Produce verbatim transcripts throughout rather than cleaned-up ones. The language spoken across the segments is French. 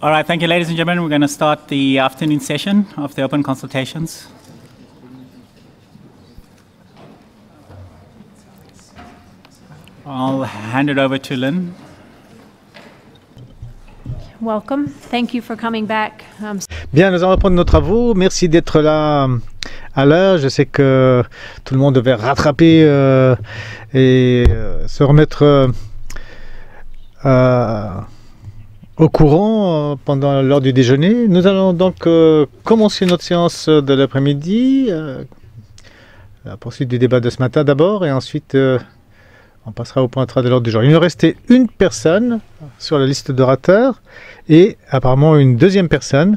All right, thank you, ladies and gentlemen. We're going to start the afternoon session of the Open Consultations. I'll hand it over to Lynn. Welcome. Thank you for coming back. Um... Bien, nous allons reprendre nos travaux. Merci d'être là à l'heure. Je sais que tout le monde devait rattraper euh, et euh, se remettre euh, euh, au courant euh, pendant l'heure du déjeuner. Nous allons donc euh, commencer notre séance de l'après-midi. Euh, la poursuite du débat de ce matin d'abord et ensuite euh, on passera au point trois de l'ordre du jour. Il nous restait une personne sur la liste d'orateurs et apparemment une deuxième personne.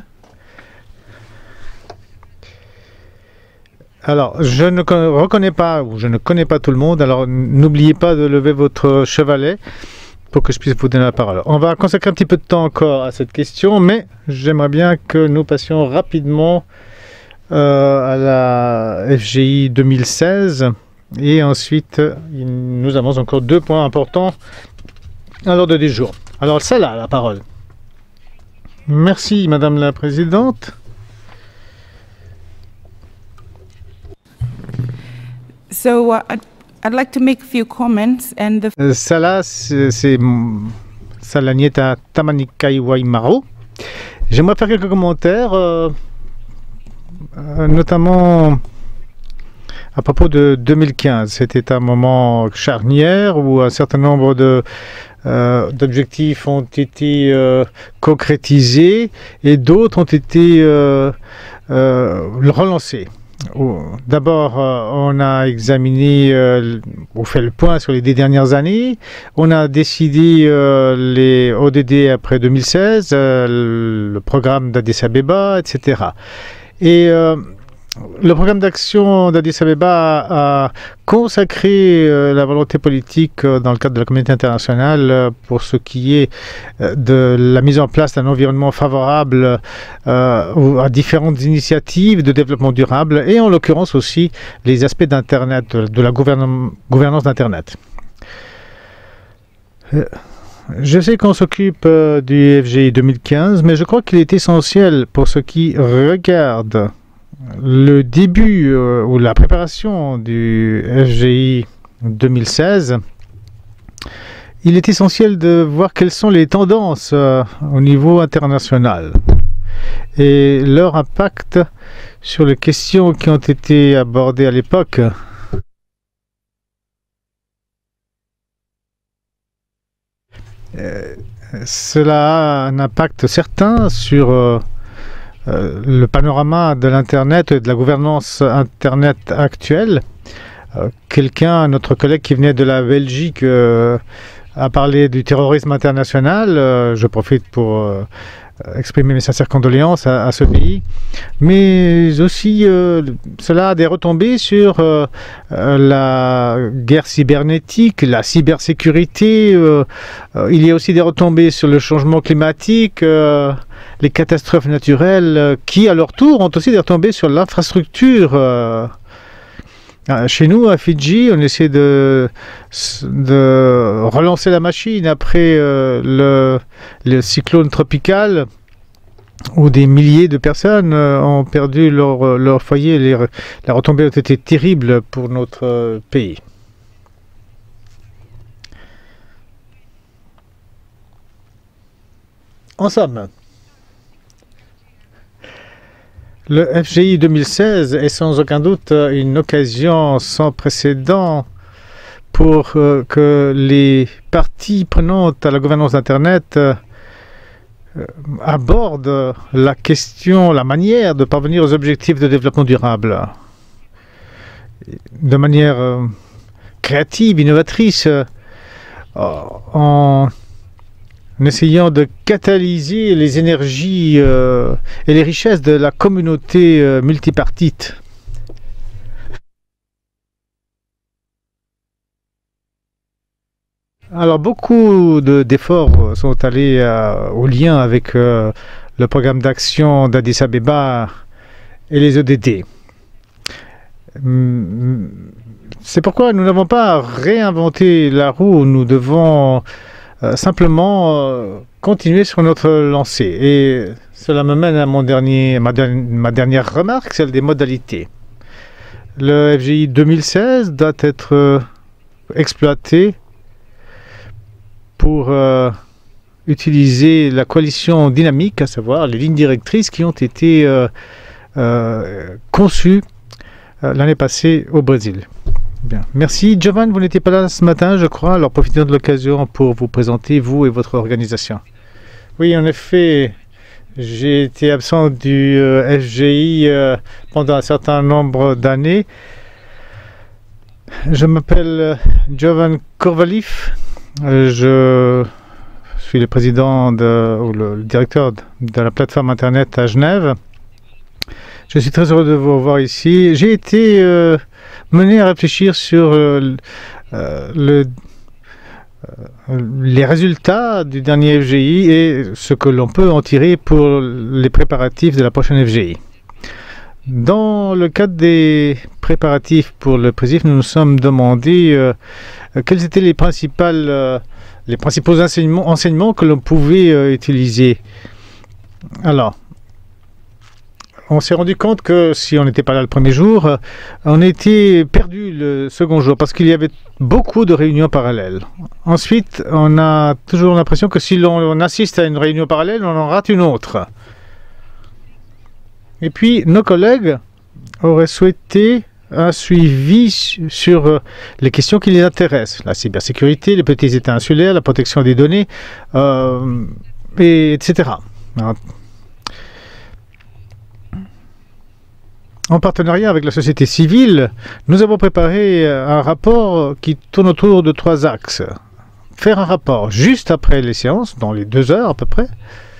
Alors, je ne reconnais pas, ou je ne connais pas tout le monde, alors n'oubliez pas de lever votre chevalet pour que je puisse vous donner la parole. On va consacrer un petit peu de temps encore à cette question, mais j'aimerais bien que nous passions rapidement euh, à la F G I deux mille seize. Et ensuite, nous avons encore deux points importants à l'ordre du jour. Alors, celle-là, la parole. Merci, Madame la Présidente. So, uh, I'd, I'd like to make a few comments and the... Euh, celle-là, c'est Salanieta Tamanikaiwaimaro. J'aimerais faire quelques commentaires, euh, euh, notamment... à propos de deux mille quinze, c'était un moment charnière où un certain nombre de, euh, d'objectifs ont été euh, concrétisés et d'autres ont été euh, euh, relancés. D'abord, euh, on a examiné, euh, on fait le point sur les dix dernières années. On a décidé euh, les O D D après deux mille seize, euh, le programme d'Addis Abeba, et cetera. Et euh, le programme d'action d'Addis Abeba a, a consacré euh, la volonté politique euh, dans le cadre de la communauté internationale euh, pour ce qui est euh, de la mise en place d'un environnement favorable euh, à différentes initiatives de développement durable et en l'occurrence aussi les aspects d'Internet, de, de la gouvernance d'Internet. Euh, Je sais qu'on s'occupe euh, du F G I deux mille quinze, mais je crois qu'il est essentiel pour ceux qui regardent le début euh, ou la préparation du F G I deux mille seize, il est essentiel de voir quelles sont les tendances euh, au niveau international et leur impact sur les questions qui ont été abordées à l'époque. Euh, cela a un impact certain sur euh, Euh, le panorama de l'Internet et de la gouvernance Internet actuelle. Euh, Quelqu'un, notre collègue qui venait de la Belgique, euh, a parlé du terrorisme international. Euh, je profite pour euh, exprimer mes sincères condoléances à, à ce pays. Mais aussi, euh, cela a des retombées sur euh, euh, la guerre cybernétique, la cybersécurité. Euh, euh, il y a aussi des retombées sur le changement climatique, euh, les catastrophes naturelles, euh, qui à leur tour ont aussi des retombées sur l'infrastructure. Euh, Chez nous, à Fidji, on essaie de, de relancer la machine après euh, le, le cyclone tropical où des milliers de personnes euh, ont perdu leur, leur foyer. Les, les retombées ont été terribles pour notre euh, pays. En somme, le F G I deux mille seize est sans aucun doute une occasion sans précédent pour euh, que les parties prenantes à la gouvernance d'Internet euh, abordent la question, la manière de parvenir aux objectifs de développement durable de manière euh, créative, innovatrice, euh, en en essayant de catalyser les énergies euh, et les richesses de la communauté euh, multipartite. Alors beaucoup d'efforts sont allés euh, au lien avec euh, le programme d'action d'Addis Abeba et les O D D. C'est pourquoi nous n'avons pas réinventé la roue, nous devons euh, simplement euh, continuer sur notre lancée. Et cela me mène à mon dernier, ma, der ma dernière remarque, celle des modalités. Le F G I deux mille seize doit être euh, exploité pour euh, utiliser la coalition dynamique, à savoir les lignes directrices qui ont été euh, euh, conçues euh, l'année passée au Brésil. Bien. Merci. Giovanni, vous n'étiez pas là ce matin, je crois, alors profitons de l'occasion pour vous présenter, vous et votre organisation. Oui, en effet, j'ai été absent du euh, F G I euh, pendant un certain nombre d'années. Je m'appelle Giovanni Corvalif. Euh, je suis le président de, ou le, le directeur de, de la plateforme Internet à Genève. Je suis très heureux de vous revoir ici. J'ai été euh, mené à réfléchir sur euh, le, euh, les résultats du dernier F G I et ce que l'on peut en tirer pour les préparatifs de la prochaine F G I. Dans le cadre des préparatifs pour le Présif, nous nous sommes demandé euh, quels étaient les, principales, euh, les principaux enseignements, enseignements que l'on pouvait euh, utiliser. Alors, on s'est rendu compte que si on n'était pas là le premier jour, euh, on était perdu le second jour parce qu'il y avait beaucoup de réunions parallèles. Ensuite, on a toujours l'impression que si l'on assiste à une réunion parallèle, on en rate une autre. Et puis, nos collègues auraient souhaité un suivi sur euh, les questions qui les intéressent. La cybersécurité, les petits États insulaires, la protection des données, euh, et, etc. Alors, en partenariat avec la société civile, nous avons préparé un rapport qui tourne autour de trois axes. Faire un rapport juste après les séances, dans les deux heures à peu près.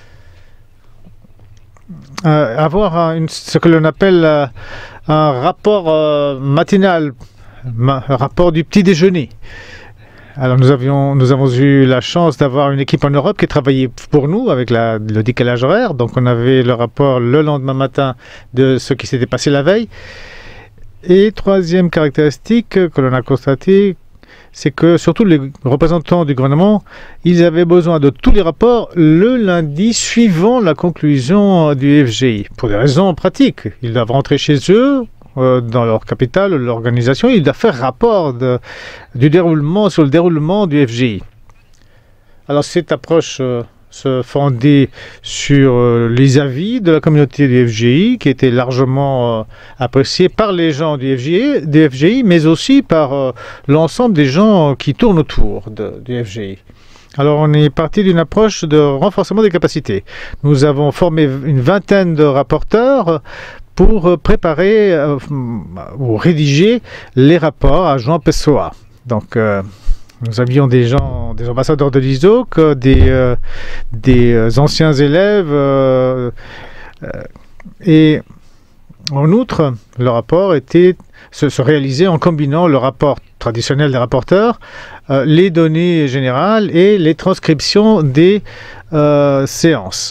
Euh, avoir un, une, ce que l'on appelle euh, un rapport euh, matinal, ma, un rapport du petit déjeuner. Alors nous, avions, nous avons eu la chance d'avoir une équipe en Europe qui travaillait pour nous avec la, le décalage horaire. Donc on avait le rapport le lendemain matin de ce qui s'était passé la veille. Et troisième caractéristique que l'on a constaté, c'est que surtout les représentants du gouvernement, ils avaient besoin de tous les rapports le lundi suivant la conclusion du F G I. Pour des raisons pratiques. Ils doivent rentrer chez eux, euh, dans leur capitale, l'organisation, ils doivent faire rapport de, du déroulement, sur le déroulement du F G I. Alors cette approche euh, se fondait sur euh, les avis de la communauté du F G I, qui étaient largement euh, appréciés par les gens du F G I, du F G I mais aussi par euh, l'ensemble des gens qui tournent autour de, du F G I. Alors on est parti d'une approche de renforcement des capacités. Nous avons formé une vingtaine de rapporteurs pour préparer euh, ou rédiger les rapports à João Pessoa. Donc euh, nous avions des gens, des ambassadeurs de l'I S O, que des, euh, des anciens élèves. Euh, euh, et en outre, le rapport était, se, se réalisait en combinant le rapport traditionnel des rapporteurs, euh, les données générales et les transcriptions des euh, séances.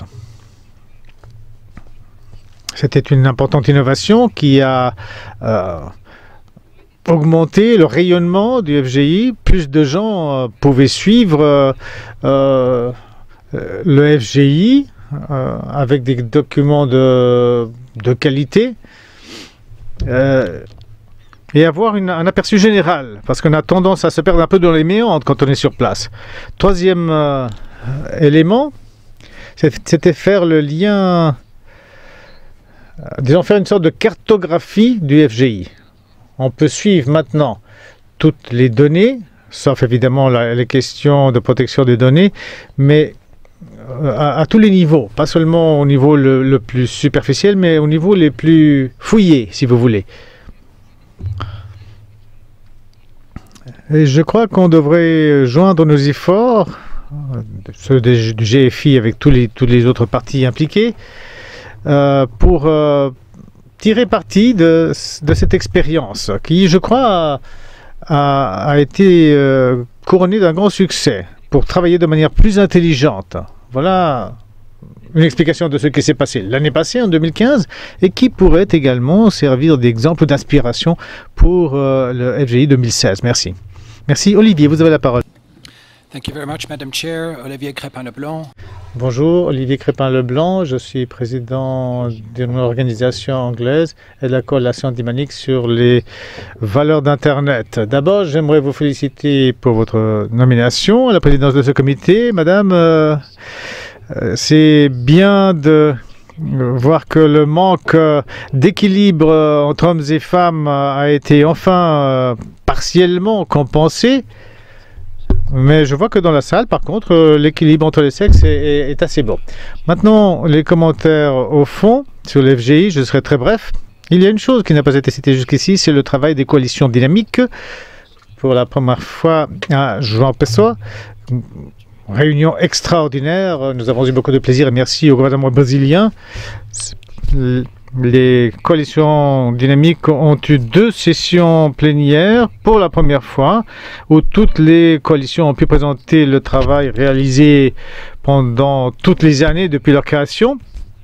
C'était une importante innovation qui a euh, augmenté le rayonnement du F G I. Plus de gens euh, pouvaient suivre euh, euh, le F G I euh, avec des documents de, de qualité euh, et avoir une, un aperçu général, parce qu'on a tendance à se perdre un peu dans les méandres quand on est sur place. Troisième euh, élément, c'était faire le lien... Disons, faire une sorte de cartographie du F G I. On peut suivre maintenant toutes les données, sauf évidemment la, les questions de protection des données, mais à, à tous les niveaux, pas seulement au niveau le, le plus superficiel, mais au niveau les plus fouillés, si vous voulez. Et je crois qu'on devrait joindre nos efforts, ceux du G F I avec tous les, tous les autres parties impliquées, Euh, pour euh, tirer parti de, de cette expérience qui, je crois, a, a été euh, couronnée d'un grand succès pour travailler de manière plus intelligente. Voilà une explication de ce qui s'est passé l'année passée, en deux mille quinze, et qui pourrait également servir d'exemple d'inspiration pour euh, le F G I deux mille seize. Merci. Merci. Olivier, vous avez la parole. Thank you very much, Madam Chair. Olivier Crépin-Leblanc. Bonjour, Olivier Crépin-Leblanc. Je suis président d'une organisation anglaise et de la coalition dynamique sur les valeurs d'Internet. D'abord, j'aimerais vous féliciter pour votre nomination à la présidence de ce comité. Madame, euh, c'est bien de voir que le manque d'équilibre entre hommes et femmes a été enfin partiellement compensé. Mais je vois que dans la salle, par contre, l'équilibre entre les sexes est, est, est assez bon. Maintenant, les commentaires au fond sur l'F G I, je serai très bref. Il y a une chose qui n'a pas été citée jusqu'ici, c'est le travail des coalitions dynamiques. Pour la première fois à João Pessoa, réunion extraordinaire. Nous avons eu beaucoup de plaisir et merci au gouvernement brésilien. Les coalitions dynamiques ont eu deux sessions plénières pour la première fois où toutes les coalitions ont pu présenter le travail réalisé pendant toutes les années depuis leur création.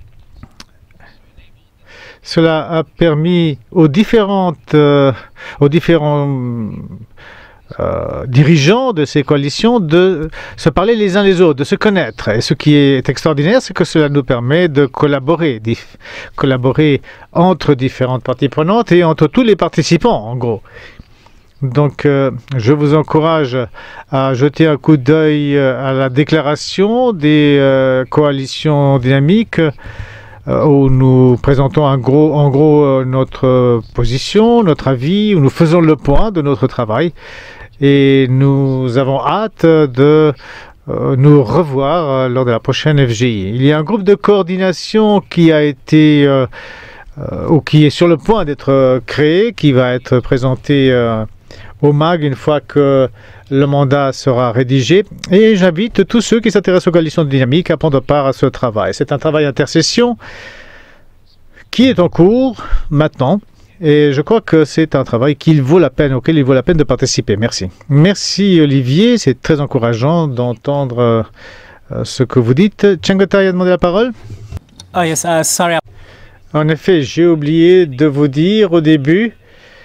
Cela a permis aux différentes, euh, aux différents Euh, dirigeants de ces coalitions de se parler les uns les autres, de se connaître. Et ce qui est extraordinaire, c'est que cela nous permet de collaborer, de collaborer entre différentes parties prenantes et entre tous les participants, en gros. Donc, euh, je vous encourage à jeter un coup d'œil à la déclaration des euh, coalitions dynamiques euh, où nous présentons un gros, en gros euh, notre position, notre avis, où nous faisons le point de notre travail. Et nous avons hâte de euh, nous revoir euh, lors de la prochaine F G I. Il y a un groupe de coordination qui a été euh, euh, ou qui est sur le point d'être euh, créé, qui va être présenté euh, au M A G une fois que le mandat sera rédigé. Et j'invite tous ceux qui s'intéressent aux coalitions dynamiques à prendre part à ce travail. C'est un travail d'intercession qui est en cours maintenant. Et je crois que c'est un travail qu'il vaut la peine, auquel il vaut la peine de participer. Merci. Merci Olivier, c'est très encourageant d'entendre euh, ce que vous dites. Tchangotai a demandé la parole. Oh yes, uh, sorry. En effet, j'ai oublié de vous dire au début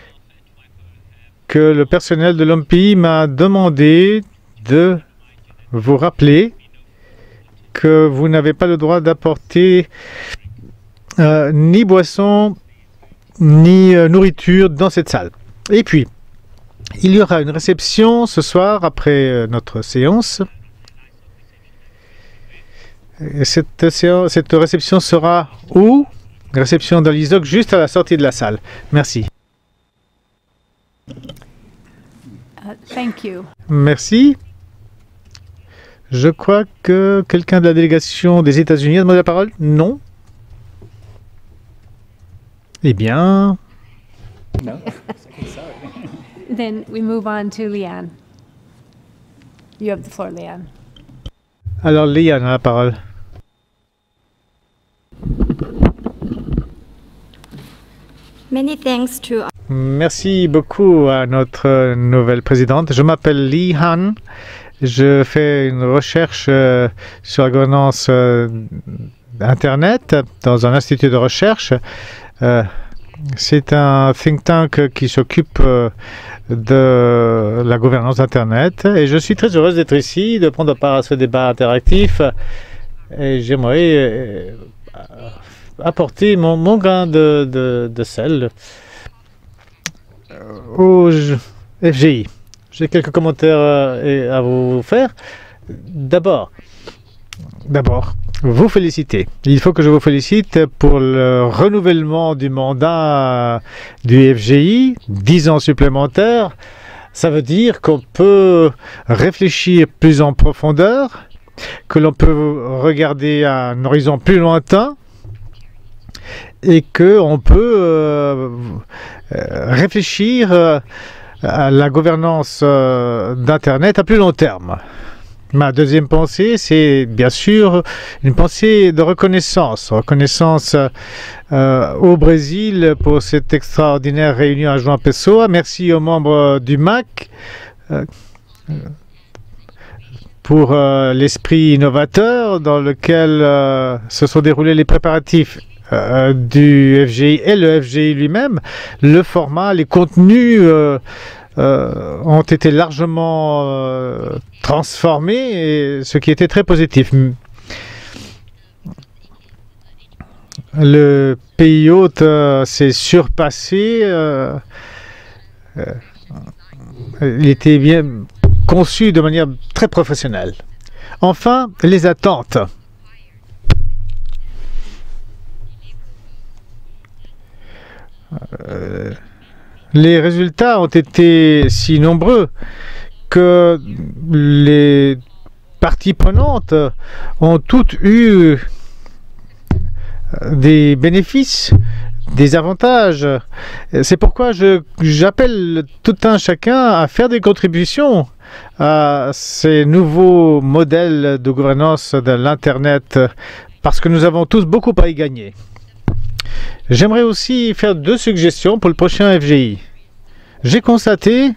que le personnel de l'O M P I m'a demandé de vous rappeler que vous n'avez pas le droit d'apporter euh, ni boisson ni euh, nourriture dans cette salle. Et puis, il y aura une réception ce soir après euh, notre séance. Et cette, séance, cette réception sera où? Réception dans l'I S O C, juste à la sortie de la salle. Merci. Uh, thank you. Merci. Je crois que quelqu'un de la délégation des États-Unis a demandé la parole? Non. Eh bien... No. Then we move on to Leanne. You have the floor, Leanne. Alors, Leanne a la parole. Many thanks to... Merci beaucoup à notre nouvelle présidente. Je m'appelle Lee Han. Je fais une recherche euh, sur la gouvernance euh, Internet dans un institut de recherche. Euh, c'est un think tank qui s'occupe euh, de la gouvernance d'Internet et je suis très heureuse d'être ici, de prendre part à ce débat interactif et j'aimerais euh, apporter mon, mon grain de, de, de sel au F G I. J'ai quelques commentaires euh, à vous faire. D'abord, d'abord, vous féliciter. Il faut que je vous félicite pour le renouvellement du mandat du F G I, dix ans supplémentaires. Ça veut dire qu'on peut réfléchir plus en profondeur, que l'on peut regarder à un horizon plus lointain et qu'on peut euh, réfléchir euh, à la gouvernance euh, d'Internet à plus long terme. Ma deuxième pensée, c'est bien sûr une pensée de reconnaissance. Reconnaissance euh, au Brésil pour cette extraordinaire réunion à João Pessoa. Merci aux membres du M A C euh, pour euh, l'esprit innovateur dans lequel euh, se sont déroulés les préparatifs euh, du F G I et le F G I lui-même. Le format, les contenus... Euh, euh, ont été largement euh, transformés, et ce qui était très positif. Le pays hôte euh, s'est surpassé. Euh, euh, il était bien conçu de manière très professionnelle. Enfin, les attentes. Euh, les résultats ont été si nombreux que les parties prenantes ont toutes eu des bénéfices, des avantages. C'est pourquoi je, j'appelle tout un chacun à faire des contributions à ces nouveaux modèles de gouvernance de l'Internet, parce que nous avons tous beaucoup à y gagner. J'aimerais aussi faire deux suggestions pour le prochain F G I. J'ai constaté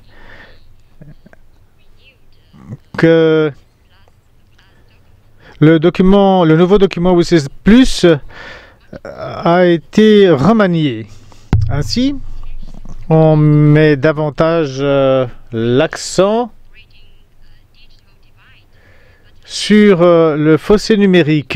que le document, le nouveau document W S Plus a été remanié. Ainsi, on met davantage euh, l'accent sur euh, le fossé numérique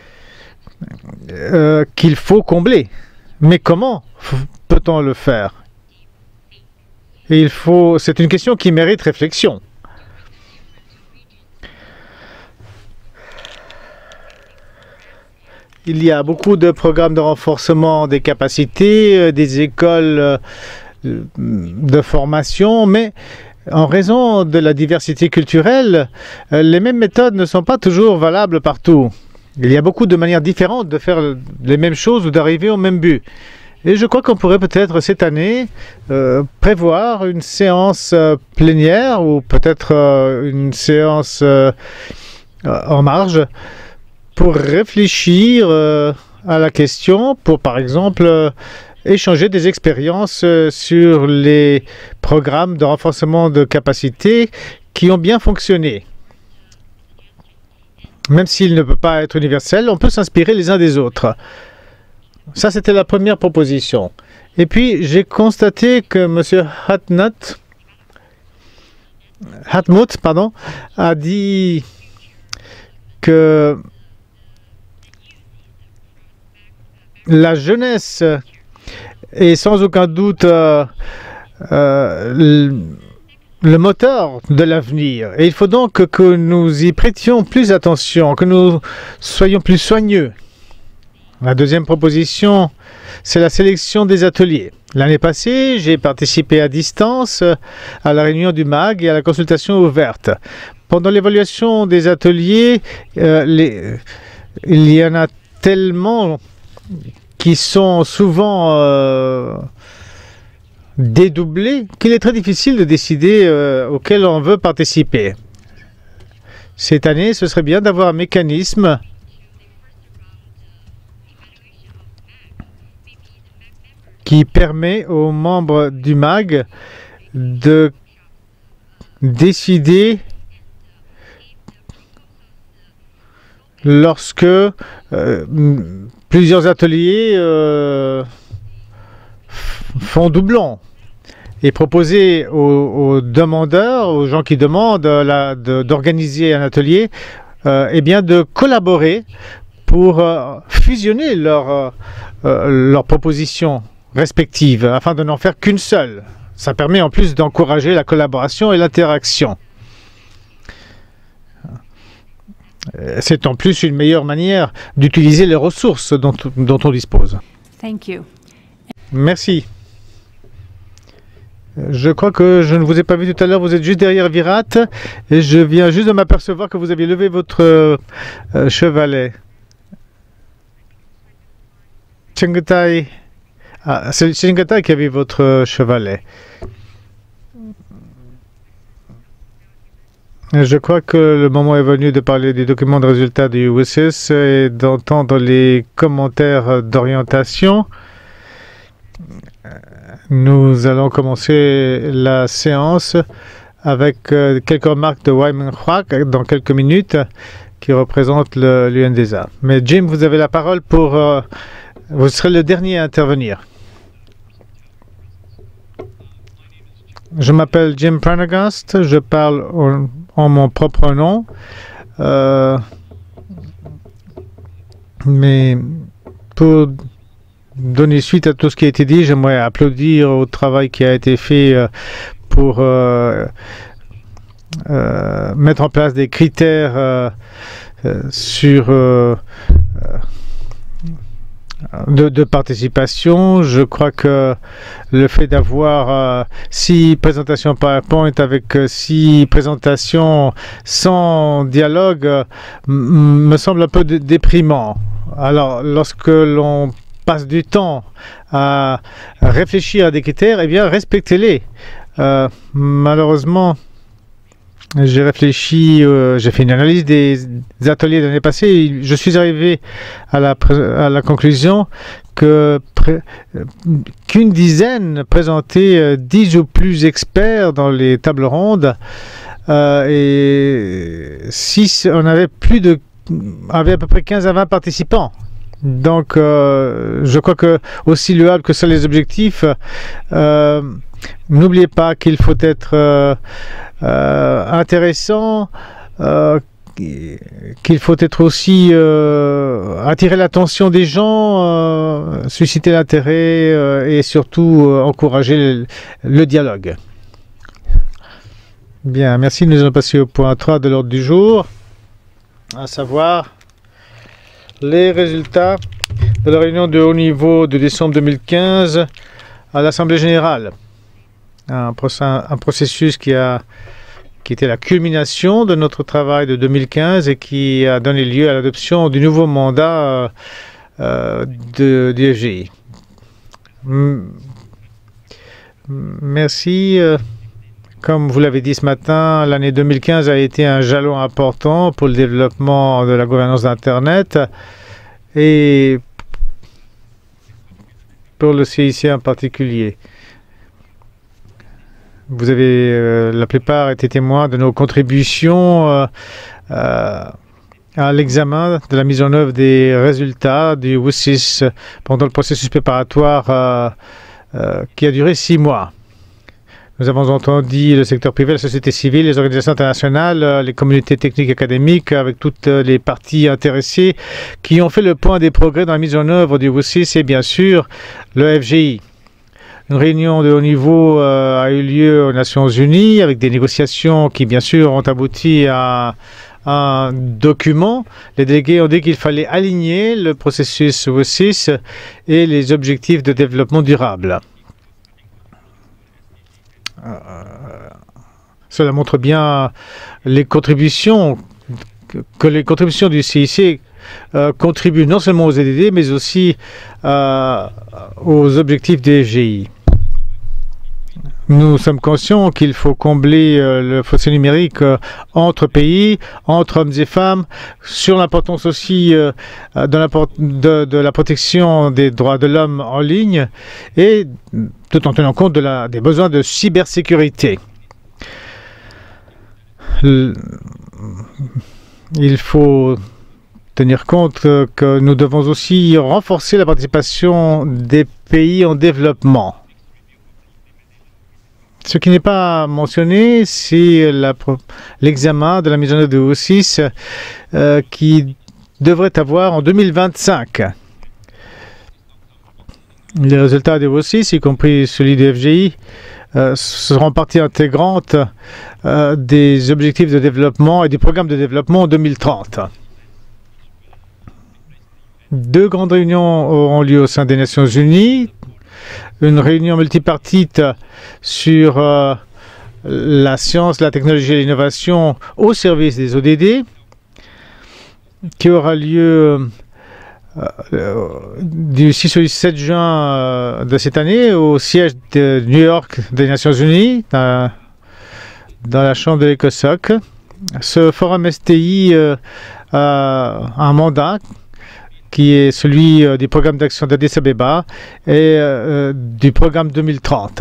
euh, qu'il faut combler. Mais comment peut-on le faire? Et il faut, c'est une question qui mérite réflexion. Il y a beaucoup de programmes de renforcement des capacités, euh, des écoles euh, de formation, mais en raison de la diversité culturelle, euh, les mêmes méthodes ne sont pas toujours valables partout. Il y a beaucoup de manières différentes de faire les mêmes choses ou d'arriver au même but. Et je crois qu'on pourrait peut-être cette année euh, prévoir une séance euh, plénière ou peut-être euh, une séance euh, en marge pour réfléchir euh, à la question, pour par exemple euh, échanger des expériences euh, sur les programmes de renforcement de capacité qui ont bien fonctionné. Même s'il ne peut pas être universel, on peut s'inspirer les uns des autres. Ça, c'était la première proposition. Et puis, j'ai constaté que M. Hatnut, Hatmut, pardon, a dit que la jeunesse est sans aucun doute euh, euh, le, le moteur de l'avenir. Et il faut donc que, que nous y prêtions plus attention, que nous soyons plus soigneux. La deuxième proposition, c'est la sélection des ateliers. L'année passée, j'ai participé à distance à la réunion du M A G et à la consultation ouverte. Pendant l'évaluation des ateliers, euh, les, il y en a tellement qui sont souvent euh, dédoublés qu'il est très difficile de décider euh, auquel on veut participer. Cette année, ce serait bien d'avoir un mécanisme qui permet aux membres du M A G de décider lorsque euh, plusieurs ateliers euh, font doublon, et proposer aux, aux demandeurs, aux gens qui demandent la, de, d'organiser un atelier, euh, eh bien de collaborer pour euh, fusionner leurs euh, leurs propositions respectives afin de n'en faire qu'une seule. Ça permet en plus d'encourager la collaboration et l'interaction. C'est en plus une meilleure manière d'utiliser les ressources dont, dont on dispose. Thank you. Merci. Je crois que je ne vous ai pas vu tout à l'heure, vous êtes juste derrière Virat, et je viens juste de m'apercevoir que vous aviez levé votre euh, chevalet. Chengetai. Ah, c'est Chengetai qui avait votre euh, chevalet. Je crois que le moment est venu de parler du document de résultat du W S S et d'entendre les commentaires d'orientation. Nous allons commencer la séance avec euh, quelques remarques de Wyman Hwak dans quelques minutes, qui représente l'U N D S A. Mais Jim, vous avez la parole pour... Euh, vous serez le dernier à intervenir. Je m'appelle Jim Prendergast, je parle en, en mon propre nom. Euh, mais pour donner suite à tout ce qui a été dit, j'aimerais applaudir au travail qui a été fait euh, pour euh, euh, mettre en place des critères euh, euh, sur euh, de, de participation. Je crois que le fait d'avoir euh, six présentations PowerPoint avec euh, six présentations sans dialogue euh, me semble un peu déprimant. Alors, lorsque l'on passe du temps à réfléchir à des critères, eh bien, respectez-les. Euh, malheureusement, j'ai réfléchi, euh, j'ai fait une analyse des, des ateliers de l'année passée. Je suis arrivé à la, à la conclusion que qu'une dizaine présentaient euh, dix ou plus experts dans les tables rondes euh, et six, on avait plus de, avait à peu près quinze à vingt participants. Donc, euh, je crois que aussi louable que sont les objectifs, euh, n'oubliez pas qu'il faut être euh, euh, intéressant, euh, qu'il faut être aussi euh, attirer l'attention des gens, euh, susciter l'intérêt euh, et surtout euh, encourager le, le dialogue. Bien, merci. Nous allons passer au point trois de l'ordre du jour, à savoir les résultats de la réunion de haut niveau de décembre deux mille quinze à l'Assemblée générale. Un, un processus qui, a, qui était la culmination de notre travail de deux mille quinze et qui a donné lieu à l'adoption du nouveau mandat euh, de, de F G I. Merci. Comme vous l'avez dit ce matin, l'année deux mille quinze a été un jalon important pour le développement de la gouvernance d'Internet et pour le C I C en particulier. Vous avez, euh, la plupart été témoins de nos contributions euh, euh, à l'examen de la mise en œuvre des résultats du W S I S pendant le processus préparatoire euh, euh, qui a duré six mois. Nous avons entendu le secteur privé, la société civile, les organisations internationales, les communautés techniques et académiques, avec toutes les parties intéressées qui ont fait le point des progrès dans la mise en œuvre du W S I S et bien sûr le F G I. Une réunion de haut niveau euh, a eu lieu aux Nations Unies avec des négociations qui bien sûr ont abouti à un document. Les délégués ont dit qu'il fallait aligner le processus W S I S et les objectifs de développement durable. Euh, cela montre bien les contributions que les contributions du C I C euh, contribuent non seulement aux E D D mais aussi euh, aux objectifs des F G I. Nous sommes conscients qu'il faut combler euh, le fossé numérique euh, entre pays, entre hommes et femmes, sur l'importance aussi euh, de, la, de, de la protection des droits de l'homme en ligne et tout en tenant compte de la, des besoins de cybersécurité. Le, il faut tenir compte que nous devons aussi renforcer la participation des pays en développement. Ce qui n'est pas mentionné, c'est l'examen de la mise en œuvre de W S I S euh, qui devrait avoir en deux mille vingt-cinq. Les résultats de W S I S, y compris celui de F G I, euh, seront partie intégrante euh, des objectifs de développement et du programme de développement en deux mille trente. Deux grandes réunions auront lieu au sein des Nations Unies. Une réunion multipartite sur euh, la science, la technologie et l'innovation au service des O D D qui aura lieu euh, du six au sept juin euh, de cette année au siège de New York des Nations Unies dans, dans la chambre de l'ECOSOC. Ce forum S T I euh, a un mandat qui est celui euh, du programme d'action d'Addis Abeba et euh, du programme deux mille trente.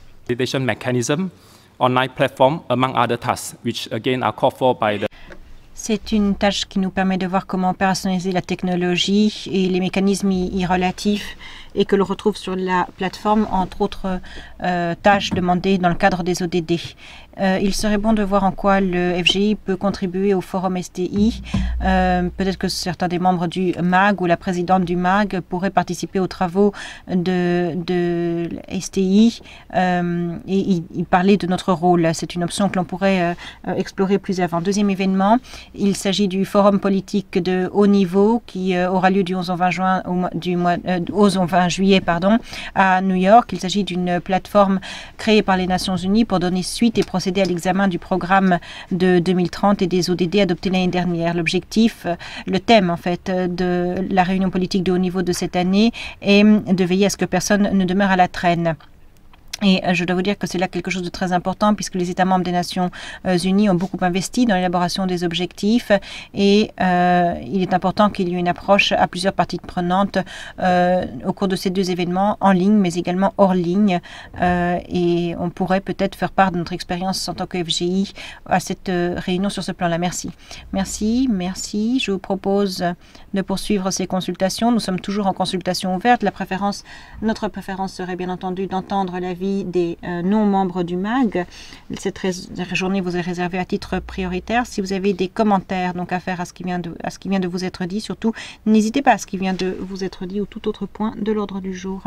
Mechanism, online platform, among other tasks, which again are called for by the C'est une tâche qui nous permet de voir comment opérationnaliser la technologie et les mécanismes y, y relatifs et que l'on retrouve sur la plateforme, entre autres euh, tâches demandées dans le cadre des O D D. Euh, il serait bon de voir en quoi le F G I peut contribuer au forum S T I. Euh, Peut-être que certains des membres du M A G ou la présidente du M A G pourraient participer aux travaux de, de S T I euh, et y, y parler de notre rôle. C'est une option que l'on pourrait euh, explorer plus avant. Deuxième événement, il s'agit du forum politique de haut niveau qui euh, aura lieu du onze au vingt juin, au, du mois, euh, onze au vingt juillet pardon, à New York. Il s'agit d'une plateforme créée par les Nations Unies pour donner suite et procéder à l'examen du programme de deux mille trente et des O D D adoptés l'année dernière. L'objectif, le thème en fait de la réunion politique de haut niveau de cette année est de veiller à ce que personne ne demeure à la traîne. Et je dois vous dire que c'est là quelque chose de très important puisque les États membres des Nations Unies ont beaucoup investi dans l'élaboration des objectifs et euh, il est important qu'il y ait une approche à plusieurs parties prenantes euh, au cours de ces deux événements, en ligne mais également hors ligne. Euh, et on pourrait peut-être faire part de notre expérience en tant que F G I à cette euh, réunion sur ce plan-là. Merci. Merci, merci. Je vous propose de poursuivre ces consultations. Nous sommes toujours en consultation ouverte. La préférence, notre préférence serait bien entendu d'entendre l'avis des euh, non-membres du M A G. Cette journée vous est réservée à titre prioritaire. Si vous avez des commentaires donc à faire à ce qui vient de, à ce qui vient de vous être dit, surtout n'hésitez pas à ce qui vient de vous être dit ou tout autre point de l'ordre du jour.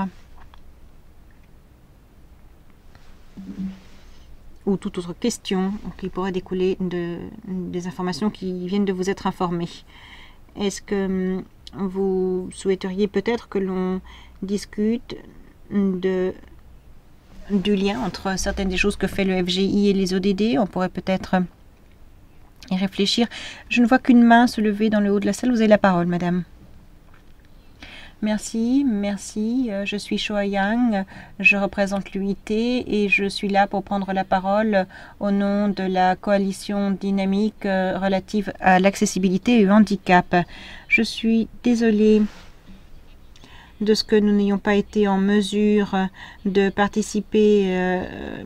Ou toute autre question qui pourrait découler de, des informations qui viennent de vous être informées. Est-ce que vous souhaiteriez peut-être que l'on discute de du lien entre certaines des choses que fait le F G I et les O D D? On pourrait peut-être y réfléchir. Je ne vois qu'une main se lever dans le haut de la salle. Vous avez la parole, madame. Merci, merci. Je suis Shoa Yang, je représente l'U I T et je suis là pour prendre la parole au nom de la coalition dynamique relative à l'accessibilité et au handicap. Je suis désolée de ce que nous n'ayons pas été en mesure de participer euh,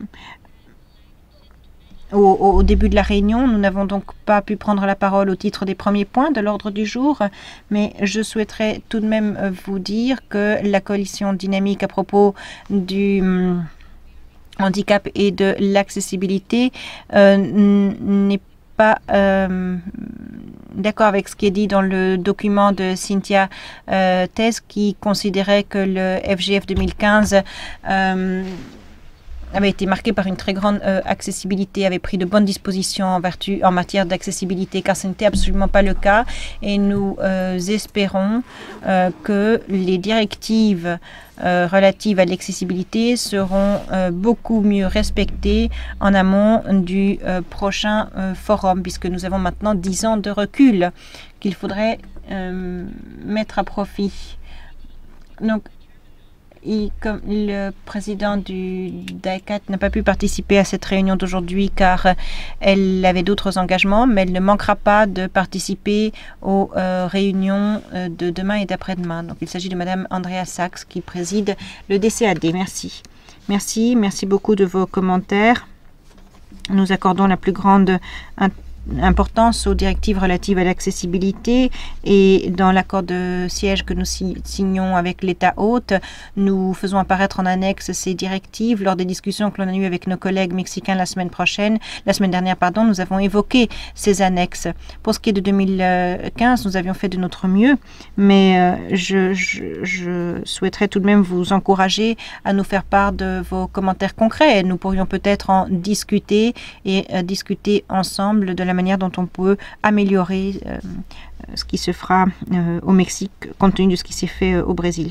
au, au début de la réunion. Nous n'avons donc pas pu prendre la parole au titre des premiers points de l'ordre du jour, mais je souhaiterais tout de même vous dire que la coalition dynamique à propos du hum, handicap et de l'accessibilité euh, n'est pas euh, d'accord avec ce qui est dit dans le document de Cynthia euh, Tess qui considérait que le F G F deux mille quinze euh, avait été marqué par une très grande euh, accessibilité, avait pris de bonnes dispositions en, vertu, en matière d'accessibilité, car ce n'était absolument pas le cas. Et nous euh, espérons euh, que les directives euh, relatives à l'accessibilité seront euh, beaucoup mieux respectées en amont du euh, prochain euh, forum, puisque nous avons maintenant dix ans de recul qu'il faudrait euh, mettre à profit. Donc, Et comme le président du D A I C A T n'a pas pu participer à cette réunion d'aujourd'hui car elle avait d'autres engagements, mais elle ne manquera pas de participer aux euh, réunions euh, de demain et d'après-demain. Donc il s'agit de Madame Andrea Sachs qui préside le D C A D. Merci. Merci, merci beaucoup de vos commentaires. Nous accordons la plus grande importance aux directives relatives à l'accessibilité et dans l'accord de siège que nous signons avec l'État hôte, nous faisons apparaître en annexe ces directives. Lors des discussions que l'on a eues avec nos collègues mexicains la semaine prochaine, la semaine dernière, pardon, nous avons évoqué ces annexes. Pour ce qui est de deux mille quinze, nous avions fait de notre mieux, mais euh, je, je, je souhaiterais tout de même vous encourager à nous faire part de vos commentaires concrets. Nous pourrions peut-être en discuter et euh, discuter ensemble de la manière dont on peut améliorer euh, ce qui se fera euh, au Mexique compte tenu de ce qui s'est fait euh, au Brésil.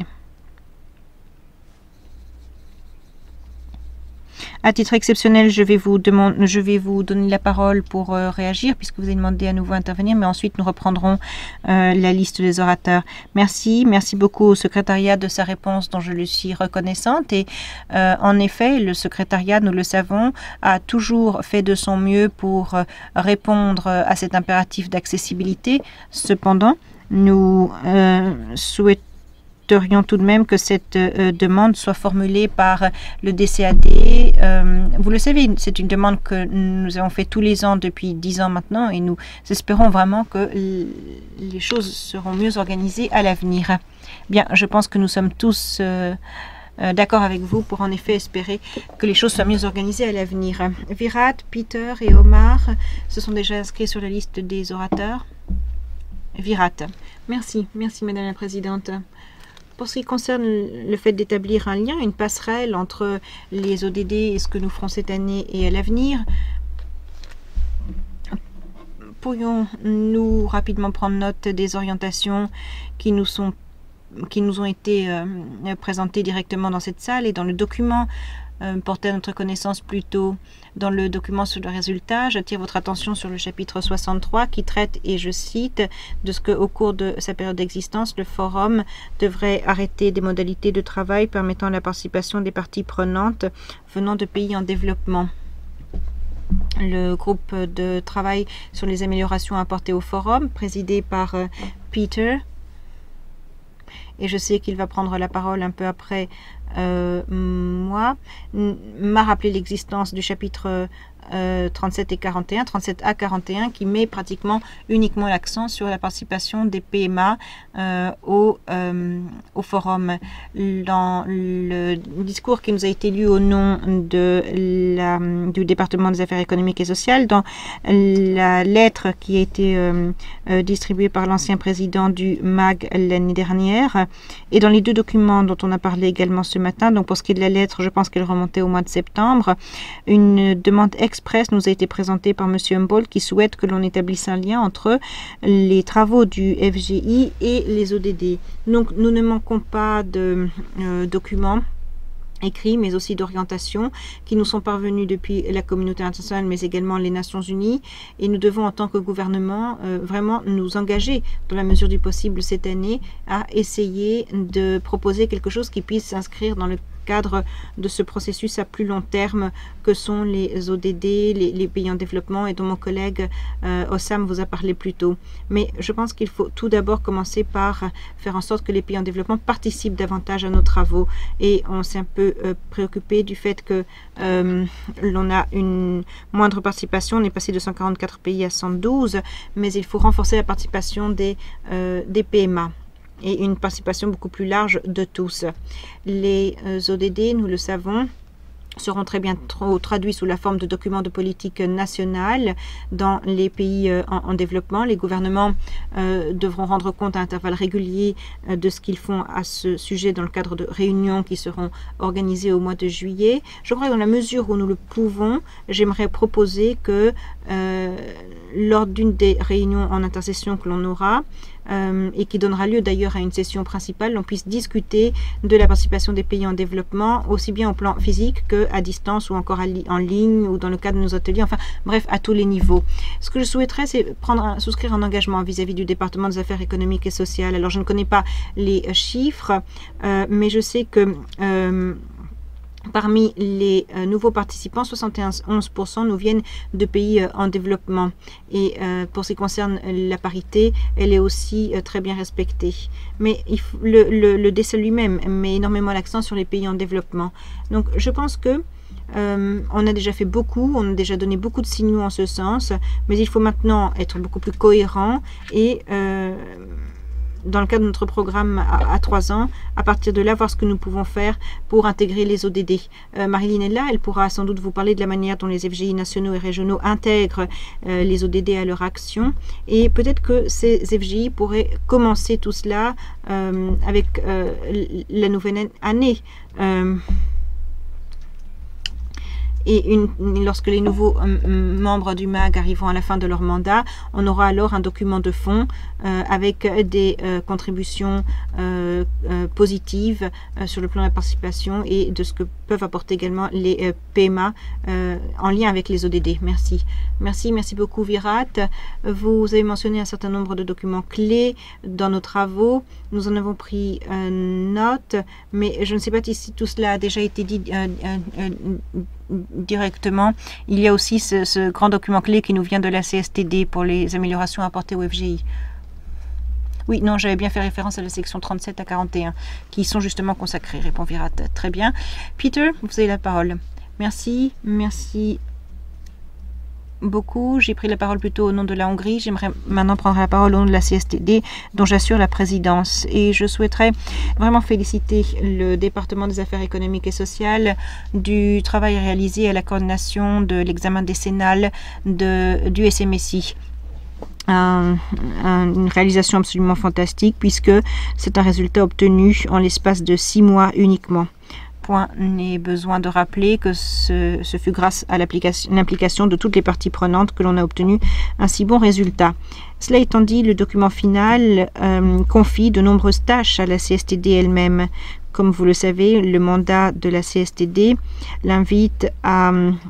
À titre exceptionnel, je vais vous demander, je vais vous donner la parole pour euh, réagir puisque vous avez demandé à nouveau à intervenir, mais ensuite nous reprendrons euh, la liste des orateurs. Merci, merci beaucoup au secrétariat de sa réponse dont je lui suis reconnaissante. Et euh, en effet, le secrétariat, nous le savons, a toujours fait de son mieux pour euh, répondre à cet impératif d'accessibilité. Cependant, nous euh, souhaitons souhaiterions tout de même que cette euh, demande soit formulée par le D C A D. Euh, vous le savez, c'est une demande que nous avons fait tous les ans depuis dix ans maintenant et nous espérons vraiment que les choses seront mieux organisées à l'avenir. Bien, je pense que nous sommes tous euh, euh, d'accord avec vous pour en effet espérer que les choses soient mieux organisées à l'avenir. Virat, Peter et Omar se sont déjà inscrits sur la liste des orateurs. Virat. Merci, merci Madame la Présidente. Pour ce qui concerne le fait d'établir un lien, une passerelle entre les O D D et ce que nous ferons cette année et à l'avenir, pourrions-nous rapidement prendre note des orientations qui nous sont qui nous ont été euh, présentées directement dans cette salle et dans le document euh, porté à notre connaissance plus tôt dans le document sur le résultat. J'attire votre attention sur le chapitre soixante-trois qui traite, et je cite, de ce qu'au cours de sa période d'existence, le forum devrait arrêter des modalités de travail permettant la participation des parties prenantes venant de pays en développement. Le groupe de travail sur les améliorations apportées au forum, présidé par euh, Peter, et je sais qu'il va prendre la parole un peu après euh, moi, m'a rappelé l'existence du chapitre euh, trente-sept et quarante et un, trente-sept A quarante et un, qui met pratiquement uniquement l'accent sur la participation des P M A euh, au, euh, au forum. Dans le discours qui nous a été lu au nom de la, du département des affaires économiques et sociales, dans la lettre qui a été euh, euh, distribuée par l'ancien président du M A G l'année dernière, et dans les deux documents dont on a parlé également ce matin, donc pour ce qui est de la lettre, je pense qu'elle remontait au mois de septembre, une demande express nous a été présentée par M. Humboldt qui souhaite que l'on établisse un lien entre les travaux du F G I et les O D D. Donc nous ne manquons pas de euh, documents écrits, mais aussi d'orientation qui nous sont parvenus depuis la communauté internationale, mais également les Nations Unies. Et nous devons, en tant que gouvernement, euh, vraiment nous engager, dans la mesure du possible cette année, à essayer de proposer quelque chose qui puisse s'inscrire dans le cadre de ce processus à plus long terme que sont les O D D, les, les pays en développement, et dont mon collègue euh, Ossam vous a parlé plus tôt. Mais je pense qu'il faut tout d'abord commencer par faire en sorte que les pays en développement participent davantage à nos travaux. Et on s'est un peu euh, préoccupé du fait que euh, l'on a une moindre participation. On est passé de cent quarante-quatre pays à cent douze, mais il faut renforcer la participation des, euh, des P M A. Et une participation beaucoup plus large de tous. Les euh, O D D, nous le savons, seront très bientôt traduits sous la forme de documents de politique nationale dans les pays euh, en, en développement. Les gouvernements euh, devront rendre compte à intervalles réguliers euh, de ce qu'ils font à ce sujet dans le cadre de réunions qui seront organisées au mois de juillet. Je crois que dans la mesure où nous le pouvons, j'aimerais proposer que euh, lors d'une des réunions en intercession que l'on aura, Euh, et qui donnera lieu d'ailleurs à une session principale, on puisse discuter de la participation des pays en développement, aussi bien au plan physique qu'à distance ou encore à li en ligne ou dans le cadre de nos ateliers, enfin bref, à tous les niveaux. Ce que je souhaiterais, c'est prendre un, souscrire un engagement vis-à-vis -vis du département des affaires économiques et sociales. Alors je ne connais pas les chiffres, euh, mais je sais que euh, parmi les euh, nouveaux participants, soixante et onze pour cent nous viennent de pays euh, en développement. Et euh, pour ce qui concerne la parité, elle est aussi euh, très bien respectée. Mais il faut, le, le, le D C lui-même met énormément l'accent sur les pays en développement. Donc je pense que euh, on a déjà fait beaucoup, on a déjà donné beaucoup de signaux en ce sens, mais il faut maintenant être beaucoup plus cohérent et euh, dans le cadre de notre programme à, à trois ans, à partir de là, voir ce que nous pouvons faire pour intégrer les O D D. Euh, Marilyn est là, elle pourra sans doute vous parler de la manière dont les F G I nationaux et régionaux intègrent euh, les O D D à leur action. Et peut-être que ces F G I pourraient commencer tout cela euh, avec euh, la nouvelle année. Euh, Et une, lorsque les nouveaux euh, membres du M A G arriveront à la fin de leur mandat, on aura alors un document de fond euh, avec des euh, contributions euh, euh, positives euh, sur le plan de la participation et de ce que peuvent apporter également les euh, P M A euh, en lien avec les O D D. Merci. Merci, merci beaucoup Virat. Vous avez mentionné un certain nombre de documents clés dans nos travaux. Nous en avons pris euh, note, mais je ne sais pas si tout cela a déjà été dit euh, euh, euh, directement. Il y a aussi ce, ce grand document clé qui nous vient de la C S T D pour les améliorations apportées au F G I. Oui, non, j'avais bien fait référence à la section trente-sept à quarante et un, qui sont justement consacrées, répond Virat. Très bien. Peter, vous avez la parole. Merci, merci beaucoup. J'ai pris la parole plutôt au nom de la Hongrie. J'aimerais maintenant prendre la parole au nom de la C S T D, dont j'assure la présidence. Et je souhaiterais vraiment féliciter le département des affaires économiques et sociales du travail réalisé à la coordination de l'examen décennal de, du S M S I. Un, un, une réalisation absolument fantastique puisque c'est un résultat obtenu en l'espace de six mois uniquement. Point n'est besoin de rappeler que ce, ce fut grâce à l'implication de toutes les parties prenantes que l'on a obtenu un si bon résultat. Cela étant dit, le document final euh, confie de nombreuses tâches à la C S T D elle-même. Comme vous le savez, le mandat de la C S T D l'invite à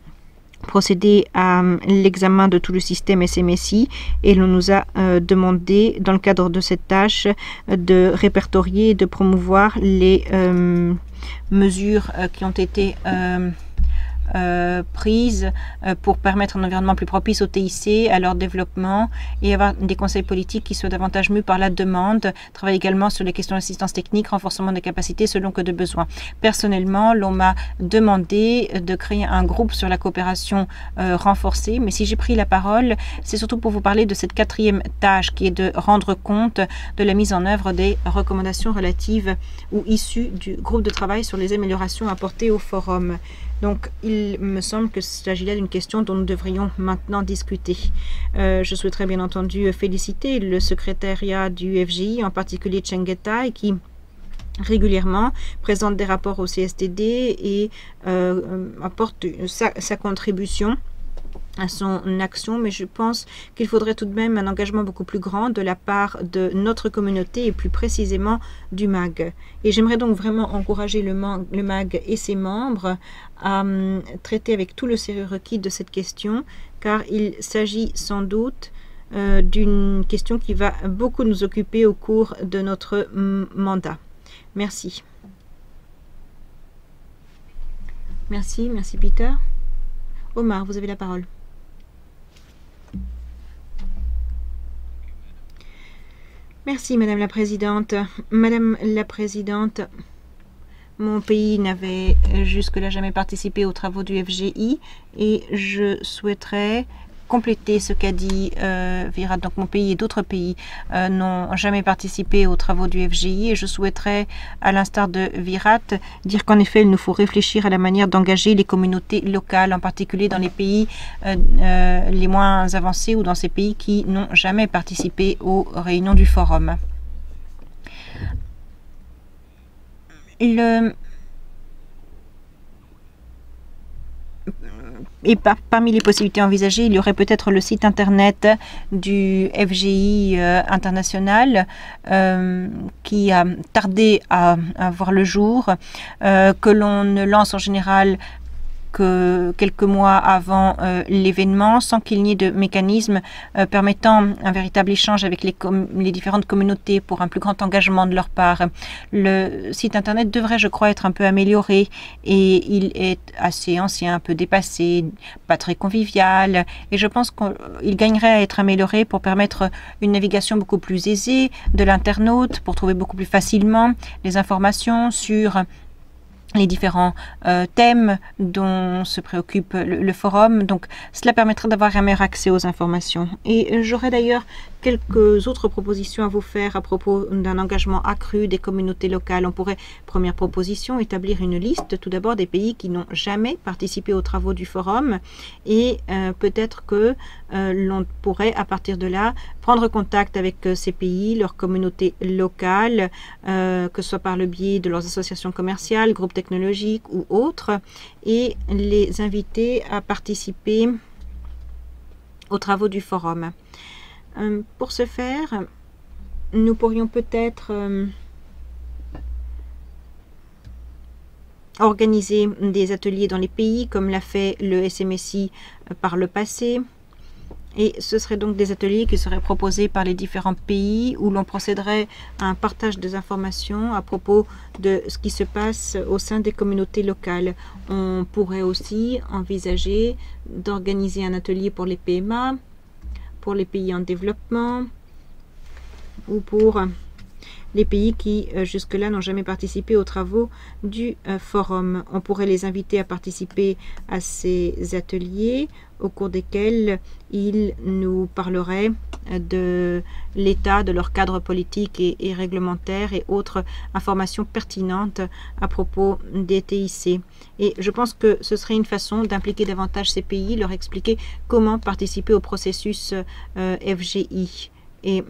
procéder à l'examen de tout le système S M S I et l'on nous a euh, demandé, dans le cadre de cette tâche, de répertorier et de promouvoir les euh, mesures euh, qui ont été euh, euh, prises euh, pour permettre un environnement plus propice au T I C, à leur développement et avoir des conseils politiques qui soient davantage mus par la demande. Travailler également sur les questions d'assistance technique, renforcement des capacités selon que de besoin. Personnellement, l'on m'a demandé de créer un groupe sur la coopération euh, renforcée, mais si j'ai pris la parole, c'est surtout pour vous parler de cette quatrième tâche qui est de rendre compte de la mise en œuvre des recommandations relatives ou issues du groupe de travail sur les améliorations apportées au forum. Donc, il me semble que s'agit là d'une question dont nous devrions maintenant discuter. Euh, je souhaiterais bien entendu féliciter le secrétariat du F G I, en particulier Chengetai, qui régulièrement présente des rapports au C S T D et euh, apporte sa, sa contribution à son action, mais je pense qu'il faudrait tout de même un engagement beaucoup plus grand de la part de notre communauté et plus précisément du M A G. Et j'aimerais donc vraiment encourager le, le M A G et ses membres à um, traiter avec tout le sérieux requis de cette question, car il s'agit sans doute euh, d'une question qui va beaucoup nous occuper au cours de notre mandat. Merci. Merci, merci Peter. Omar, vous avez la parole. Merci, Madame la Présidente. Madame la Présidente, mon pays n'avait jusque-là jamais participé aux travaux du F G I et je souhaiterais compléter ce qu'a dit euh, Virat. Donc mon pays et d'autres pays euh, n'ont jamais participé aux travaux du F G I et je souhaiterais, à l'instar de Virat, dire qu'en effet il nous faut réfléchir à la manière d'engager les communautés locales, en particulier dans les pays euh, euh, les moins avancés ou dans ces pays qui n'ont jamais participé aux réunions du forum. Le Et par, parmi les possibilités envisagées, il y aurait peut-être le site internet du F G I euh, international euh, qui a tardé à, à voir le jour, euh, que l'on ne lance en général que quelques mois avant euh, l'événement, sans qu'il n'y ait de mécanisme euh, permettant un véritable échange avec les, les différentes communautés pour un plus grand engagement de leur part. Le site internet devrait, je crois, être un peu amélioré et il est assez ancien, un peu dépassé, pas très convivial et je pense qu'il gagnerait à être amélioré pour permettre une navigation beaucoup plus aisée de l'internaute, pour trouver beaucoup plus facilement les informations sur les différents euh, thèmes dont se préoccupe le, le forum. Donc, cela permettrait d'avoir un meilleur accès aux informations. Et j'aurais d'ailleurs quelques autres propositions à vous faire à propos d'un engagement accru des communautés locales. On pourrait, première proposition, établir une liste tout d'abord des pays qui n'ont jamais participé aux travaux du forum et euh, peut-être que euh, l'on pourrait à partir de là prendre contact avec euh, ces pays, leurs communautés locales, euh, que ce soit par le biais de leurs associations commerciales, groupes technologiques ou autres, et les inviter à participer aux travaux du forum. Euh, pour ce faire, nous pourrions peut-être euh, organiser des ateliers dans les pays, comme l'a fait le S M S I euh, par le passé. Et ce seraient donc des ateliers qui seraient proposés par les différents pays où l'on procéderait à un partage des informations à propos de ce qui se passe au sein des communautés locales. On pourrait aussi envisager d'organiser un atelier pour les P M A, pour les pays en développement, ou pour les pays qui euh, jusque-là n'ont jamais participé aux travaux du euh, forum. On pourrait les inviter à participer à ces ateliers au cours desquels ils nous parleraient de l'état de leur cadre politique et, et réglementaire et autres informations pertinentes à propos des T I C. Et je pense que ce serait une façon d'impliquer davantage ces pays, leur expliquer comment participer au processus euh, F G I. Et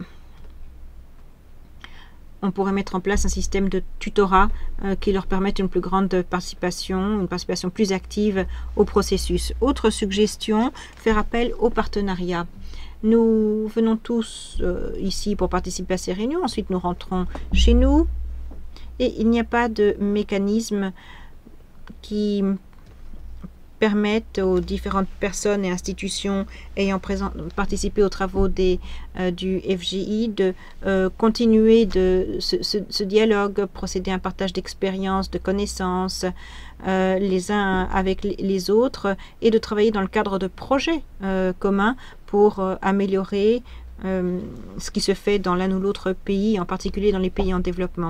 on pourrait mettre en place un système de tutorat euh, qui leur permette une plus grande participation, une participation plus active au processus. Autre suggestion, faire appel au partenariat. Nous venons tous euh, ici pour participer à ces réunions, ensuite nous rentrons chez nous et il n'y a pas de mécanisme qui permettent aux différentes personnes et institutions ayant présent, participé aux travaux des, euh, du F G I de euh, continuer de ce, ce, ce dialogue, procéder à un partage d'expériences, de connaissances euh, les uns avec les autres et de travailler dans le cadre de projets euh, communs pour euh, améliorer euh, ce qui se fait dans l'un ou l'autre pays, en particulier dans les pays en développement.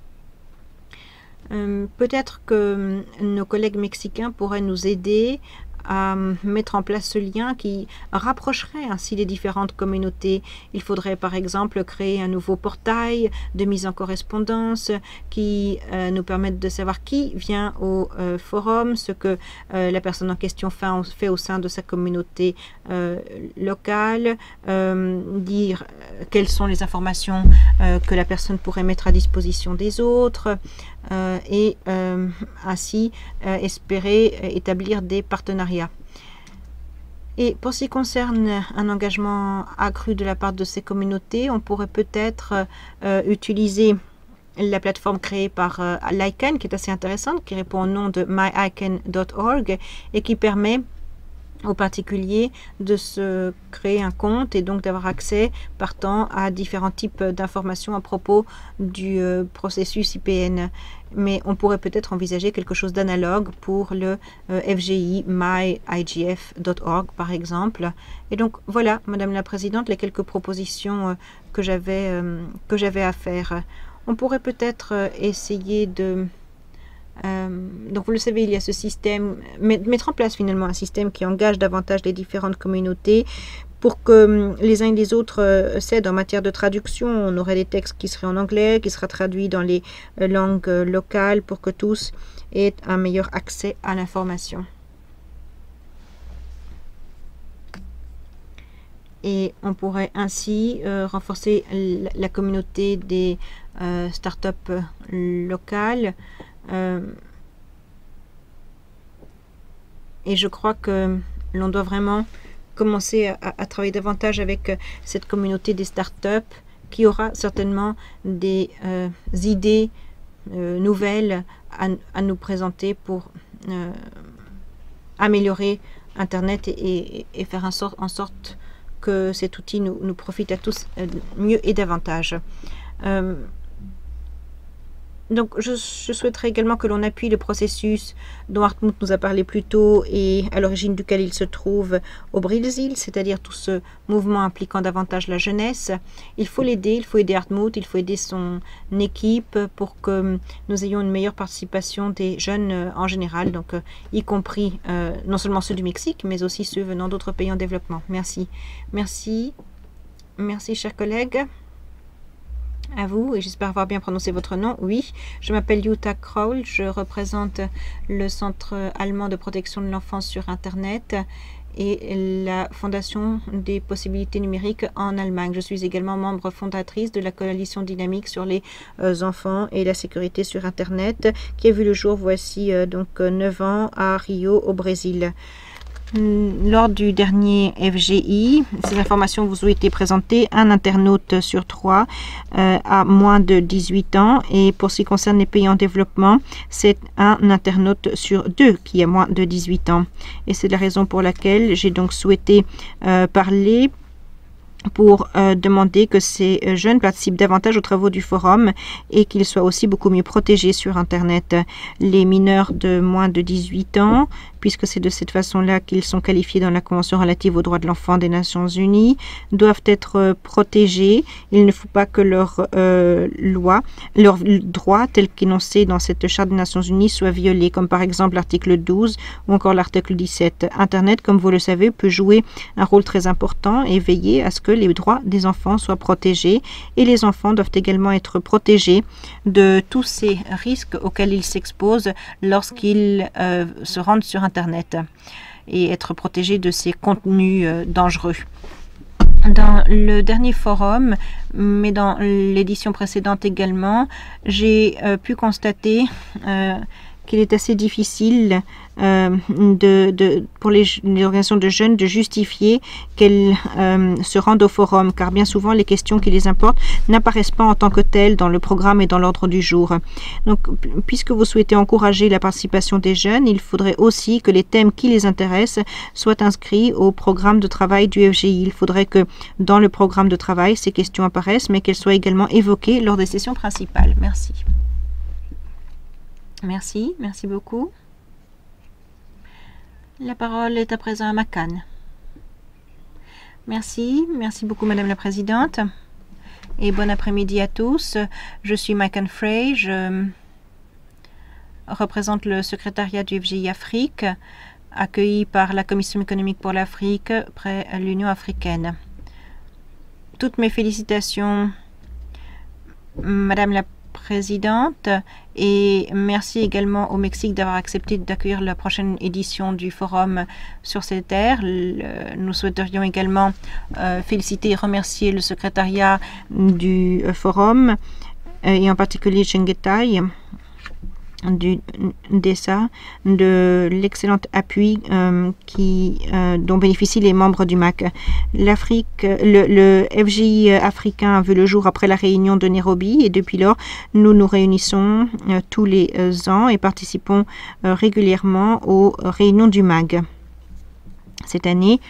Euh, peut-être que nos collègues mexicains pourraient nous aider à mettre en place ce lien qui rapprocherait ainsi les différentes communautés. Il faudrait par exemple créer un nouveau portail de mise en correspondance qui euh, nous permette de savoir qui vient au euh, forum, ce que euh, la personne en question fait, fait au sein de sa communauté euh, locale, euh, dire euh, quelles sont les informations euh, que la personne pourrait mettre à disposition des autres, Euh, et euh, ainsi euh, espérer euh, établir des partenariats. Et pour ce qui concerne un engagement accru de la part de ces communautés, on pourrait peut-être euh, utiliser la plateforme créée par euh, l'ICANN, qui est assez intéressante, qui répond au nom de my I C A N dot org et qui permet aux particuliers de se créer un compte et donc d'avoir accès partant à différents types d'informations à propos du euh, processus I P N. Mais on pourrait peut-être envisager quelque chose d'analogue pour le euh, F G I, my I G F dot org par exemple. Et donc voilà, Madame la Présidente, les quelques propositions euh, que j'avais euh, que j'avais à faire. On pourrait peut-être euh, essayer de Euh, donc vous le savez, il y a ce système, mettre en place finalement un système qui engage davantage les différentes communautés pour que les uns et les autres euh, s'aident en matière de traduction. On aurait des textes qui seraient en anglais, qui seraient traduits dans les euh, langues euh, locales pour que tous aient un meilleur accès à l'information. Et on pourrait ainsi euh, renforcer la, la communauté des euh, startups locales. Euh, et je crois que l'on doit vraiment commencer à, à travailler davantage avec cette communauté des startups qui aura certainement des euh, idées euh, nouvelles à, à nous présenter pour euh, améliorer Internet et, et, et faire en sorte, en sorte que cet outil nous, nous profite à tous euh, mieux et davantage. Euh, Donc, je, je souhaiterais également que l'on appuie le processus dont Hartmut nous a parlé plus tôt et à l'origine duquel il se trouve au Brésil, c'est-à-dire tout ce mouvement impliquant davantage la jeunesse. Il faut l'aider, il faut aider Hartmut, il faut aider son équipe pour que nous ayons une meilleure participation des jeunes euh, en général, donc euh, y compris euh, non seulement ceux du Mexique, mais aussi ceux venant d'autres pays en développement. Merci. Merci. Merci, chers collègues. À vous, et j'espère avoir bien prononcé votre nom. Oui, je m'appelle Jutta Kroll, je représente le Centre allemand de protection de l'enfance sur Internet et la Fondation des possibilités numériques en Allemagne. Je suis également membre fondatrice de la coalition dynamique sur les euh, enfants et la sécurité sur Internet, qui a vu le jour voici euh, donc neuf ans à Rio, au Brésil. Lors du dernier F G I, ces informations vous ont été présentées. Un internaute sur trois euh, a moins de dix-huit ans et pour ce qui concerne les pays en développement, c'est un internaute sur deux qui a moins de dix-huit ans. Et c'est la raison pour laquelle j'ai donc souhaité euh, parler pour euh, demander que ces jeunes participent davantage aux travaux du forum et qu'ils soient aussi beaucoup mieux protégés sur Internet. Les mineurs de moins de dix-huit ans, puisque c'est de cette façon-là qu'ils sont qualifiés dans la Convention relative aux droits de l'enfant des Nations Unies, doivent être euh, protégés. Il ne faut pas que leurs euh, lois, leurs droits tels qu'énoncés dans cette Charte des Nations Unies soient violés, comme par exemple l'article douze ou encore l'article dix-sept. Internet, comme vous le savez, peut jouer un rôle très important et veiller à ce que les droits des enfants soient protégés, et les enfants doivent également être protégés de tous ces risques auxquels ils s'exposent lorsqu'ils euh, se rendent sur Internet, et être protégés de ces contenus euh, dangereux. Dans le dernier forum, mais dans l'édition précédente également, j'ai euh, pu constater euh, qu'il est assez difficile euh, de, de, pour les, les organisations de jeunes de justifier qu'elles euh, se rendent au forum, car bien souvent les questions qui les importent n'apparaissent pas en tant que telles dans le programme et dans l'ordre du jour. Donc, puisque vous souhaitez encourager la participation des jeunes, il faudrait aussi que les thèmes qui les intéressent soient inscrits au programme de travail du F G I. Il faudrait que dans le programme de travail, ces questions apparaissent, mais qu'elles soient également évoquées lors des sessions principales. Merci. Merci, merci beaucoup. La parole est à présent à Macan. Merci, merci beaucoup Madame la Présidente. Et bon après-midi à tous. Je suis Macan Frey, je représente le secrétariat du F G I Afrique, accueilli par la Commission économique pour l'Afrique près l'Union africaine. Toutes mes félicitations, Madame la Présidente, et merci également au Mexique d'avoir accepté d'accueillir la prochaine édition du forum sur ces terres. Le, nous souhaiterions également euh, féliciter et remercier le secrétariat du euh, forum euh, et en particulier Chengetai du D E S A de l'excellent appui euh, qui, euh, dont bénéficient les membres du M A C. L'Afrique, le, le F G I africain a vu le jour après la réunion de Nairobi, et depuis lors, nous nous réunissons euh, tous les euh, ans et participons euh, régulièrement aux réunions du M A G. Cette année,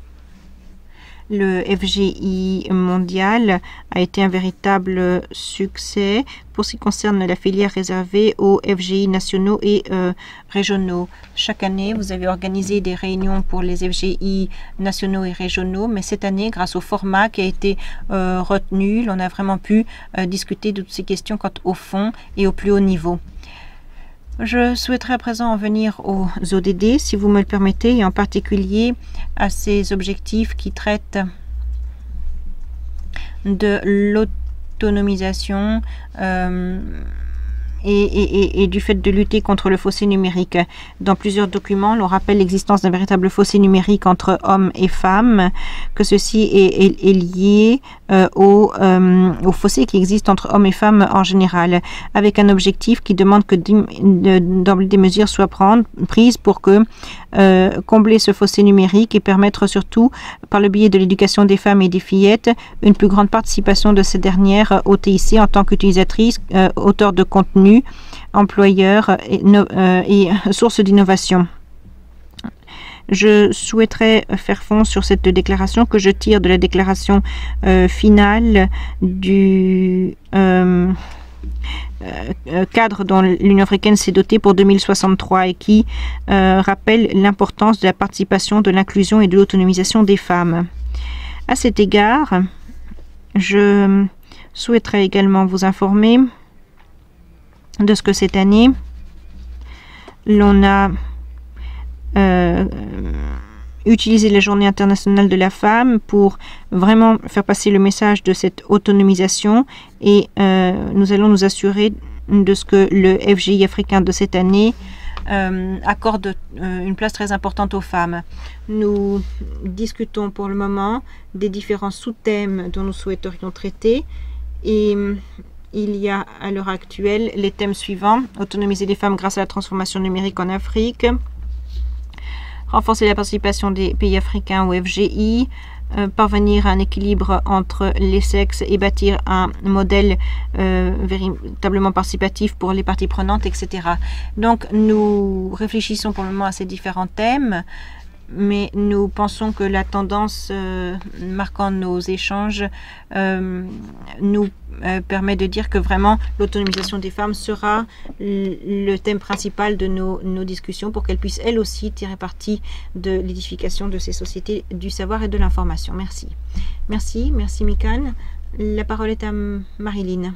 le F G I mondial a été un véritable succès pour ce qui concerne la filière réservée aux F G I nationaux et euh, régionaux. Chaque année, vous avez organisé des réunions pour les F G I nationaux et régionaux, mais cette année, grâce au format qui a été euh, retenu, on a vraiment pu euh, discuter de toutes ces questions quant au fond et au plus haut niveau. Je souhaiterais à présent en venir aux O D D, si vous me le permettez, et en particulier à ces objectifs qui traitent de l'autonomisation euh, et, et, et du fait de lutter contre le fossé numérique. Dans plusieurs documents, l'on rappelle l'existence d'un véritable fossé numérique entre hommes et femmes, que ceci est, est, est lié euh, au, euh, au fossé qui existe entre hommes et femmes en général, avec un objectif qui demande que de, des mesures soient prendre, prises pour que euh, combler ce fossé numérique et permettre surtout, par le biais de l'éducation des femmes et des fillettes, une plus grande participation de ces dernières au T I C en tant qu'utilisatrices, euh, auteurs de contenu, employeurs et, no, euh, et sources d'innovation. Je souhaiterais faire fond sur cette déclaration que je tire de la déclaration euh, finale du euh, euh, cadre dont l'Union africaine s'est dotée pour deux mille soixante-trois et qui euh, rappelle l'importance de la participation, de l'inclusion et de l'autonomisation des femmes. À cet égard, je souhaiterais également vous informer de ce que cette année, l'on a euh, utilisé la Journée internationale de la femme pour vraiment faire passer le message de cette autonomisation, et euh, nous allons nous assurer de ce que le F G I africain de cette année euh, accorde euh, une place très importante aux femmes. Nous discutons pour le moment des différents sous-thèmes dont nous souhaiterions traiter, et il y a à l'heure actuelle les thèmes suivants: autonomiser les femmes grâce à la transformation numérique en Afrique, renforcer la participation des pays africains au F G I, euh, parvenir à un équilibre entre les sexes et bâtir un modèle euh, véritablement participatif pour les parties prenantes, et cetera. Donc nous réfléchissons pour le moment à ces différents thèmes, mais nous pensons que la tendance euh, marquant nos échanges euh, nous euh, permet de dire que vraiment l'autonomisation des femmes sera le thème principal de nos, nos discussions pour qu'elles puissent elles aussi tirer parti de l'édification de ces sociétés du savoir et de l'information. Merci. Merci, merci Mikan. La parole est à Marilyn.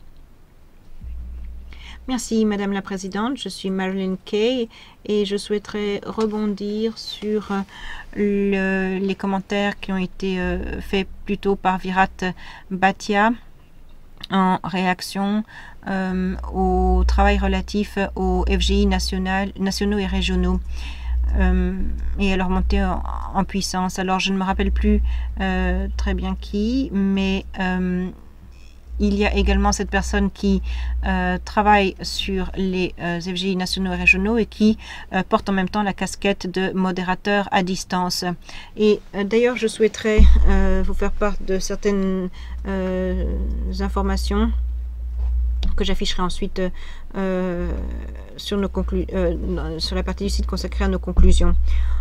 Merci Madame la Présidente, je suis Marilyn Kay et je souhaiterais rebondir sur le, les commentaires qui ont été euh, faits plus tôt par Virat Bhatia en réaction euh, au travail relatif aux F G I national, nationaux et régionaux euh, et à leur montée en, en puissance. Alors je ne me rappelle plus euh, très bien qui, mais euh, il y a également cette personne qui euh, travaille sur les euh, F G I nationaux et régionaux et qui euh, porte en même temps la casquette de modérateur à distance. Et euh, d'ailleurs, je souhaiterais euh, vous faire part de certaines euh, informations que j'afficherai ensuite euh, sur, nos conclu euh, sur la partie du site consacrée à nos conclusions.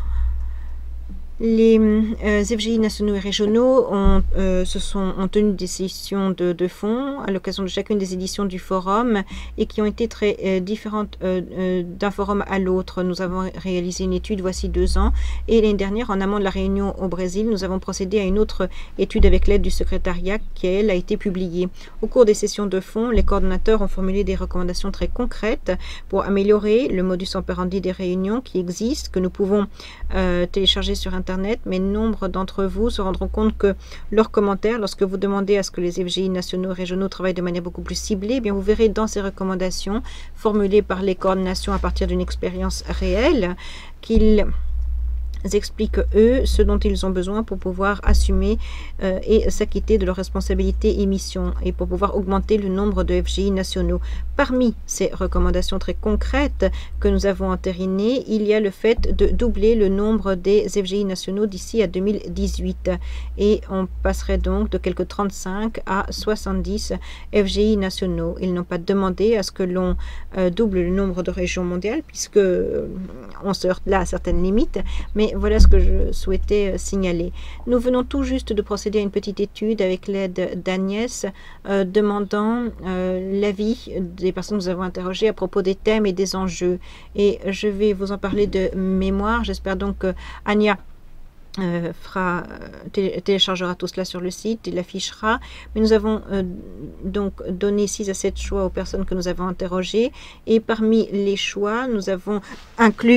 Les euh, F G I nationaux et régionaux ont, euh, se sont, ont tenu des sessions de, de fonds à l'occasion de chacune des éditions du forum et qui ont été très euh, différentes euh, euh, d'un forum à l'autre. Nous avons réalisé une étude voici deux ans et l'année dernière, en amont de la réunion au Brésil, nous avons procédé à une autre étude avec l'aide du secrétariat qui, elle, a été publiée. Au cours des sessions de fonds, les coordonnateurs ont formulé des recommandations très concrètes pour améliorer le modus operandi des réunions qui existent, que nous pouvons euh, télécharger sur Internet. Internet, mais nombre d'entre vous se rendront compte que leurs commentaires, lorsque vous demandez à ce que les F G I nationaux et régionaux travaillent de manière beaucoup plus ciblée, eh bien vous verrez dans ces recommandations formulées par les coordinations à partir d'une expérience réelle qu'ils expliquent eux ce dont ils ont besoin pour pouvoir assumer euh, et s'acquitter de leurs responsabilités et missions et pour pouvoir augmenter le nombre de F G I nationaux. Parmi ces recommandations très concrètes que nous avons entérinées, il y a le fait de doubler le nombre des F G I nationaux d'ici à deux mille dix-huit et on passerait donc de quelques trente-cinq à soixante-dix F G I nationaux. Ils n'ont pas demandé à ce que l'on euh, double le nombre de régions mondiales puisque euh, on se heurte là à certaines limites, mais voilà ce que je souhaitais signaler. Nous venons tout juste de procéder à une petite étude avec l'aide d'Agnès, euh, demandant euh, l'avis des personnes que nous avons interrogées à propos des thèmes et des enjeux. Et je vais vous en parler de mémoire. J'espère donc que Anya Euh, fera, télé téléchargera tout cela sur le site et l'affichera. Mais nous avons euh, donc donné six à sept choix aux personnes que nous avons interrogées. Et parmi les choix, nous avons inclus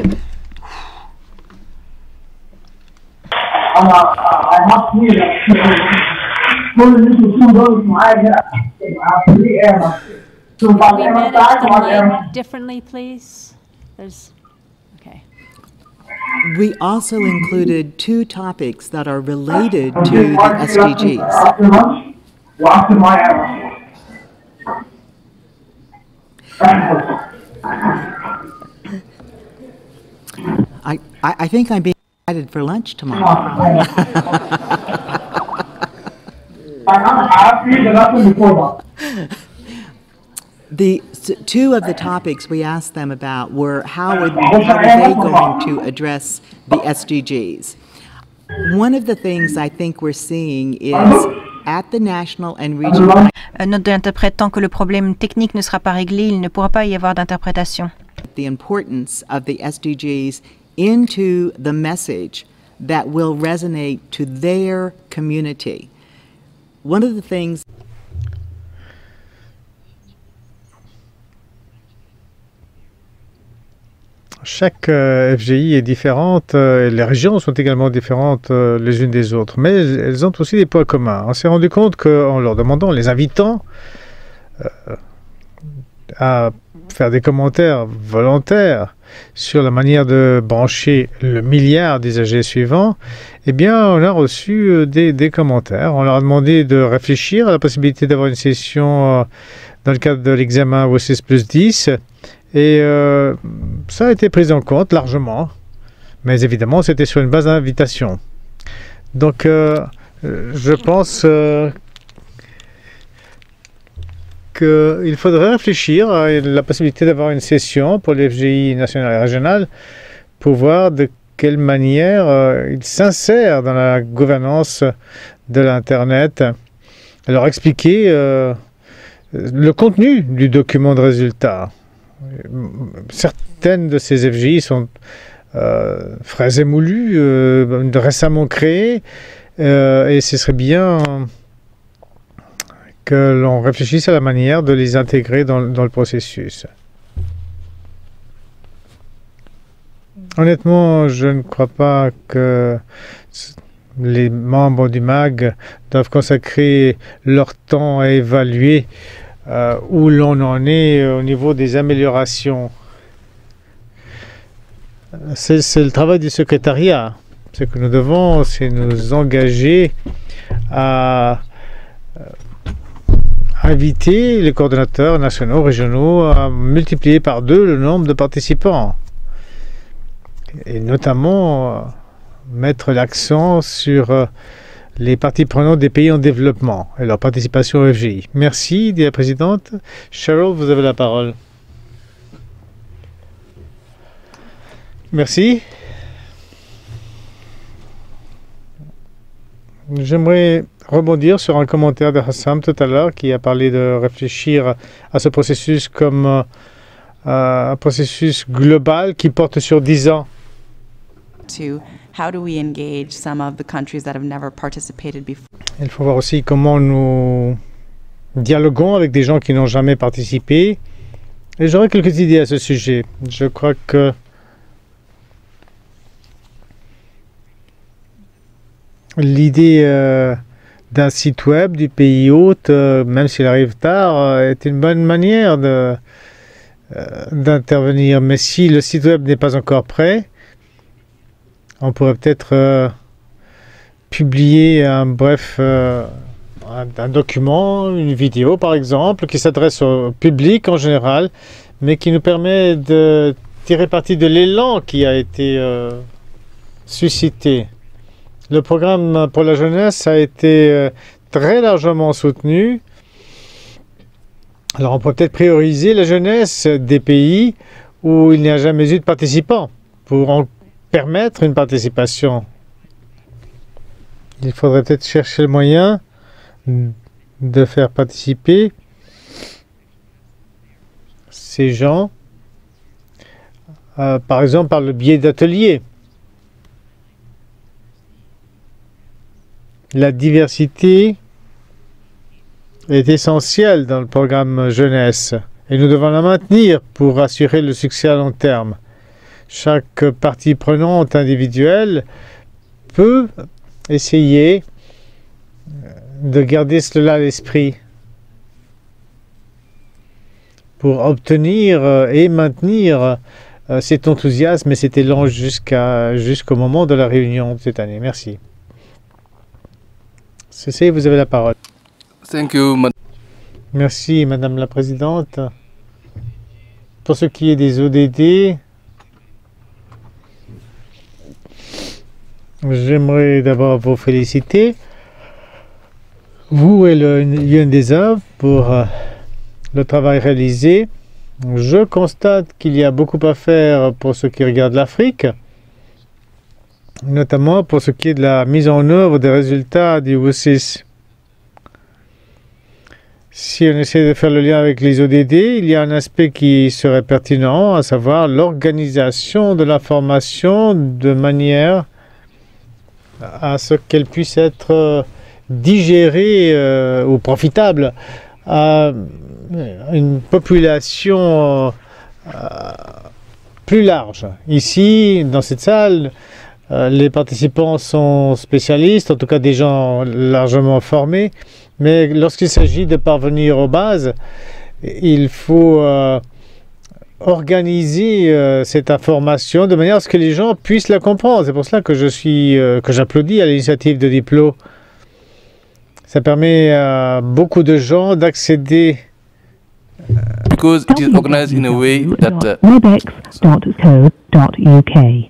Can we manage the mic differently, please? There's, okay. We also included two topics that are related to the S D Gs. I, I, I think I'm being invited for lunch tomorrow. The two of the topics we asked them about were how are, how are they going to address the S D Gs. One of the things I think we're seeing is at the national and regional. Note de l'interprète, tant que le problème technique ne sera pas réglé, il ne pourra pas y avoir d'interprétation. The importance of the S D Gs into the message that will resonate to their community. One of the things Chaque euh, F G I est différente, euh, et les régions sont également différentes euh, les unes des autres, mais elles ont aussi des points communs. On s'est rendu compte qu'en leur demandant, en les invitant euh, à faire des commentaires volontaires sur la manière de brancher le milliard d'usagers suivants, eh bien, on a reçu euh, des, des commentaires. On leur a demandé de réfléchir à la possibilité d'avoir une session euh, dans le cadre de l'examen O S S plus dix. Et euh, ça a été pris en compte largement, mais évidemment c'était sur une base d'invitation. Donc euh, je pense euh, qu'il faudrait réfléchir à la possibilité d'avoir une session pour les F G I nationales et régionales pour voir de quelle manière euh, il s'insère dans la gouvernance de l'Internet. Alors expliquer euh, le contenu du document de résultat. Certaines de ces F G I sont euh, fraises et moulues, euh, récemment créées, euh, et ce serait bien que l'on réfléchisse à la manière de les intégrer dans, dans le processus. Honnêtement, je ne crois pas que les membres du M A G doivent consacrer leur temps à évaluer euh, où l'on en est au niveau des améliorations. C'est le travail du secrétariat. Ce que nous devons, c'est nous engager à inviter les coordonnateurs nationaux, régionaux à multiplier par deux le nombre de participants. Et notamment euh, mettre l'accent sur euh, les parties prenantes des pays en développement et leur participation au F G I. Merci, dit la présidente. Cheryl, vous avez la parole. Merci. J'aimerais rebondir sur un commentaire de Hassam tout à l'heure qui a parlé de réfléchir à ce processus comme euh, un processus global qui porte sur dix ans. To how do we engage some of the countries that have never participated before? Il faut voir aussi comment nous dialoguons avec des gens qui n'ont jamais participé. Et j'aurais quelques idées à ce sujet. Je crois que l'idée euh, d'un site web du pays hôte, euh, même s'il arrive tard, euh, est une bonne manière de, euh, d'intervenir. Mais si le site web n'est pas encore prêt, on pourrait peut-être euh, publier un bref euh, un, un document, une vidéo par exemple, qui s'adresse au public en général, mais qui nous permet de tirer parti de l'élan qui a été euh, suscité. Le programme pour la jeunesse a été euh, très largement soutenu. Alors on peut peut-être prioriser la jeunesse des pays où il n'y a jamais eu de participants pour en permettre une participation. Il faudrait peut-être chercher le moyen de faire participer ces gens, euh, par exemple par le biais d'ateliers. La diversité est essentielle dans le programme jeunesse et nous devons la maintenir pour assurer le succès à long terme. Chaque partie prenante individuelle peut essayer de garder cela à l'esprit pour obtenir et maintenir cet enthousiasme et cet élan jusqu'à, jusqu'au moment de la réunion de cette année. Merci. Ceci, vous avez la parole. Thank you, Merci, Madame la Présidente. Pour ce qui est des O D D, j'aimerais d'abord vous féliciter, vous et le U N D S A, pour euh, le travail réalisé. Je constate qu'il y a beaucoup à faire pour ce qui regarde l'Afrique, notamment pour ce qui est de la mise en œuvre des résultats du W S I S. Si on essaie de faire le lien avec les O D D, il y a un aspect qui serait pertinent, à savoir l'organisation de l'information de manière à ce qu'elle puisse être digérée euh, ou profitable à une population euh, plus large. Ici, dans cette salle, euh, les participants sont spécialistes, en tout cas des gens largement formés, mais lorsqu'il s'agit de parvenir aux bases, il faut euh, organiser euh, cette information de manière à ce que les gens puissent la comprendre. C'est pour cela que je suis, euh, que j'applaudis à l'initiative de Diplo. Ça permet à beaucoup de gens d'accéder. Because it is organized in a way that uh, webex dot co dot U K.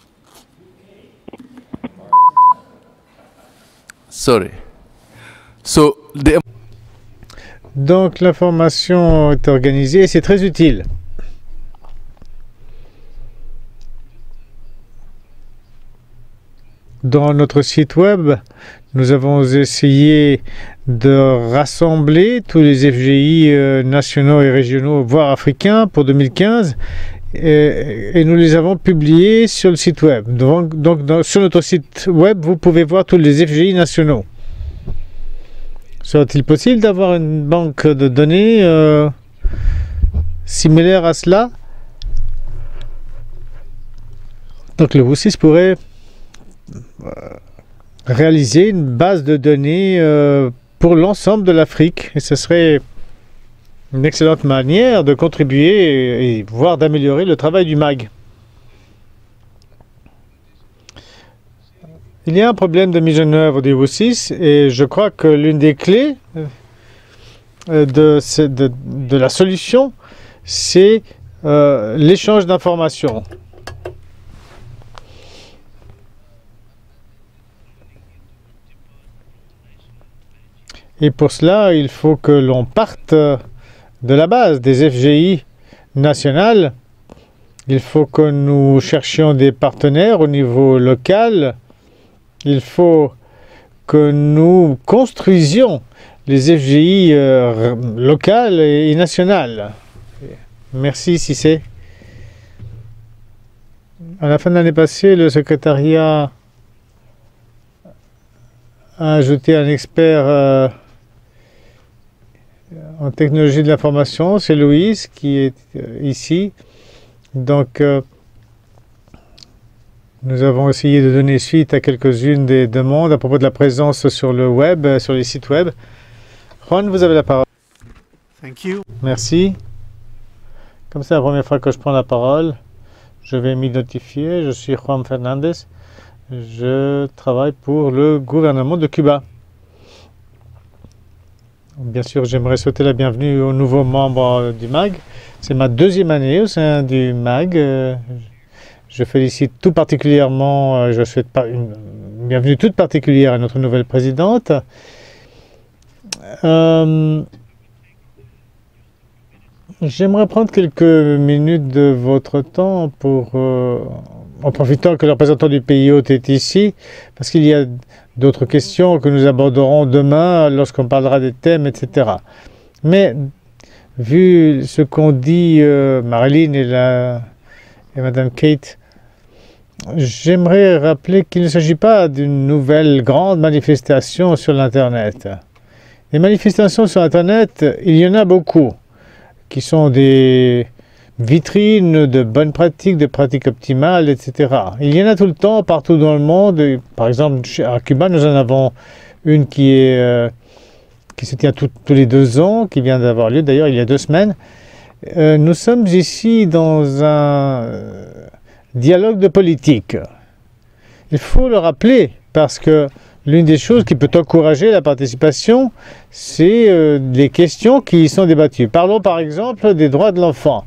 Sorry. So the Donc l'information est organisée et c'est très utile. Dans notre site web, nous avons essayé de rassembler tous les F G I euh, nationaux et régionaux, voire africains, pour deux mille quinze, et, et nous les avons publiés sur le site web. Donc, donc dans, sur notre site web, vous pouvez voir tous les F G I nationaux. Serait-il possible d'avoir une banque de données euh, similaire à cela? Donc le W six pourrait euh, réaliser une base de données euh, pour l'ensemble de l'Afrique, et ce serait une excellente manière de contribuer et, et voire d'améliorer le travail du M A G. Il y a un problème de mise en œuvre du W six et je crois que l'une des clés de, de, de la solution, c'est euh, l'échange d'informations. Et pour cela, il faut que l'on parte de la base des F G I nationales. Il faut que nous cherchions des partenaires au niveau local. Il faut que nous construisions les F G I euh, locales et nationales. Merci, Cissé. À la fin de l'année passée, le secrétariat a ajouté un expert euh, en technologie de l'information. C'est Louise qui est euh, ici. Donc, euh, nous avons essayé de donner suite à quelques-unes des demandes à propos de la présence sur le web, sur les sites web. Juan, vous avez la parole. Thank you. Merci. Comme c'est la première fois que je prends la parole, je vais m'identifier. Je suis Juan Fernandez. Je travaille pour le gouvernement de Cuba. Bien sûr, j'aimerais souhaiter la bienvenue aux nouveaux membres du M A G. C'est ma deuxième année au sein du M A G. Je félicite tout particulièrement, je souhaite pas une bienvenue toute particulière à notre nouvelle présidente. Euh, J'aimerais prendre quelques minutes de votre temps pour, euh, en profitant que le représentant du pays hôte est ici, parce qu'il y a d'autres questions que nous aborderons demain lorsqu'on parlera des thèmes, et cetera. Mais vu ce qu'ont dit euh, Marilyn et, la, et Madame Kate, j'aimerais rappeler qu'il ne s'agit pas d'une nouvelle grande manifestation sur l'Internet. Les manifestations sur Internet, il y en a beaucoup, qui sont des vitrines de bonnes pratiques, de pratiques optimales, et cetera. Il y en a tout le temps, partout dans le monde. Par exemple, à Cuba, nous en avons une qui, est, euh, qui se tient tout, tous les deux ans, qui vient d'avoir lieu d'ailleurs il y a deux semaines. Euh, nous sommes ici dans un euh, dialogue de politique. Il faut le rappeler, parce que l'une des choses qui peut encourager la participation, c'est euh, les questions qui y sont débattues. Parlons par exemple des droits de l'enfant.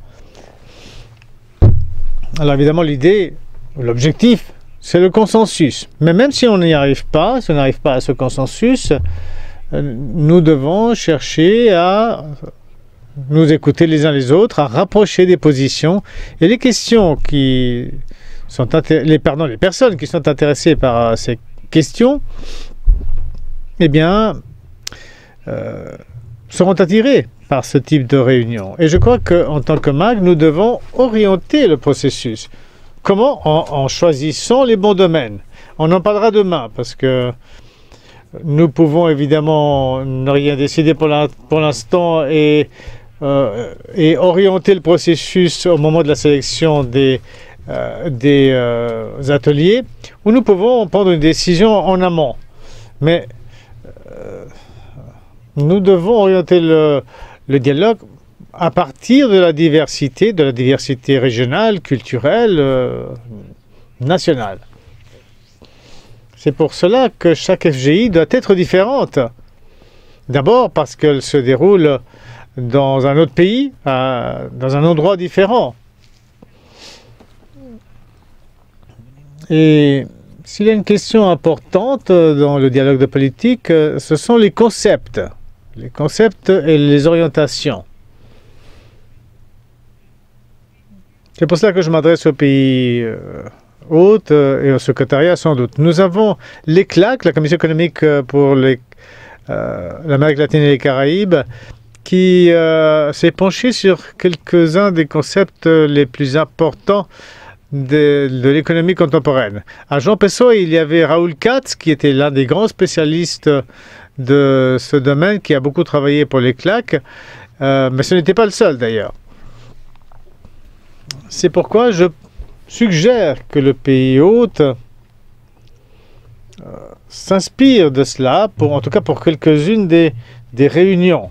Alors évidemment, l'idée, l'objectif, c'est le consensus. Mais même si on n'y arrive pas, si on n'arrive pas à ce consensus, euh, nous devons chercher à nous écouter les uns les autres, à rapprocher des positions. Et les questions qui sont les, pardon, les personnes qui sont intéressées par ces questions, eh bien, euh, seront attirées par ce type de réunion. Et je crois qu'en tant que M A G, nous devons orienter le processus. Comment? En, en choisissant les bons domaines. On en parlera demain, parce que nous pouvons évidemment ne rien décider pour l'instant et, euh, et orienter le processus au moment de la sélection des Euh, des euh, ateliers, où nous pouvons prendre une décision en amont. Mais euh, nous devons orienter le, le dialogue à partir de la diversité, de la diversité régionale, culturelle, euh, nationale. C'est pour cela que chaque F G I doit être différente. D'abord parce qu'elle se déroule dans un autre pays, à, dans un endroit différent. Et s'il y a une question importante dans le dialogue de politique, ce sont les concepts. Les concepts et les orientations. C'est pour cela que je m'adresse aux pays euh, haute et au secrétariat sans doute. Nous avons l'E C L A C, la Commission économique pour les, euh, l'Amérique latine et les Caraïbes, qui euh, s'est penchée sur quelques-uns des concepts les plus importants de, de l'économie contemporaine. À Jean Pessoa, il y avait Raoul Katz, qui était l'un des grands spécialistes de ce domaine, qui a beaucoup travaillé pour l'E C L A C, euh, mais ce n'était pas le seul d'ailleurs. C'est pourquoi je suggère que le pays hôte euh, s'inspire de cela, pour, en tout cas pour quelques-unes des, des réunions.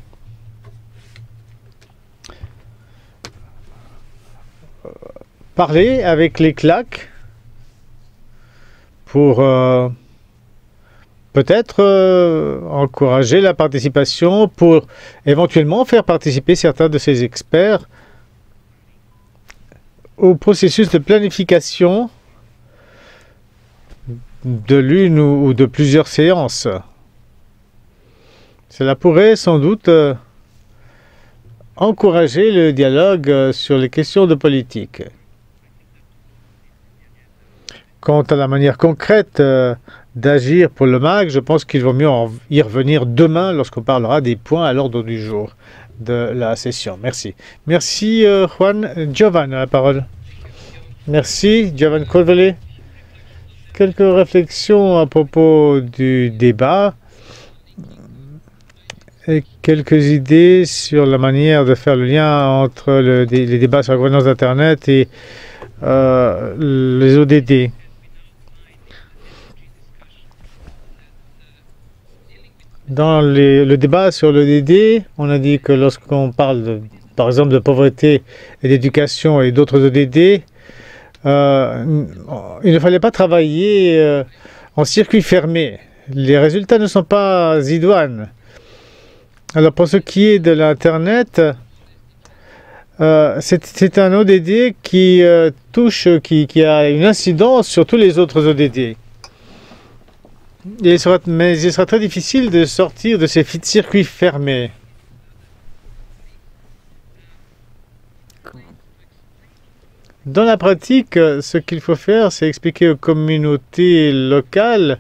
Euh, parler avec les C L A C pour euh, peut-être euh, encourager la participation, pour éventuellement faire participer certains de ces experts au processus de planification de l'une ou, ou de plusieurs séances. Cela pourrait sans doute euh, encourager le dialogue euh, sur les questions de politique. Quant à la manière concrète euh, d'agir pour le M A C, je pense qu'il vaut mieux en y revenir demain lorsqu'on parlera des points à l'ordre du jour de la session. Merci. Merci euh, Juan. Giovanni, la parole. Merci, Giovanni Colvele. Quelques réflexions à propos du débat et quelques idées sur la manière de faire le lien entre le, les débats sur la gouvernance d'Internet et euh, les O D D. Dans les, le débat sur l'O D D, on a dit que lorsqu'on parle, de, par exemple, de pauvreté et d'éducation et d'autres O D D, euh, il ne fallait pas travailler euh, en circuit fermé. Les résultats ne sont pas idoines. Alors, pour ce qui est de l'Internet, euh, c'est un O D D qui euh, touche, qui, qui a une incidence sur tous les autres O D D. Il sera, mais il sera très difficile de sortir de ces circuits fermés. Dans la pratique, ce qu'il faut faire, c'est expliquer aux communautés locales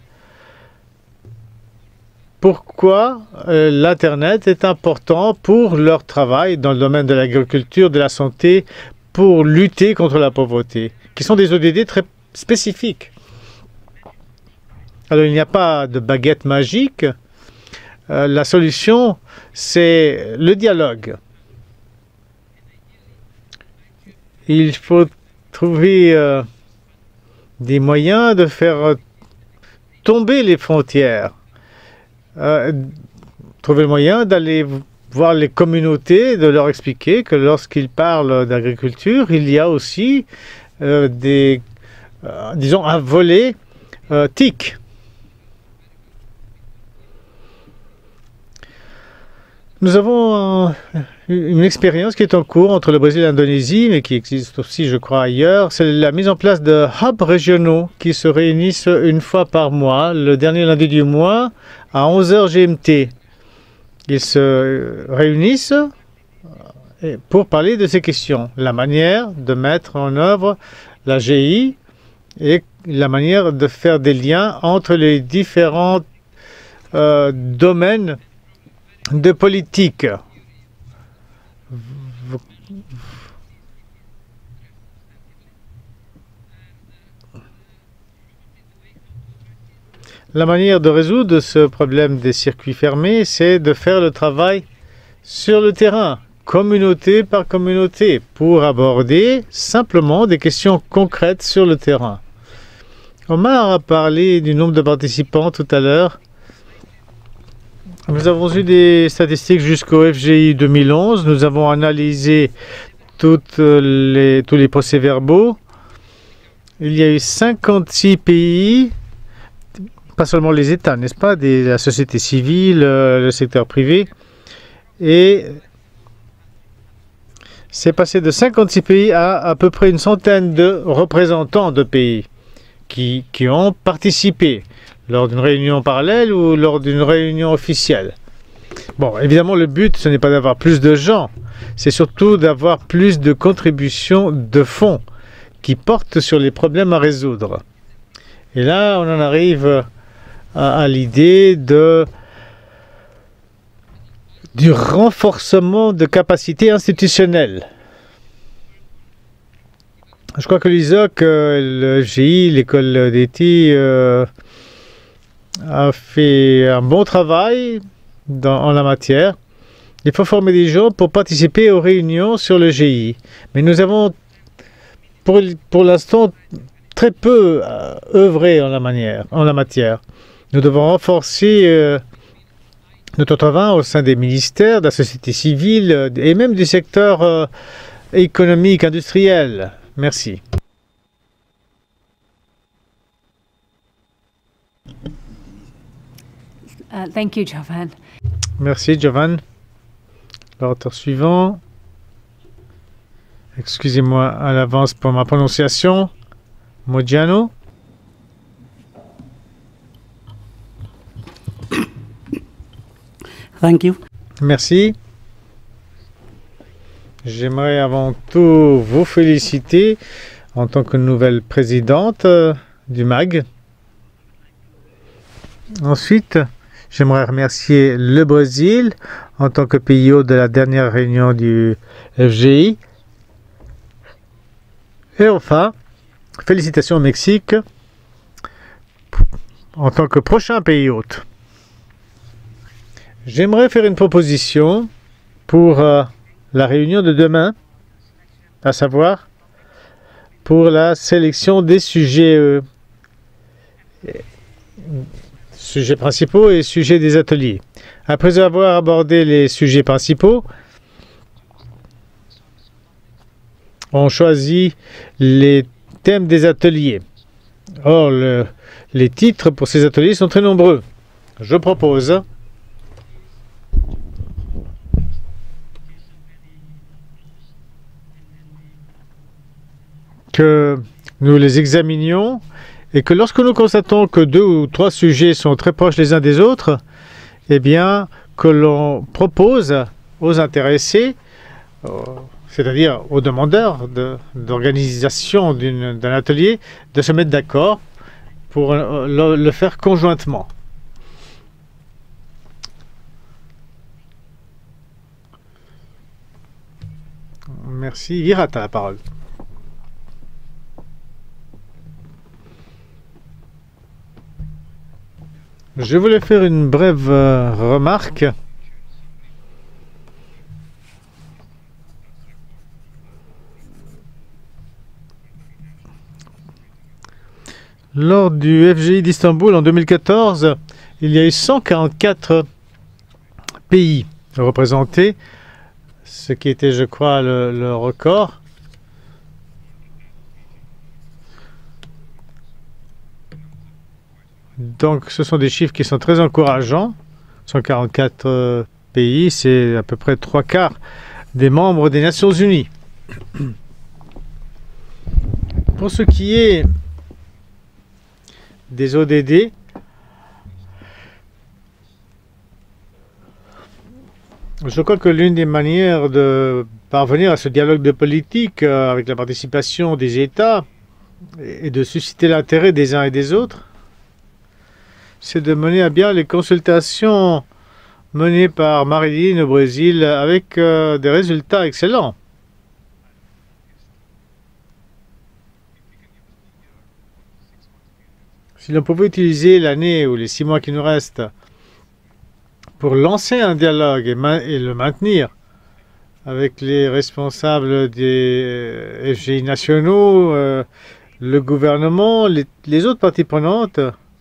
pourquoi euh, l'Internet est important pour leur travail dans le domaine de l'agriculture, de la santé, pour lutter contre la pauvreté, qui sont des O D D très spécifiques. Alors, il n'y a pas de baguette magique. Euh, la solution, c'est le dialogue. Il faut trouver euh, des moyens de faire tomber les frontières. Euh, trouver le moyen d'aller voir les communautés, de leur expliquer que lorsqu'ils parlent d'agriculture, il y a aussi euh, des, euh, disons, un volet euh, T I C. Nous avons euh, une expérience qui est en cours entre le Brésil et l'Indonésie, mais qui existe aussi, je crois, ailleurs. C'est la mise en place de hubs régionaux qui se réunissent une fois par mois, le dernier lundi du mois, à onze heures G M T. Ils se réunissent pour parler de ces questions, la manière de mettre en œuvre la G I et la manière de faire des liens entre les différents euh, domaines de politique. La manière de résoudre ce problème des circuits fermés, c'est de faire le travail sur le terrain, communauté par communauté, pour aborder simplement des questions concrètes sur le terrain. Omar a parlé du nombre de participants tout à l'heure. Nous avons eu des statistiques jusqu'au F G I deux mille onze. Nous avons analysé toutes les, tous les procès-verbaux. Il y a eu cinquante-six pays, pas seulement les États, n'est-ce pas, des, la société civile, le secteur privé. Et c'est passé de cinquante-six pays à à peu près une centaine de représentants de pays qui, qui ont participé lors d'une réunion parallèle ou lors d'une réunion officielle. Bon, évidemment, le but, ce n'est pas d'avoir plus de gens, c'est surtout d'avoir plus de contributions de fonds qui portent sur les problèmes à résoudre. Et là, on en arrive à, à l'idée de du renforcement de capacités institutionnelles. Je crois que l'I S O C, euh, le G I, l'école d'E T euh, a fait un bon travail dans, en la matière. Il faut former des gens pour participer aux réunions sur le G I. Mais nous avons, pour, pour l'instant, très peu euh, œuvré en la, manière, en la matière. Nous devons renforcer euh, notre travail au sein des ministères, de la société civile euh, et même du secteur euh, économique, industriel. Merci. Uh, thank you, Jovan. Merci, Jovan. L'auteur suivant. Excusez-moi à l'avance pour ma prononciation. Modiano. Thank you. Merci. J'aimerais avant tout vous féliciter en tant que nouvelle présidente euh, du M A G. Ensuite, j'aimerais remercier le Brésil en tant que pays hôte de la dernière réunion du F G I. Et enfin, félicitations au Mexique en tant que prochain pays hôte. J'aimerais faire une proposition pour euh, la réunion de demain, à savoir pour la sélection des sujets, euh, sujets principaux et sujets des ateliers. Après avoir abordé les sujets principaux, on choisit les thèmes des ateliers. Or, le, les titres pour ces ateliers sont très nombreux. Je propose que nous les examinions et que lorsque nous constatons que deux ou trois sujets sont très proches les uns des autres, eh bien, que l'on propose aux intéressés, euh, c'est-à-dire aux demandeurs d'organisation de, d'un atelier, de se mettre d'accord pour le, le faire conjointement. Merci. Virat a la parole. Je voulais faire une brève euh, remarque. Lors du F G I d'Istanbul en deux mille quatorze, il y a eu cent quarante-quatre pays représentés, ce qui était, je crois, le, le record. Donc, ce sont des chiffres qui sont très encourageants. cent quarante-quatre euh, pays, c'est à peu près trois quarts des membres des Nations Unies. Pour ce qui est des O D D, je crois que l'une des manières de parvenir à ce dialogue de politique euh, avec la participation des États et de susciter l'intérêt des uns et des autres, c'est de mener à bien les consultations menées par Marilyn au Brésil avec euh, des résultats excellents. Si l'on pouvait utiliser l'année ou les six mois qui nous restent pour lancer un dialogue et, et le maintenir avec les responsables des F G I nationaux, euh, le gouvernement, les, les autres parties prenantes,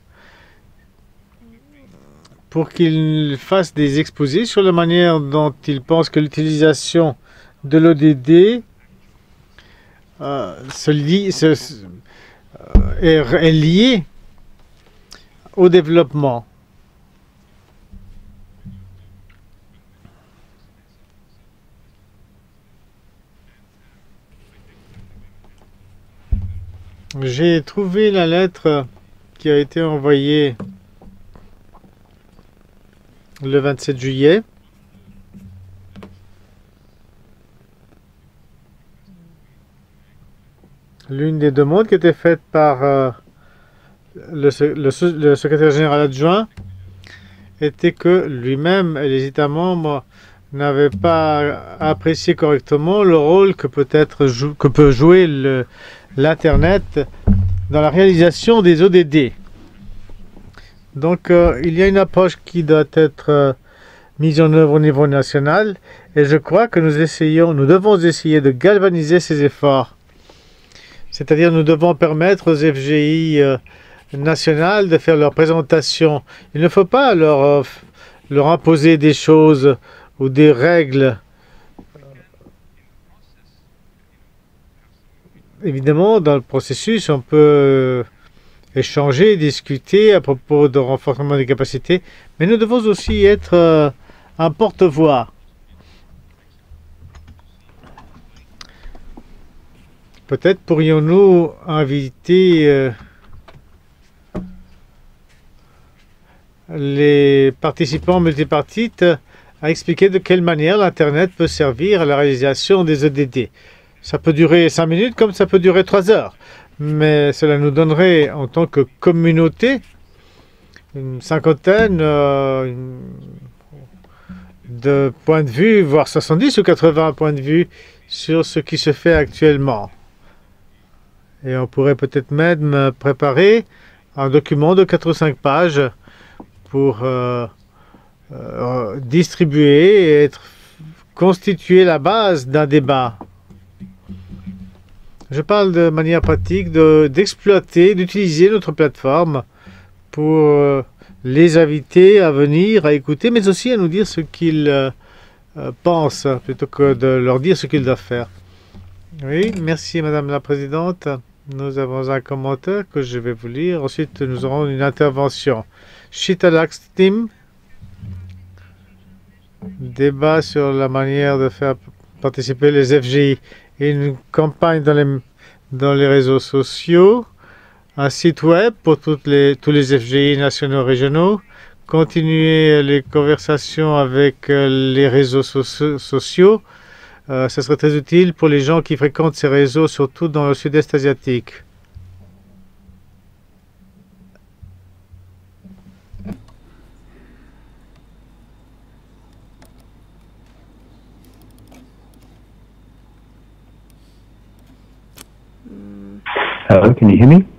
pour qu'ils fassent des exposés sur la manière dont ils pensent que l'utilisation de l'O D D euh, se lie, se, euh, est, est liée au développement. J'ai trouvé la lettre qui a été envoyée le vingt-sept juillet. L'une des demandes qui était faite par euh, le, le, le secrétaire général adjoint était que lui-même et les États membres n'avaient pas apprécié correctement le rôle que peut, être jou que peut jouer l'Internet dans la réalisation des O D D. Donc euh, il y a une approche qui doit être euh, mise en œuvre au niveau national et je crois que nous essayons, nous devons essayer de galvaniser ces efforts. C'est-à-dire nous devons permettre aux F G I euh, nationales de faire leur présentation. Il ne faut pas leur, euh, leur imposer des choses ou des règles. Évidemment, dans le processus, on peut échanger, discuter à propos de renforcement des capacités, mais nous devons aussi être euh, un porte-voix. Peut-être pourrions-nous inviter euh, les participants multipartites à expliquer de quelle manière l'Internet peut servir à la réalisation des O D D. Ça peut durer cinq minutes comme ça peut durer trois heures. Mais cela nous donnerait, en tant que communauté, une cinquantaine euh, une, de points de vue, voire soixante-dix ou quatre-vingts points de vue sur ce qui se fait actuellement. Et on pourrait peut-être même préparer un document de quatre ou cinq pages pour euh, euh, distribuer et être, constituer la base d'un débat. Je parle de manière pratique d'exploiter, d'utiliser notre plateforme pour euh, les inviter à venir, à écouter, mais aussi à nous dire ce qu'ils euh, pensent, plutôt que de leur dire ce qu'ils doivent faire. Oui, merci Madame la Présidente. Nous avons un commentaire que je vais vous lire. Ensuite, nous aurons une intervention. Shitalax Team. Débat sur la manière de faire participer les F G I. Une campagne dans les, dans les réseaux sociaux, un site web pour toutes les, tous les F G I nationaux régionaux, continuer les conversations avec les réseaux so sociaux. Euh, ce serait très utile pour les gens qui fréquentent ces réseaux, surtout dans le sud-est asiatique. Hello, can you hear me?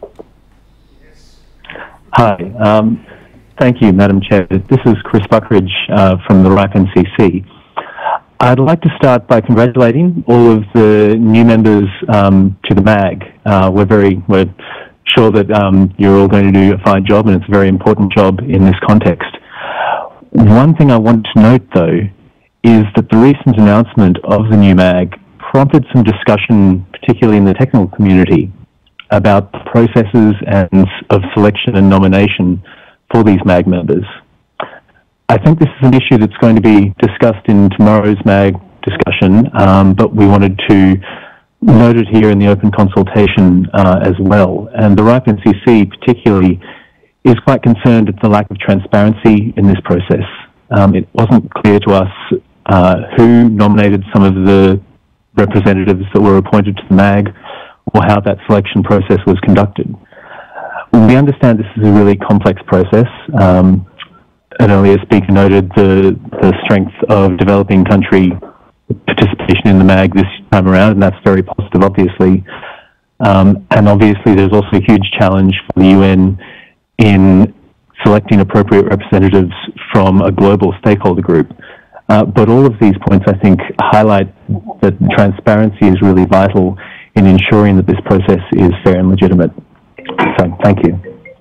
Hi, um, thank you, Madam Chair. This is Chris Buckridge uh, from the R I P N C C. I'd like to start by congratulating all of the new members um, to the M A G. Uh, we're very, we're sure that um, you're all going to do a fine job, and it's a very important job in this context. One thing I wanted to note, though, is that the recent announcement of the new M A G prompted some discussion, particularly in the technical community, about the processes and of selection and nomination for these M A G members. I think this is an issue that's going to be discussed in tomorrow's M A G discussion, um, but we wanted to note it here in the open consultation uh, as well. And the R I P N C C particularly is quite concerned at the lack of transparency in this process. Um, it wasn't clear to us uh, who nominated some of the representatives that were appointed to the M A G, or how that selection process was conducted. We understand this is a really complex process. Um, an earlier speaker noted the, the strength of developing country participation in the M A G this time around, and that's very positive, obviously. Um, and obviously there's also a huge challenge for the U N in selecting appropriate representatives from a global stakeholder group. Uh, but all of these points, I think, highlight that transparency is really vital in ensuring that this process is fair and legitimate. So, thank you.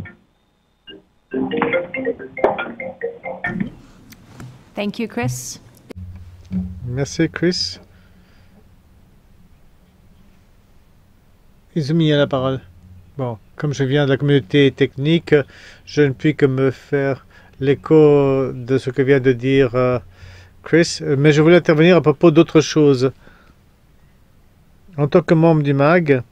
Thank you, Chris. Merci, Chris. Izumi a la parole. Bon, comme je viens de la communauté technique, je ne puis que me faire l'écho de ce que vient de dire euh, Chris, mais je voulais intervenir à propos d'autre chose. En tant que membre du M A G,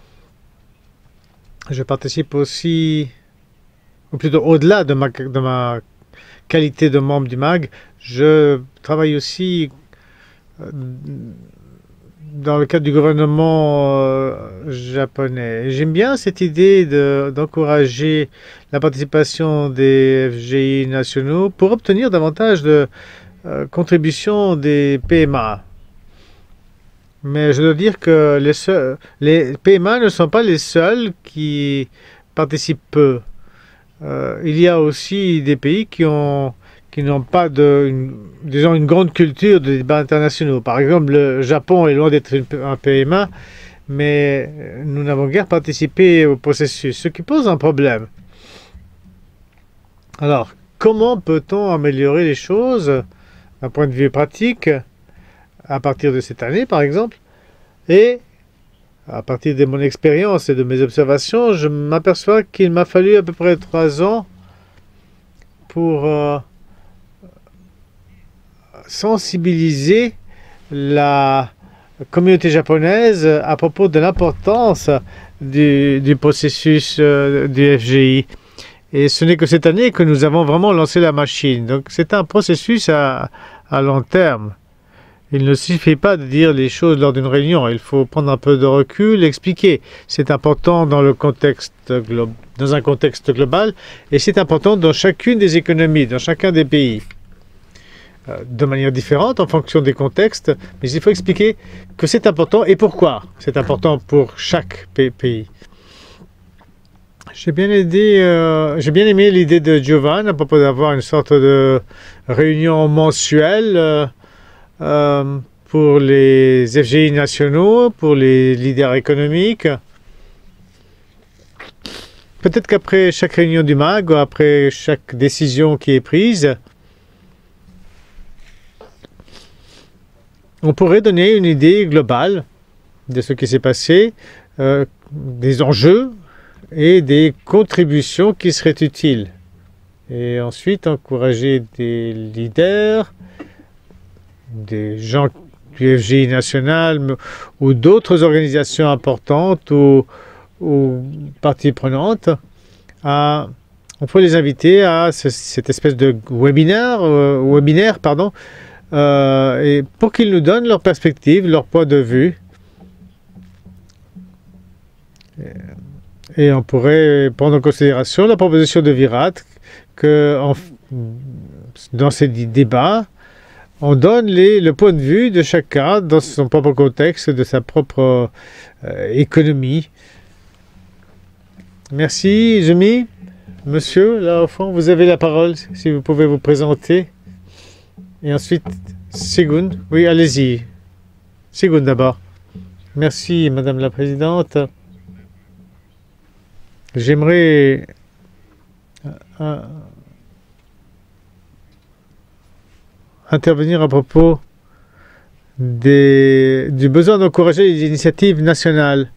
je participe aussi, ou plutôt au-delà de ma, de ma qualité de membre du M A G, je travaille aussi dans le cadre du gouvernement euh, japonais. J'aime bien cette idée d'encourager la participation des F G I nationaux pour obtenir davantage de euh, contributions des P M A. Mais je dois dire que les, seuls, les P M A ne sont pas les seuls qui participent peu. Euh, il y a aussi des pays qui ont qui n'ont pas de, une, disons, une grande culture de débats internationaux. Par exemple, le Japon est loin d'être un P M A, mais nous n'avons guère participé au processus, ce qui pose un problème. Alors, comment peut-on améliorer les choses d'un point de vue pratique à partir de cette année, par exemple? Et à partir de mon expérience et de mes observations, je m'aperçois qu'il m'a fallu à peu près trois ans pour euh, sensibiliser la communauté japonaise à propos de l'importance du, du processus euh, du F G I. Et ce n'est que cette année que nous avons vraiment lancé la machine. Donc c'est un processus à, à long terme. Il ne suffit pas de dire les choses lors d'une réunion. Il faut prendre un peu de recul, expliquer. C'est important dans le contexte glo- dans un contexte global et c'est important dans chacune des économies, dans chacun des pays. De manière différente en fonction des contextes, mais il faut expliquer que c'est important et pourquoi c'est important pour chaque pays. J'ai bien, aidé, euh, j'ai bien aimé l'idée de Giovanni à propos d'avoir une sorte de réunion mensuelle euh, euh, pour les F G I nationaux, pour les leaders économiques. Peut-être qu'après chaque réunion du M A G, ou après chaque décision qui est prise, on pourrait donner une idée globale de ce qui s'est passé, euh, des enjeux et des contributions qui seraient utiles. Et ensuite, encourager des leaders, des gens du F G I national ou d'autres organisations importantes ou, ou parties prenantes, à, on peut les inviter à ce, cette espèce de webinaire, euh, webinaire pardon, Euh, et pour qu'ils nous donnent leur perspective, leur point de vue. Et on pourrait prendre en considération la proposition de Virat que en, dans ces débats, on donne les, le point de vue de chacun dans son propre contexte, de sa propre euh, économie. Merci, Jimmy. Monsieur, là au fond, vous avez la parole, si vous pouvez vous présenter. Et ensuite, Sigun. Oui, allez-y. Sigun d'abord. Merci, Madame la Présidente. J'aimerais euh, intervenir à propos des, du besoin d'encourager les initiatives nationales.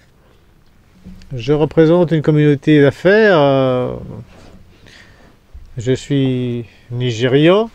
Je représente une communauté d'affaires. Euh, je suis nigérian.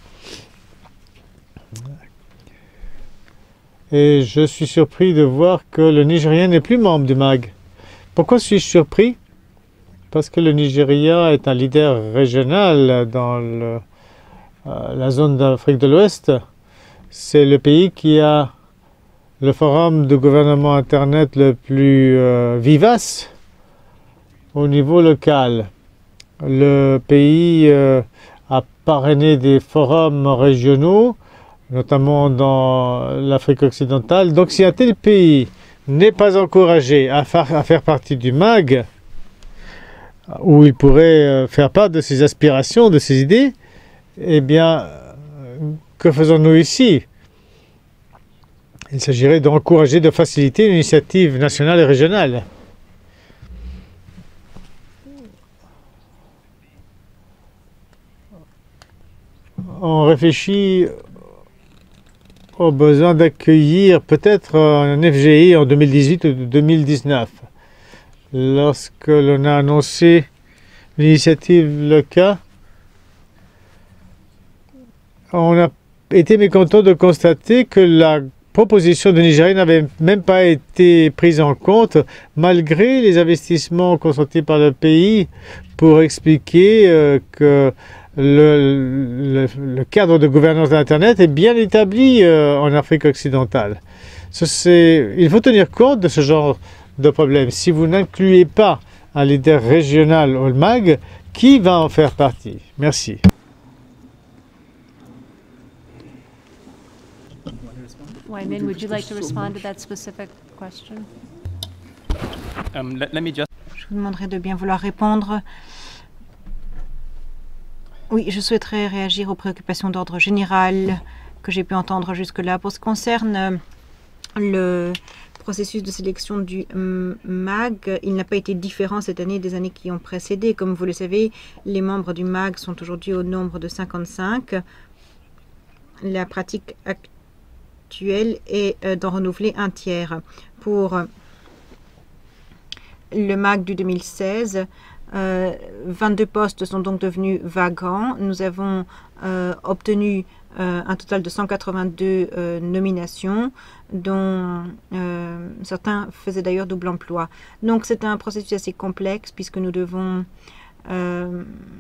Et je suis surpris de voir que le Nigeria n'est plus membre du M A G. Pourquoi suis-je surpris? Parce que le Nigeria est un leader régional dans le, euh, la zone d'Afrique de l'Ouest. C'est le pays qui a le forum de gouvernement Internet le plus euh, vivace au niveau local. Le pays euh, a parrainé des forums régionaux, notamment dans l'Afrique occidentale. Donc si un tel pays n'est pas encouragé à faire, à faire partie du M A G, où il pourrait faire part de ses aspirations, de ses idées, eh bien, que faisons-nous ici? Il s'agirait d'encourager, de faciliter l'initiative nationale et régionale. On réfléchit au besoin d'accueillir peut-être un F G I en deux mille dix-huit ou deux mille dix-neuf. Lorsque l'on a annoncé l'initiative locale, on a été mécontent de constater que la proposition de Nigeria n'avait même pas été prise en compte, malgré les investissements consentis par le pays pour expliquer euh, que le, le, le cadre de gouvernance d'Internet est bien établi euh, en Afrique occidentale. Il faut tenir compte de ce genre de problème. Si vous n'incluez pas un leader régional au M A G, qui va en faire partie? Merci. Wyman, would you like to respond to that specific question? Um, let, let me just... Je vous demanderai de bien vouloir répondre. Oui, je souhaiterais réagir aux préoccupations d'ordre général que j'ai pu entendre jusque-là. Pour ce qui concerne le processus de sélection du M A G, il n'a pas été différent cette année des années qui ont précédé. Comme vous le savez, les membres du M A G sont aujourd'hui au nombre de cinquante-cinq. La pratique actuelle est d'en renouveler un tiers. Pour le M A G du deux mille seize, euh, vingt-deux postes sont donc devenus vacants. Nous avons euh, obtenu euh, un total de cent quatre-vingt-deux euh, nominations, dont euh, certains faisaient d'ailleurs double emploi. Donc c'est un processus assez complexe puisque nous devons euh,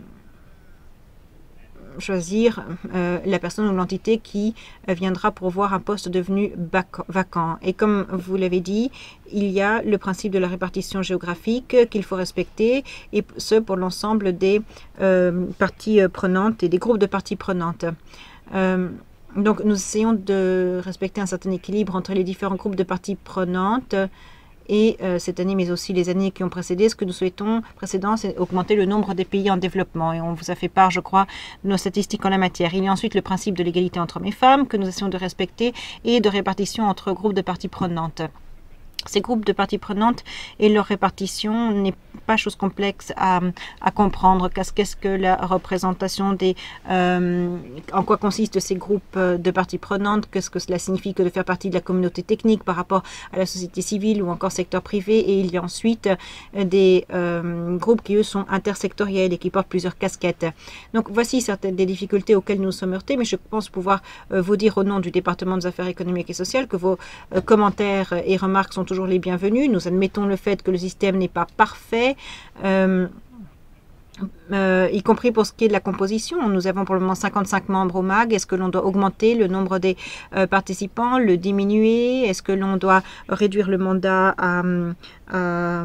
choisir euh, la personne ou l'entité qui euh, viendra pourvoir un poste devenu vacant. Et comme vous l'avez dit, il y a le principe de la répartition géographique qu'il faut respecter, et ce pour l'ensemble des euh, parties prenantes et des groupes de parties prenantes. Euh, donc nous essayons de respecter un certain équilibre entre les différents groupes de parties prenantes. Et euh, cette année, mais aussi les années qui ont précédé, ce que nous souhaitons précédent, c'est augmenter le nombre des pays en développement. Et on vous a fait part, je crois, de nos statistiques en la matière. Il y a ensuite le principe de l'égalité entre hommes et femmes que nous essayons de respecter et de répartition entre groupes de parties prenantes. Ces groupes de parties prenantes et leur répartition n'est pas chose complexe à, à comprendre. Qu'est-ce que la représentation des... Euh, en quoi consistent ces groupes de parties prenantes? Qu'est-ce que cela signifie que de faire partie de la communauté technique par rapport à la société civile ou encore secteur privé? Et il y a ensuite des euh, groupes qui, eux, sont intersectoriels et qui portent plusieurs casquettes. Donc, voici certaines des difficultés auxquelles nous sommes heurtés, mais je pense pouvoir euh, vous dire au nom du département des affaires économiques et sociales que vos euh, commentaires et remarques sont toujours les bienvenus. Nous admettons le fait que le système n'est pas parfait, euh, euh, y compris pour ce qui est de la composition. Nous avons pour le moment cinquante-cinq membres au M A G. Est-ce que l'on doit augmenter le nombre des euh, participants, le diminuer? Est-ce que l'on doit réduire le mandat à, à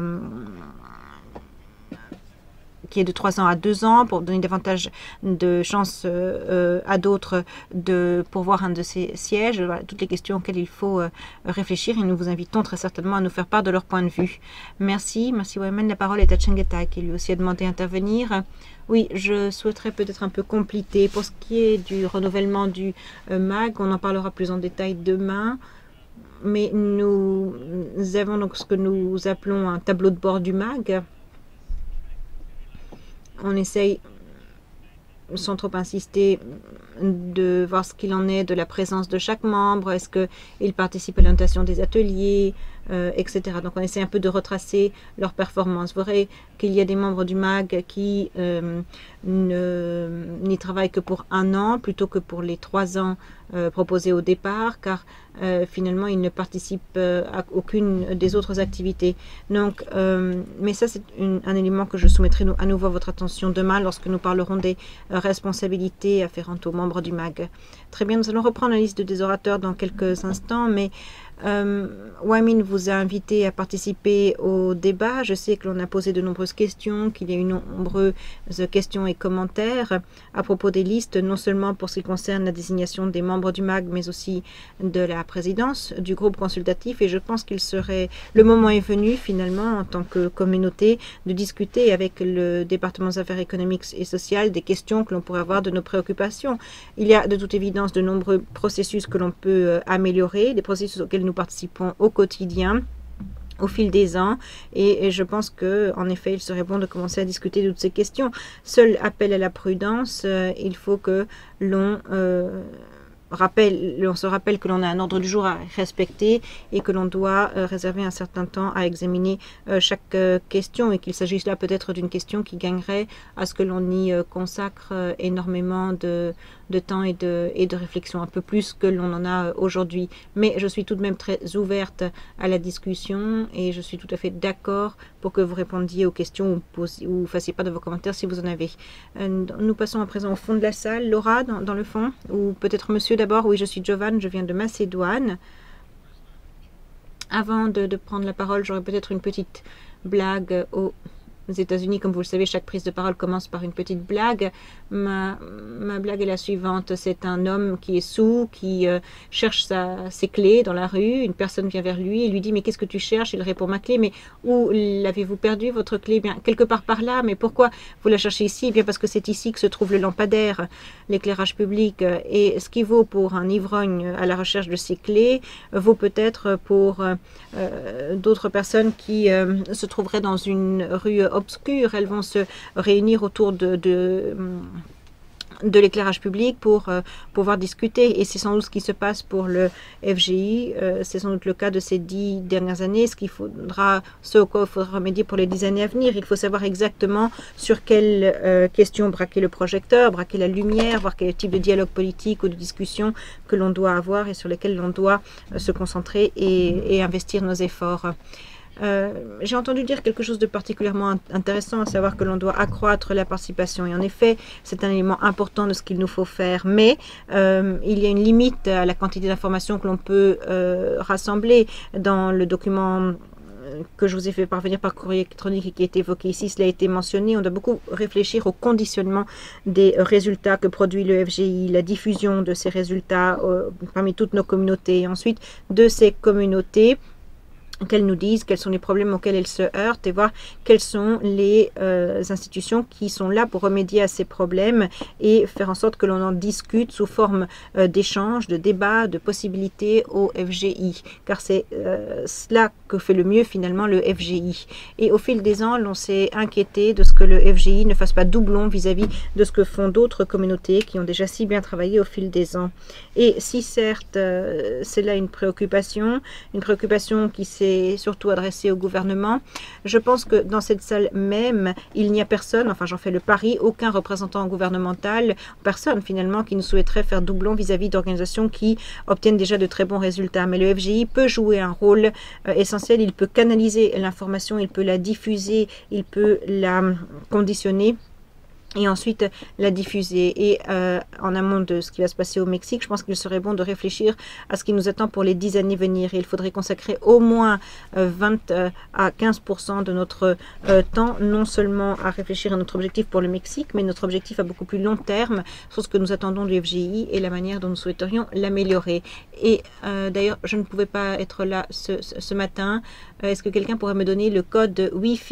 qui est de trois ans à deux ans pour donner davantage de chances euh, à d'autres de pourvoir un de ces sièges? Voilà, toutes les questions auxquelles il faut euh, réfléchir, et nous vous invitons très certainement à nous faire part de leur point de vue. Merci, merci Wyman. La parole est à Chengeta qui lui aussi a demandé à intervenir. Oui, je souhaiterais peut-être un peu compléter. Pour ce qui est du renouvellement du euh, M A G, on en parlera plus en détail demain. Mais nous avons donc ce que nous appelons un tableau de bord du M A G. On essaye, sans trop insister, de voir ce qu'il en est de la présence de chaque membre. Est-ce qu'il participe à l'orientation des ateliers, euh, et cetera. Donc on essaie un peu de retracer leur performance. Vous verrez qu'il y a des membres du M A G qui euh, n'y travaillent que pour un an plutôt que pour les trois ans euh, proposés au départ, car euh, finalement ils ne participent euh, à aucune des autres activités. Donc, euh, mais ça c'est un élément que je soumettrai à nouveau à votre attention demain lorsque nous parlerons des euh, responsabilités afférentes aux membres du M A G. Très bien, nous allons reprendre la liste des orateurs dans quelques instants, mais Euh, Wyman vous a invité à participer au débat. Je sais que l'on a posé de nombreuses questions, qu'il y a eu nombreuses questions et commentaires à propos des listes, non seulement pour ce qui concerne la désignation des membres du M A G, mais aussi de la présidence du groupe consultatif. Et je pense qu'il serait, le moment est venu finalement, en tant que communauté, de discuter avec le département des affaires économiques et sociales des questions que l'on pourrait avoir de nos préoccupations. Il y a de toute évidence de nombreux processus que l'on peut euh, améliorer, des processus auxquels nous Nous participons au quotidien au fil des ans, et, et je pense que en effet il serait bon de commencer à discuter de toutes ces questions. Seul appel à la prudence, euh, il faut que l'on euh, rappelle, on se rappelle que l'on a un ordre du jour à respecter et que l'on doit euh, réserver un certain temps à examiner euh, chaque euh, question, et qu'il s'agisse là peut-être d'une question qui gagnerait à ce que l'on y euh, consacre euh, énormément de, de temps et de, et de réflexion, un peu plus que l'on en a euh, aujourd'hui. Mais je suis tout de même très ouverte à la discussion, et je suis tout à fait d'accord pour que vous répondiez aux questions ou, posiez, ou fassiez pas de vos commentaires si vous en avez. Euh, nous passons à présent au fond de la salle. Laura, dans, dans le fond, ou peut-être monsieur d'abord. Oui, je suis Jovan, je viens de Macédoine. Avant de, de prendre la parole, j'aurais peut-être une petite blague aux États-Unis. Comme vous le savez, chaque prise de parole commence par une petite blague. Ma, ma blague est la suivante. C'est un homme qui est sourd, qui euh, cherche sa, ses clés dans la rue. Une personne vient vers lui et lui dit « Mais qu'est-ce que tu cherches ?» Il répond « Ma clé. » Mais où l'avez-vous perdu, votre clé? Bien, quelque part par là. Mais pourquoi vous la cherchez ici? Eh bien, parce que c'est ici que se trouve le lampadaire, l'éclairage public. Et ce qui vaut pour un ivrogne à la recherche de ses clés vaut peut-être pour euh, d'autres personnes qui euh, se trouveraient dans une rue obscures. Elles vont se réunir autour de, de, de l'éclairage public pour euh, pouvoir discuter. Et c'est sans doute ce qui se passe pour le F G I. Euh, c'est sans doute le cas de ces dix dernières années. Ce qu'il faudra, ce au quoi il faudra remédier pour les dix années à venir. Il faut savoir exactement sur quelle euh, question braquer le projecteur, braquer la lumière, voir quel type de dialogue politique ou de discussion que l'on doit avoir et sur lesquels l'on doit euh, se concentrer et, et investir nos efforts. Euh, j'ai entendu dire quelque chose de particulièrement intéressant, à savoir que l'on doit accroître la participation. Et en effet, c'est un élément important de ce qu'il nous faut faire. Mais euh, il y a une limite à la quantité d'informations que l'on peut euh, rassembler. Dans le document que je vous ai fait parvenir par courrier électronique et qui est évoqué ici, cela a été mentionné. On doit beaucoup réfléchir au conditionnement des résultats que produit le F G I, la diffusion de ces résultats euh, parmi toutes nos communautés. Et ensuite, de ces communautés, qu'elles nous disent quels sont les problèmes auxquels elles se heurtent et voir quelles sont les euh, institutions qui sont là pour remédier à ces problèmes et faire en sorte que l'on en discute sous forme euh, d'échanges, de débats, de possibilités au F G I. Car c'est euh, cela que fait le mieux finalement le F G I. Et au fil des ans, l'on s'est inquiété de ce que le F G I ne fasse pas doublon vis-à-vis de ce que font d'autres communautés qui ont déjà si bien travaillé au fil des ans. Et si certes, euh, c'est là une préoccupation, une préoccupation qui s'est surtout adressé au gouvernement. Je pense que dans cette salle même, il n'y a personne, enfin j'en fais le pari, aucun représentant gouvernemental, personne finalement qui ne souhaiterait faire doublon vis-à-vis d'organisations qui obtiennent déjà de très bons résultats. Mais le F G I peut jouer un rôle euh, essentiel, il peut canaliser l'information, il peut la diffuser, il peut la conditionner et ensuite la diffuser. Et euh, en amont de ce qui va se passer au Mexique, je pense qu'il serait bon de réfléchir à ce qui nous attend pour les dix années à venir. Et il faudrait consacrer au moins euh, vingt à quinze pour cent de notre euh, temps, non seulement à réfléchir à notre objectif pour le Mexique, mais notre objectif à beaucoup plus long terme sur ce que nous attendons du F G I et la manière dont nous souhaiterions l'améliorer. Et euh, d'ailleurs, je ne pouvais pas être là ce, ce, ce matin. Euh, Est-ce que quelqu'un pourrait me donner le code Wi-Fi ?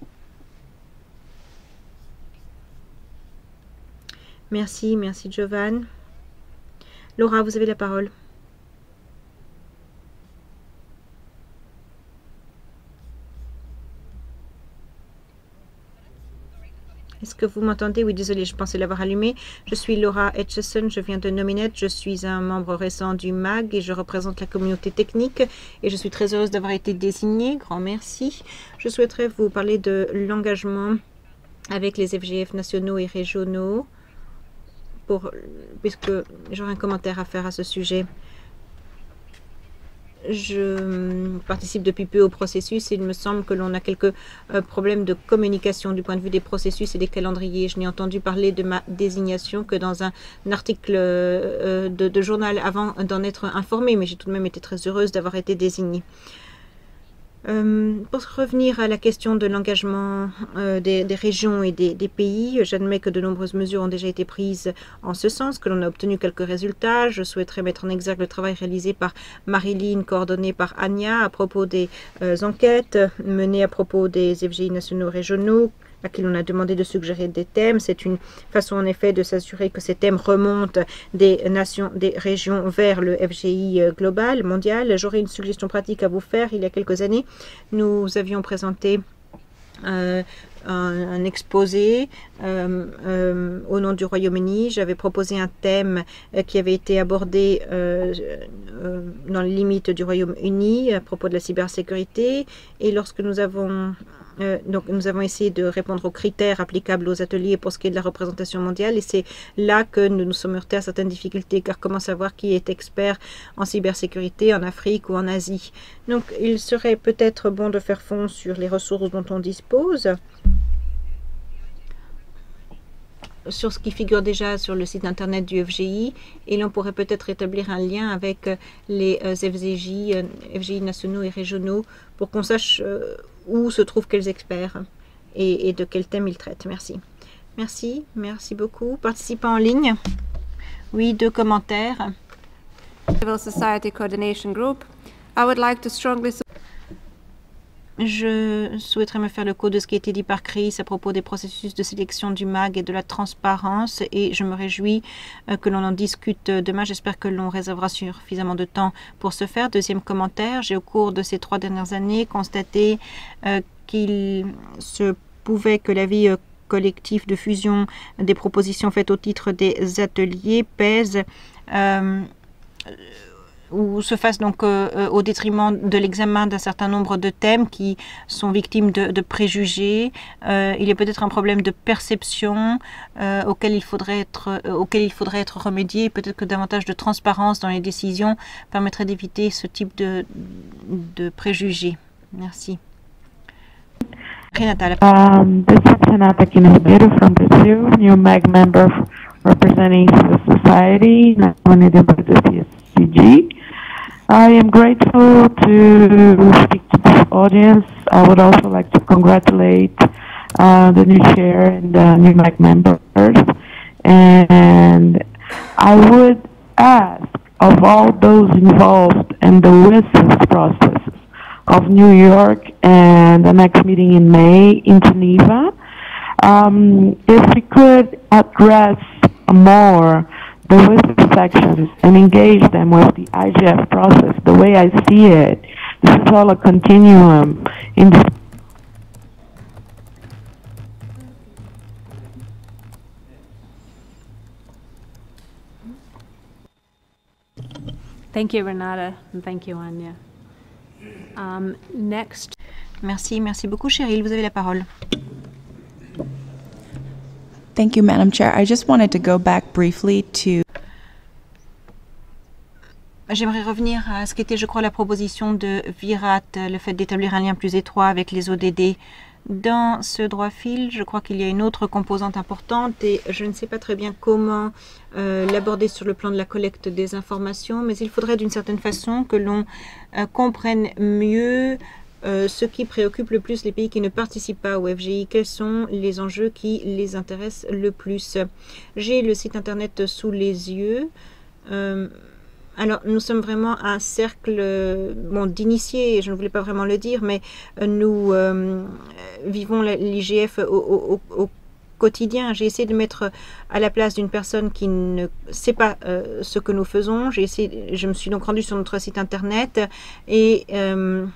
Merci, merci Jovan. Laura, vous avez la parole. Est-ce que vous m'entendez? Oui, désolé, je pensais l'avoir allumé. Je suis Laura Etchison, je viens de Nominate, je suis un membre récent du M A G et je représente la communauté technique et je suis très heureuse d'avoir été désignée. Grand merci. Je souhaiterais vous parler de l'engagement avec les F G F nationaux et régionaux. Pour, puisque j'aurai un commentaire à faire à ce sujet. Je participe depuis peu au processus et il me semble que l'on a quelques euh, problèmes de communication du point de vue des processus et des calendriers. Je n'ai entendu parler de ma désignation que dans un, un article euh, de, de journal avant d'en être informée, mais j'ai tout de même été très heureuse d'avoir été désignée. Euh, pour revenir à la question de l'engagement euh, des, des régions et des, des pays, j'admets que de nombreuses mesures ont déjà été prises en ce sens, que l'on a obtenu quelques résultats. Je souhaiterais mettre en exergue le travail réalisé par Marilyn, coordonné par Anya, à propos des euh, enquêtes menées à propos des F G I nationaux régionaux, à qui l'on a demandé de suggérer des thèmes. C'est une façon en effet de s'assurer que ces thèmes remontent des nations, des régions vers le F G I global, mondial. J'aurais une suggestion pratique à vous faire. Il y a quelques années, nous avions présenté euh, un, un exposé euh, euh, au nom du Royaume-Uni. J'avais proposé un thème euh, qui avait été abordé euh, euh, dans les limites du Royaume-Uni à propos de la cybersécurité. Et lorsque nous avons Euh, donc nous avons essayé de répondre aux critères applicables aux ateliers pour ce qui est de la représentation mondiale et c'est là que nous nous sommes heurtés à certaines difficultés, car comment savoir qui est expert en cybersécurité en Afrique ou en Asie. Donc il serait peut-être bon de faire fond sur les ressources dont on dispose. sur ce qui figure déjà sur le site internet du F G I, et l'on pourrait peut-être établir un lien avec les euh, F G I, euh, F G I nationaux et régionaux pour qu'on sache euh, où se trouvent quels experts et, et de quel thème ils traitent. Merci. Merci, merci beaucoup. Participants en ligne. Oui, deux commentaires. Civil Society Coordination Group. I would like to strongly Je souhaiterais me faire le coup de ce qui a été dit par Chris à propos des processus de sélection du M A G et de la transparence, et je me réjouis euh, que l'on en discute demain. J'espère que l'on réservera suffisamment de temps pour ce faire. Deuxième commentaire, j'ai au cours de ces trois dernières années constaté euh, qu'il se pouvait que l'avis euh, collectif de fusion des propositions faites au titre des ateliers pèse euh, ou se fasse donc euh, au détriment de l'examen d'un certain nombre de thèmes qui sont victimes de, de préjugés. Euh, il y a peut-être un problème de perception euh, auquel il faudrait être, euh, auquel il faudrait être remédié. Peut-être que davantage de transparence dans les décisions permettrait d'éviter ce type de, de préjugés. Merci. Renata, um, this is Renata Quinogueiro from Brazil, new M A G member representing civil society, nominated by the C S C G. I am grateful to speak to this audience. I would also like to congratulate uh, the new chair and the new M A G members. And I would ask of all those involved in the wishes processes of New York and the next meeting in May in Geneva, um, if we could address more the wisdom sections and engage them with the I G F process. The way I see it, this is all a continuum in this. Thank you, Renata, and thank you, Anya. Um, next. Merci, merci beaucoup, Cheryl. Vous avez la parole. Thank you, Madam Chair. I just wanted to go back briefly to... J'aimerais revenir à ce qu'était, je crois, la proposition de Virat, le fait d'établir un lien plus étroit avec les O D D. Dans ce droit fil, je crois qu'il y a une autre composante importante et je ne sais pas très bien comment euh, l'aborder sur le plan de la collecte des informations, mais il faudrait d'une certaine façon que l'on euh, comprenne mieux Euh, ce qui préoccupe le plus les pays qui ne participent pas au F G I. Quels sont les enjeux qui les intéressent le plus? J'ai le site internet sous les yeux. Euh, alors, nous sommes vraiment un cercle bon, d'initiés, je ne voulais pas vraiment le dire, mais nous euh, vivons l'I G F au, au, au quotidien. J'ai essayé de mettre à la place d'une personne qui ne sait pas euh, ce que nous faisons. J'ai essayé, je me suis donc rendue sur notre site internet et... Euh,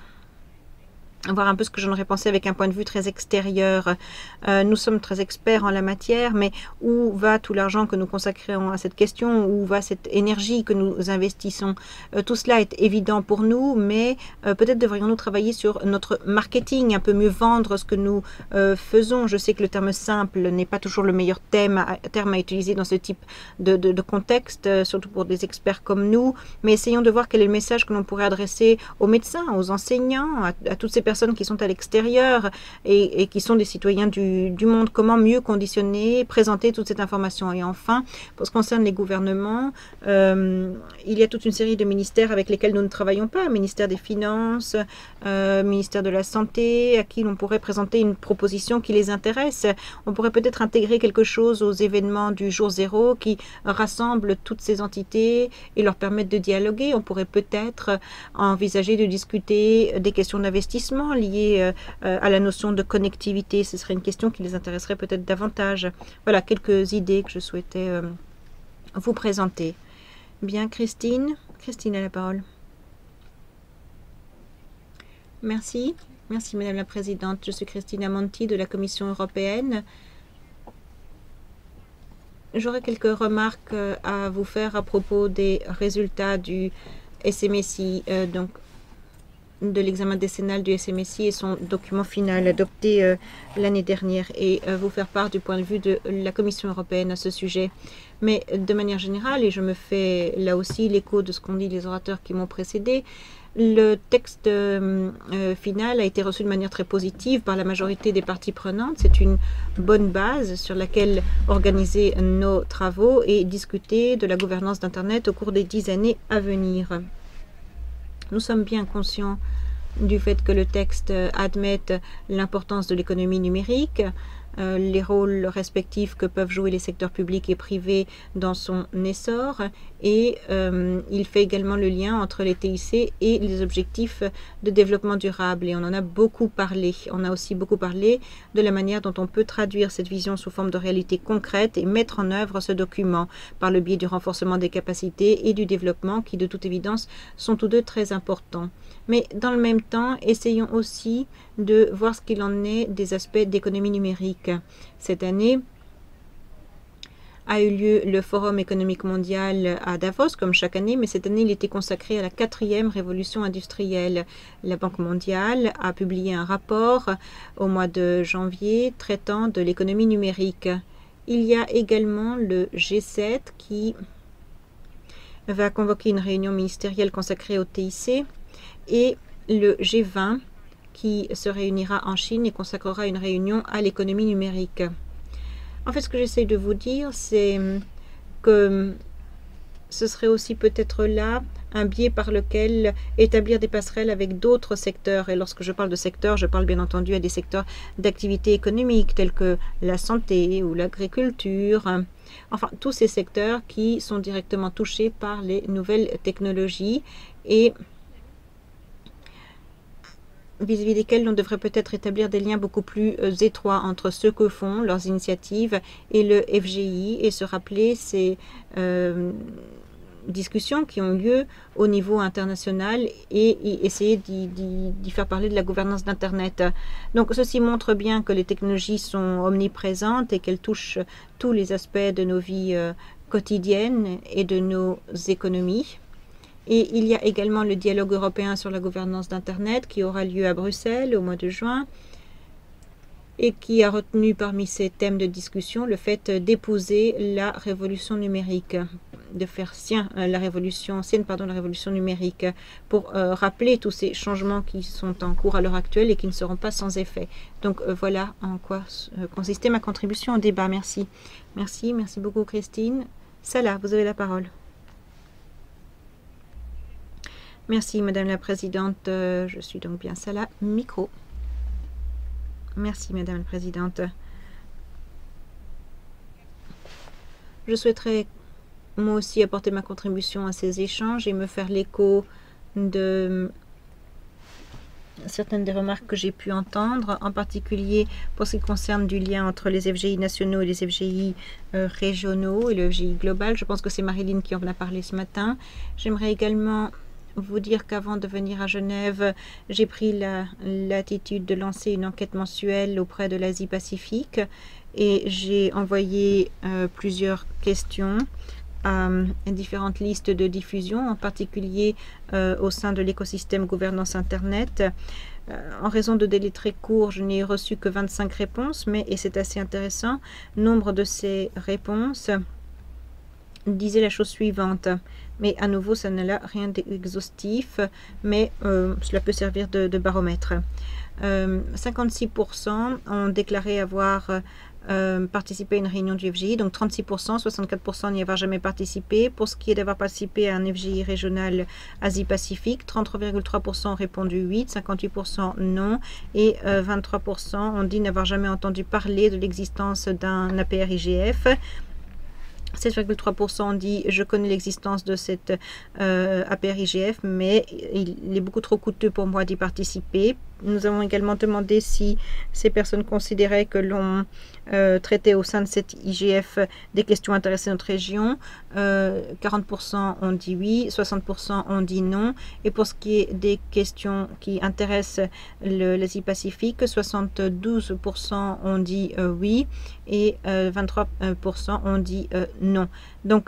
voir un peu ce que j'en aurais pensé avec un point de vue très extérieur. Euh, nous sommes très experts en la matière, mais où va tout l'argent que nous consacrons à cette question? Où va cette énergie que nous investissons? euh, Tout cela est évident pour nous, mais euh, peut-être devrions-nous travailler sur notre marketing, un peu mieux vendre ce que nous euh, faisons. Je sais que le terme simple n'est pas toujours le meilleur thème à, terme à utiliser dans ce type de, de, de contexte, euh, surtout pour des experts comme nous, mais essayons de voir quel est le message que l'on pourrait adresser aux médecins, aux enseignants, à, à toutes ces personnes personnes qui sont à l'extérieur et, et qui sont des citoyens du, du monde. Comment mieux conditionner, présenter toute cette information? Et enfin, pour ce qui concerne les gouvernements, euh, il y a toute une série de ministères avec lesquels nous ne travaillons pas. Ministère des Finances, euh, ministère de la Santé, à qui l'on pourrait présenter une proposition qui les intéresse. On pourrait peut-être intégrer quelque chose aux événements du jour zéro qui rassemble toutes ces entités et leur permettre de dialoguer. On pourrait peut-être envisager de discuter des questions d'investissement liées euh, à la notion de connectivité. Ce serait une question qui les intéresserait peut-être davantage. Voilà quelques idées que je souhaitais euh, vous présenter. Bien, Christine. Christine a la parole. Merci. Merci, Madame la Présidente. Je suis Christine Amonti de la Commission européenne. J'aurais quelques remarques à vous faire à propos des résultats du S M S I, euh, donc de l'examen décennal du S M S I et son document final adopté euh, l'année dernière, et euh, vous faire part du point de vue de la Commission européenne à ce sujet. Mais de manière générale, et je me fais là aussi l'écho de ce qu'ont dit les orateurs qui m'ont précédé, Le texte euh, euh, final a été reçu de manière très positive par la majorité des parties prenantes. C'est une bonne base sur laquelle organiser nos travaux et discuter de la gouvernance d'Internet au cours des dix années à venir. Nous sommes bien conscients du fait que le texte admette l'importance de l'économie numérique, euh, les rôles respectifs que peuvent jouer les secteurs publics et privés dans son essor, et euh, il fait également le lien entre les T I C et les objectifs de développement durable. Et on en a beaucoup parlé. On a aussi beaucoup parlé de la manière dont on peut traduire cette vision sous forme de réalité concrète et mettre en œuvre ce document par le biais du renforcement des capacités et du développement qui, de toute évidence, sont tous deux très importants. Mais dans le même temps, essayons aussi de voir ce qu'il en est des aspects d'économie numérique. Cette année a eu lieu le Forum économique mondial à Davos, comme chaque année, mais cette année, il était consacré à la quatrième révolution industrielle. La Banque mondiale a publié un rapport au mois de janvier traitant de l'économie numérique. Il y a également le G sept qui va convoquer une réunion ministérielle consacrée au T I C et le G vingt qui se réunira en Chine et consacrera une réunion à l'économie numérique. En fait, ce que j'essaie de vous dire, c'est que ce serait aussi peut-être là un biais par lequel établir des passerelles avec d'autres secteurs. Et lorsque je parle de secteurs, je parle bien entendu à des secteurs d'activité économique tels que la santé ou l'agriculture. Enfin, tous ces secteurs qui sont directement touchés par les nouvelles technologies et vis-à-vis desquels on devrait peut-être établir des liens beaucoup plus euh, étroits entre ce que font leurs initiatives et le F G I et se rappeler ces euh, discussions qui ont lieu au niveau international et, et essayer d'y faire parler de la gouvernance d'Internet. Donc ceci montre bien que les technologies sont omniprésentes et qu'elles touchent tous les aspects de nos vies euh, quotidiennes et de nos économies. Et il y a également le dialogue européen sur la gouvernance d'Internet qui aura lieu à Bruxelles au mois de juin et qui a retenu parmi ces thèmes de discussion le fait d'épouser la révolution numérique, de faire sien la révolution, sienne pardon, la révolution numérique pour euh, rappeler tous ces changements qui sont en cours à l'heure actuelle et qui ne seront pas sans effet. Donc euh, voilà en quoi euh, consistait ma contribution au débat. Merci. Merci, merci beaucoup Christine. Salah, vous avez la parole. Merci, Madame la Présidente. Euh, je suis donc bien Salah. Micro. Merci, Madame la Présidente. Je souhaiterais, moi aussi, apporter ma contribution à ces échanges et me faire l'écho de certaines des remarques que j'ai pu entendre, en particulier pour ce qui concerne du lien entre les F G I nationaux et les F G I euh, régionaux et le F G I global. Je pense que c'est Marilyn qui en a parlé ce matin. J'aimerais également vous dire qu'avant de venir à Genève, j'ai pris la l'attitude de lancer une enquête mensuelle auprès de l'Asie-Pacifique et j'ai envoyé euh, plusieurs questions à euh, différentes listes de diffusion, en particulier euh, au sein de l'écosystème gouvernance Internet. Euh, en raison de délais très courts, je n'ai reçu que vingt-cinq réponses, mais, et c'est assez intéressant, nombre de ces réponses disait la chose suivante. Mais à nouveau, ça n'a là rien d'exhaustif, mais euh, cela peut servir de, de baromètre. Euh, cinquante-six pour cent ont déclaré avoir euh, participé à une réunion du F G I, donc trente-six pour cent, soixante-quatre pour cent n'y avoir jamais participé. Pour ce qui est d'avoir participé à un F G I régional Asie-Pacifique, trente-trois virgule trois pour cent ont répondu oui, cinquante-huit pour cent non, et euh, vingt-trois pour cent ont dit n'avoir jamais entendu parler de l'existence d'un A P R I G F. sept virgule trois pour cent ont dit je connais l'existence de cette euh, A P R I G F, mais il est beaucoup trop coûteux pour moi d'y participer. Nous avons également demandé si ces personnes considéraient que l'on euh, traitait au sein de cette I G F des questions intéressant notre région. Euh, quarante pour cent ont dit oui, soixante pour cent ont dit non. Et pour ce qui est des questions qui intéressent l'Asie-Pacifique, soixante-douze pour cent ont dit euh, oui et euh, vingt-trois pour cent ont dit euh, non. Donc,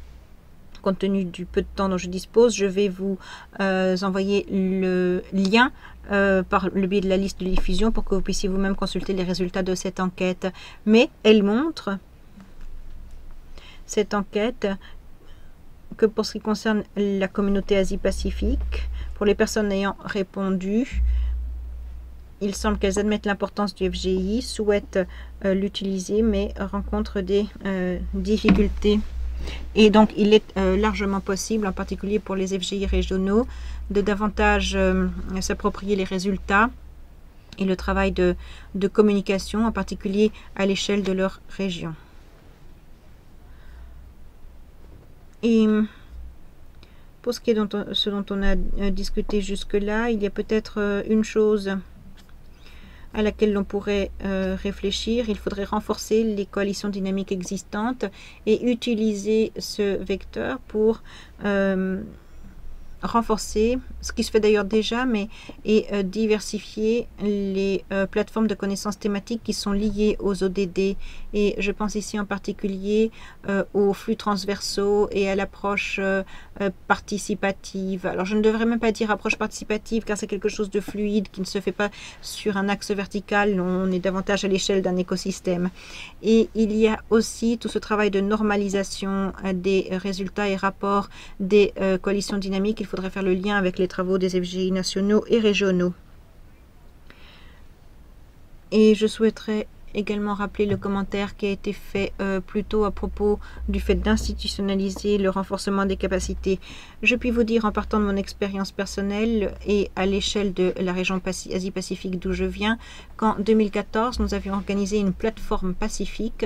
compte tenu du peu de temps dont je dispose, je vais vous euh, envoyer le lien euh, par le biais de la liste de diffusion pour que vous puissiez vous-même consulter les résultats de cette enquête. Mais elle montre, cette enquête, que pour ce qui concerne la communauté Asie-Pacifique, Pour les personnes ayant répondu, il semble qu'elles admettent l'importance du F G I, souhaitent euh, l'utiliser, mais rencontrent des euh, difficultés. Et donc, il est euh, largement possible, en particulier pour les F G I régionaux, de davantage euh, s'approprier les résultats et le travail de, de communication, en particulier à l'échelle de leur région. Et pour ce qui est de ce dont on a discuté jusque-là, il y a peut-être une chose à laquelle l'on pourrait euh, réfléchir. Il faudrait renforcer les coalitions dynamiques existantes et utiliser ce vecteur pour euh, renforcer, ce qui se fait d'ailleurs déjà, mais et euh, diversifier les euh, plateformes de connaissances thématiques qui sont liées aux O D D. Et je pense ici en particulier euh, aux flux transversaux et à l'approche euh, euh, participative. Alors je ne devrais même pas dire approche participative car c'est quelque chose de fluide qui ne se fait pas sur un axe vertical, on est davantage à l'échelle d'un écosystème. Et il y a aussi tout ce travail de normalisation euh, des résultats et rapports des euh, coalitions dynamiques. Il faudrait faire le lien avec les travaux des F G I nationaux et régionaux. Et je souhaiterais également rappeler le commentaire qui a été fait euh, plus tôt à propos du fait d'institutionnaliser le renforcement des capacités. Je puis vous dire, en partant de mon expérience personnelle et à l'échelle de la région Asie-Pacifique d'où je viens, qu'en deux mille quatorze, nous avions organisé une plateforme pacifique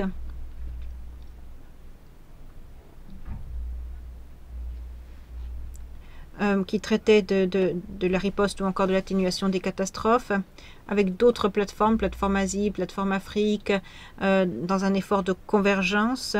Euh, qui traitait de, de, de la riposte ou encore de l'atténuation des catastrophes, avec d'autres plateformes, plateforme Asie, plateforme Afrique, euh, dans un effort de convergence.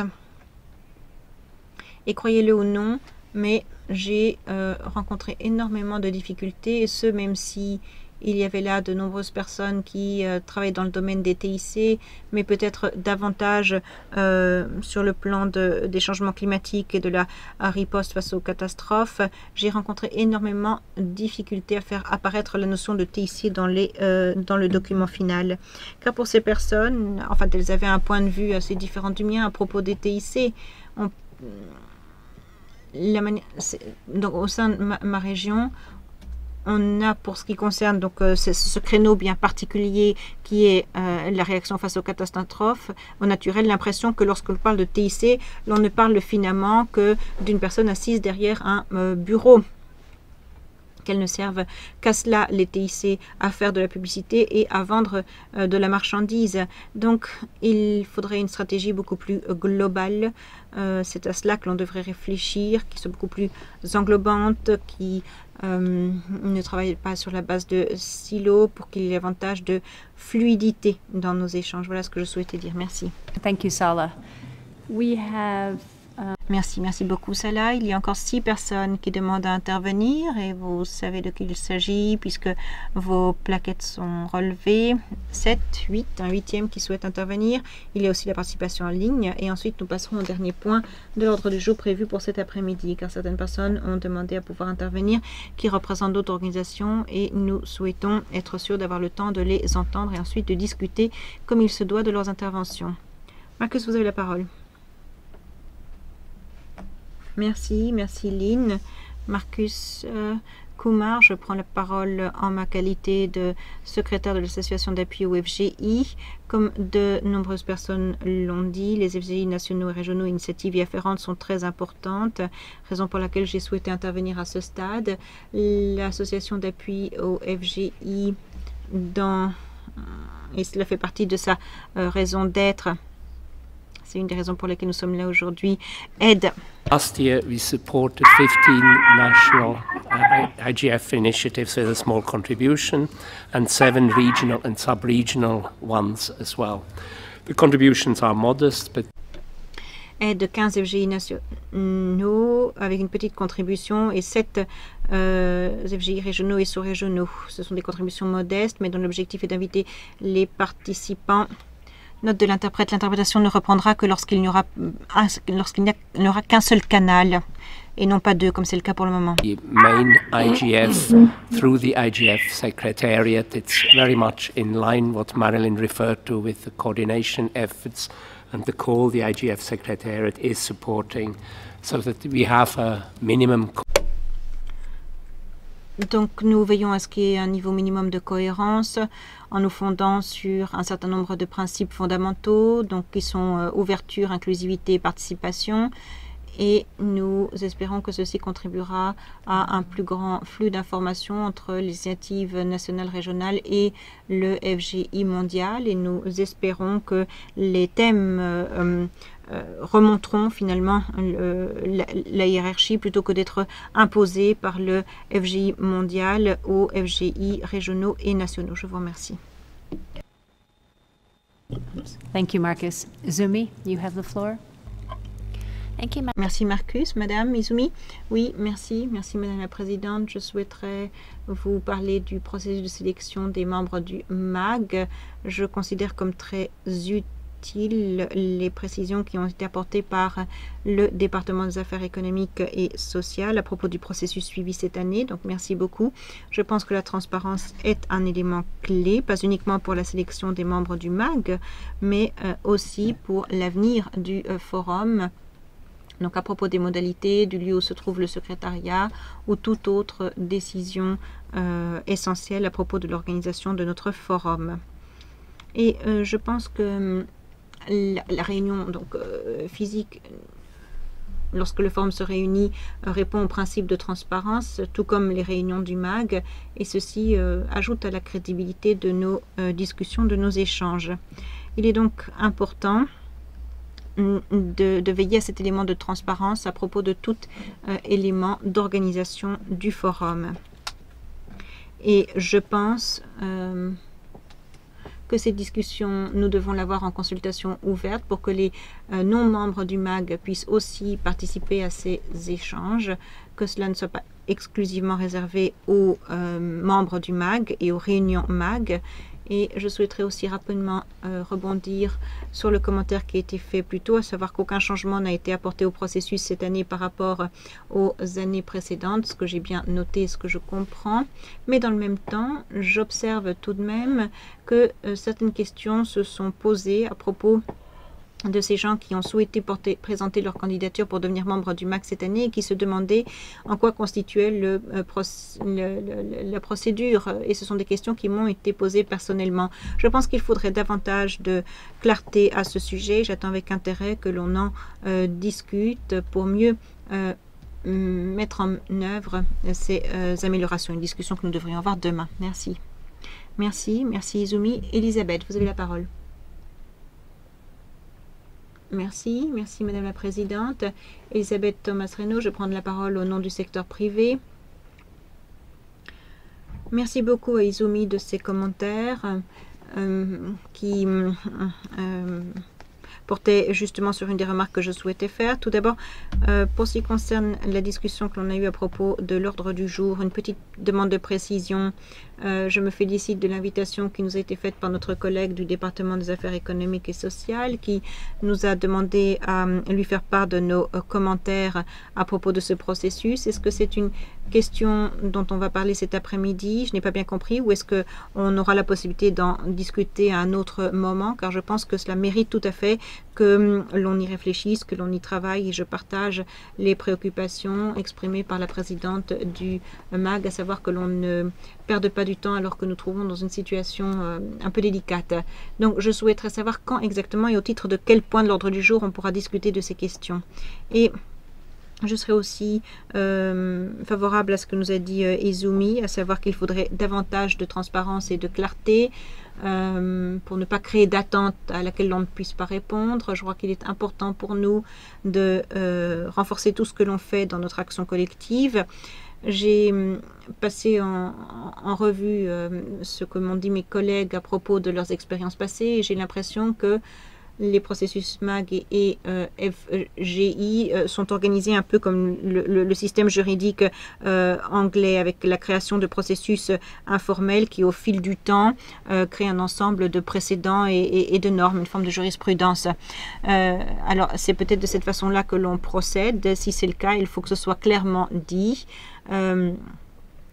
Et croyez-le ou non, mais j'ai euh, rencontré énormément de difficultés, et ce, même si il y avait là de nombreuses personnes qui euh, travaillent dans le domaine des T I C, mais peut-être davantage euh, sur le plan de, des changements climatiques et de la riposte face aux catastrophes. J'ai rencontré énormément de difficultés à faire apparaître la notion de T I C dans, les, euh, dans le document final. Car pour ces personnes, en fait, elles avaient un point de vue assez différent du mien à propos des T I C. On, la manière, donc, au sein de ma, ma région, on a, pour ce qui concerne donc euh, ce, ce créneau bien particulier qui est euh, la réaction face aux catastrophes au naturel, l'impression que lorsqu'on parle de T I C, l'on ne parle finalement que d'une personne assise derrière un euh, bureau, qu'elles ne servent qu'à cela, les T I C, à faire de la publicité et à vendre euh, de la marchandise. Donc, il faudrait une stratégie beaucoup plus euh, globale. Euh, c'est à cela que l'on devrait réfléchir, qui soit beaucoup plus englobante, qui euh, ne travaille pas sur la base de silos pour qu'il y ait davantage de fluidité dans nos échanges. Voilà ce que je souhaitais dire. Merci. Thank you, Sala. We have Merci, merci beaucoup Salah. Il y a encore six personnes qui demandent à intervenir et vous savez de qui il s'agit puisque vos plaquettes sont relevées. sept, huit, un huitième qui souhaite intervenir. Il y a aussi la participation en ligne et ensuite nous passerons au dernier point de l'ordre du jour prévu pour cet après-midi car certaines personnes ont demandé à pouvoir intervenir qui représentent d'autres organisations et nous souhaitons être sûrs d'avoir le temps de les entendre et ensuite de discuter comme il se doit de leurs interventions. Marcus, vous avez la parole. Merci, merci Lynn. Marcus euh, Kumar, je prends la parole en ma qualité de secrétaire de l'association d'appui au F G I. Comme de nombreuses personnes l'ont dit, les F G I nationaux et régionaux, initiatives y afférentes sont très importantes, raison pour laquelle j'ai souhaité intervenir à ce stade. L'association d'appui au F G I, dans, et cela fait partie de sa euh, raison d'être, c'est une des raisons pour lesquelles nous sommes là aujourd'hui, aide. Last year we supported fifteen national uh, I G F initiatives with a small contribution and seven regional and sub-regional ones as well. The contributions are modest, but aide de quinze F G I nationaux avec une petite contribution et sept euh, F G I régionaux et sous-régionaux. Ce sont des contributions modestes, mais dont l'objectif est d'inviter les participants. Note de l'interprète, l'interprétation ne reprendra que lorsqu'il n'y aura, lorsqu'il n'y aura qu'un seul canal et non pas deux comme c'est le cas pour le moment. The main I G F through the I G F Secretariat, it's very much in line what Marilyn referred to with the coordination efforts and the call the I G F Secretariat is supporting so that we have a minimum. Donc nous veillons à ce qu'il y ait un niveau minimum de cohérence en nous fondant sur un certain nombre de principes fondamentaux, donc qui sont euh, ouverture, inclusivité et participation. Et nous espérons que ceci contribuera à un plus grand flux d'informations entre les initiatives nationales, régionales et le F G I mondial. Et nous espérons que les thèmes euh, euh, remonteront finalement euh, la, la hiérarchie plutôt que d'être imposés par le F G I mondial aux F G I régionaux et nationaux. Je vous remercie. Thank you, Marcus. Zumi, you have the floor. Merci Marcus. Madame Izumi. Oui, merci. Merci Madame la Présidente. Je souhaiterais vous parler du processus de sélection des membres du M A G. Je considère comme très utile les précisions qui ont été apportées par le département des affaires économiques et sociales à propos du processus suivi cette année. Donc merci beaucoup. Je pense que la transparence est un élément clé, pas uniquement pour la sélection des membres du M A G, mais euh, aussi pour l'avenir du euh, forum. Donc à propos des modalités, du lieu où se trouve le secrétariat ou toute autre décision euh, essentielle à propos de l'organisation de notre forum. Et euh, je pense que la, la réunion donc, euh, physique, lorsque le forum se réunit, euh, répond au principe de transparence, tout comme les réunions du M A G, et ceci euh, ajoute à la crédibilité de nos euh, discussions, de nos échanges. Il est donc important De, de veiller à cet élément de transparence à propos de tout euh, élément d'organisation du forum. Et je pense euh, que ces discussions, nous devons l'avoir en consultation ouverte pour que les euh, non-membres du M A G puissent aussi participer à ces échanges, que cela ne soit pas exclusivement réservé aux euh, membres du M A G et aux réunions M A G. Et je souhaiterais aussi rapidement euh, rebondir sur le commentaire qui a été fait plus tôt, à savoir qu'aucun changement n'a été apporté au processus cette année par rapport aux années précédentes, ce que j'ai bien noté, ce que je comprends. Mais dans le même temps, j'observe tout de même que euh, certaines questions se sont posées à propos de ces gens qui ont souhaité porter, présenter leur candidature pour devenir membre du M A G cette année et qui se demandaient en quoi constituait le, euh, proc- le, le, la procédure. Et ce sont des questions qui m'ont été posées personnellement. Je pense qu'il faudrait davantage de clarté à ce sujet. J'attends avec intérêt que l'on en euh, discute pour mieux euh, mettre en œuvre ces euh, améliorations. Une discussion que nous devrions avoir demain. Merci. Merci. Merci Izumi. Elisabeth, vous avez la parole. Merci, merci Madame la Présidente. Elisabeth Thomas-Reynaud, je prends la parole au nom du secteur privé. Merci beaucoup à Izumi de ses commentaires euh, qui euh, portaient justement sur une des remarques que je souhaitais faire. Tout d'abord, euh, pour ce qui concerne la discussion que l'on a eue à propos de l'ordre du jour, une petite demande de précision. Euh, je me félicite de l'invitation qui nous a été faite par notre collègue du département des affaires économiques et sociales qui nous a demandé à lui faire part de nos euh, commentaires à propos de ce processus. Est-ce que c'est une question dont on va parler cet après-midi? Je n'ai pas bien compris. Ou est-ce qu'on aura la possibilité d'en discuter à un autre moment? Car je pense que cela mérite tout à fait que l'on y réfléchisse, que l'on y travaille, et je partage les préoccupations exprimées par la présidente du M A G, à savoir que l'on ne perde pas du temps alors que nous trouvons dans une situation euh, un peu délicate. Donc je souhaiterais savoir quand exactement et au titre de quel point de l'ordre du jour on pourra discuter de ces questions. Et je serais aussi euh, favorable à ce que nous a dit euh, Izumi, à savoir qu'il faudrait davantage de transparence et de clarté euh, pour ne pas créer d'attente à laquelle l'on ne puisse pas répondre. Je crois qu'il est important pour nous de euh, renforcer tout ce que l'on fait dans notre action collective. J'ai passé en, en revue euh, ce que m'ont dit mes collègues à propos de leurs expériences passées et j'ai l'impression que les processus M A G et euh, F G I euh, sont organisés un peu comme le, le, le système juridique euh, anglais, avec la création de processus informels qui, au fil du temps, euh, créent un ensemble de précédents et, et, et de normes, une forme de jurisprudence. Euh, alors, c'est peut-être de cette façon-là que l'on procède. Si c'est le cas, il faut que ce soit clairement dit. Euh,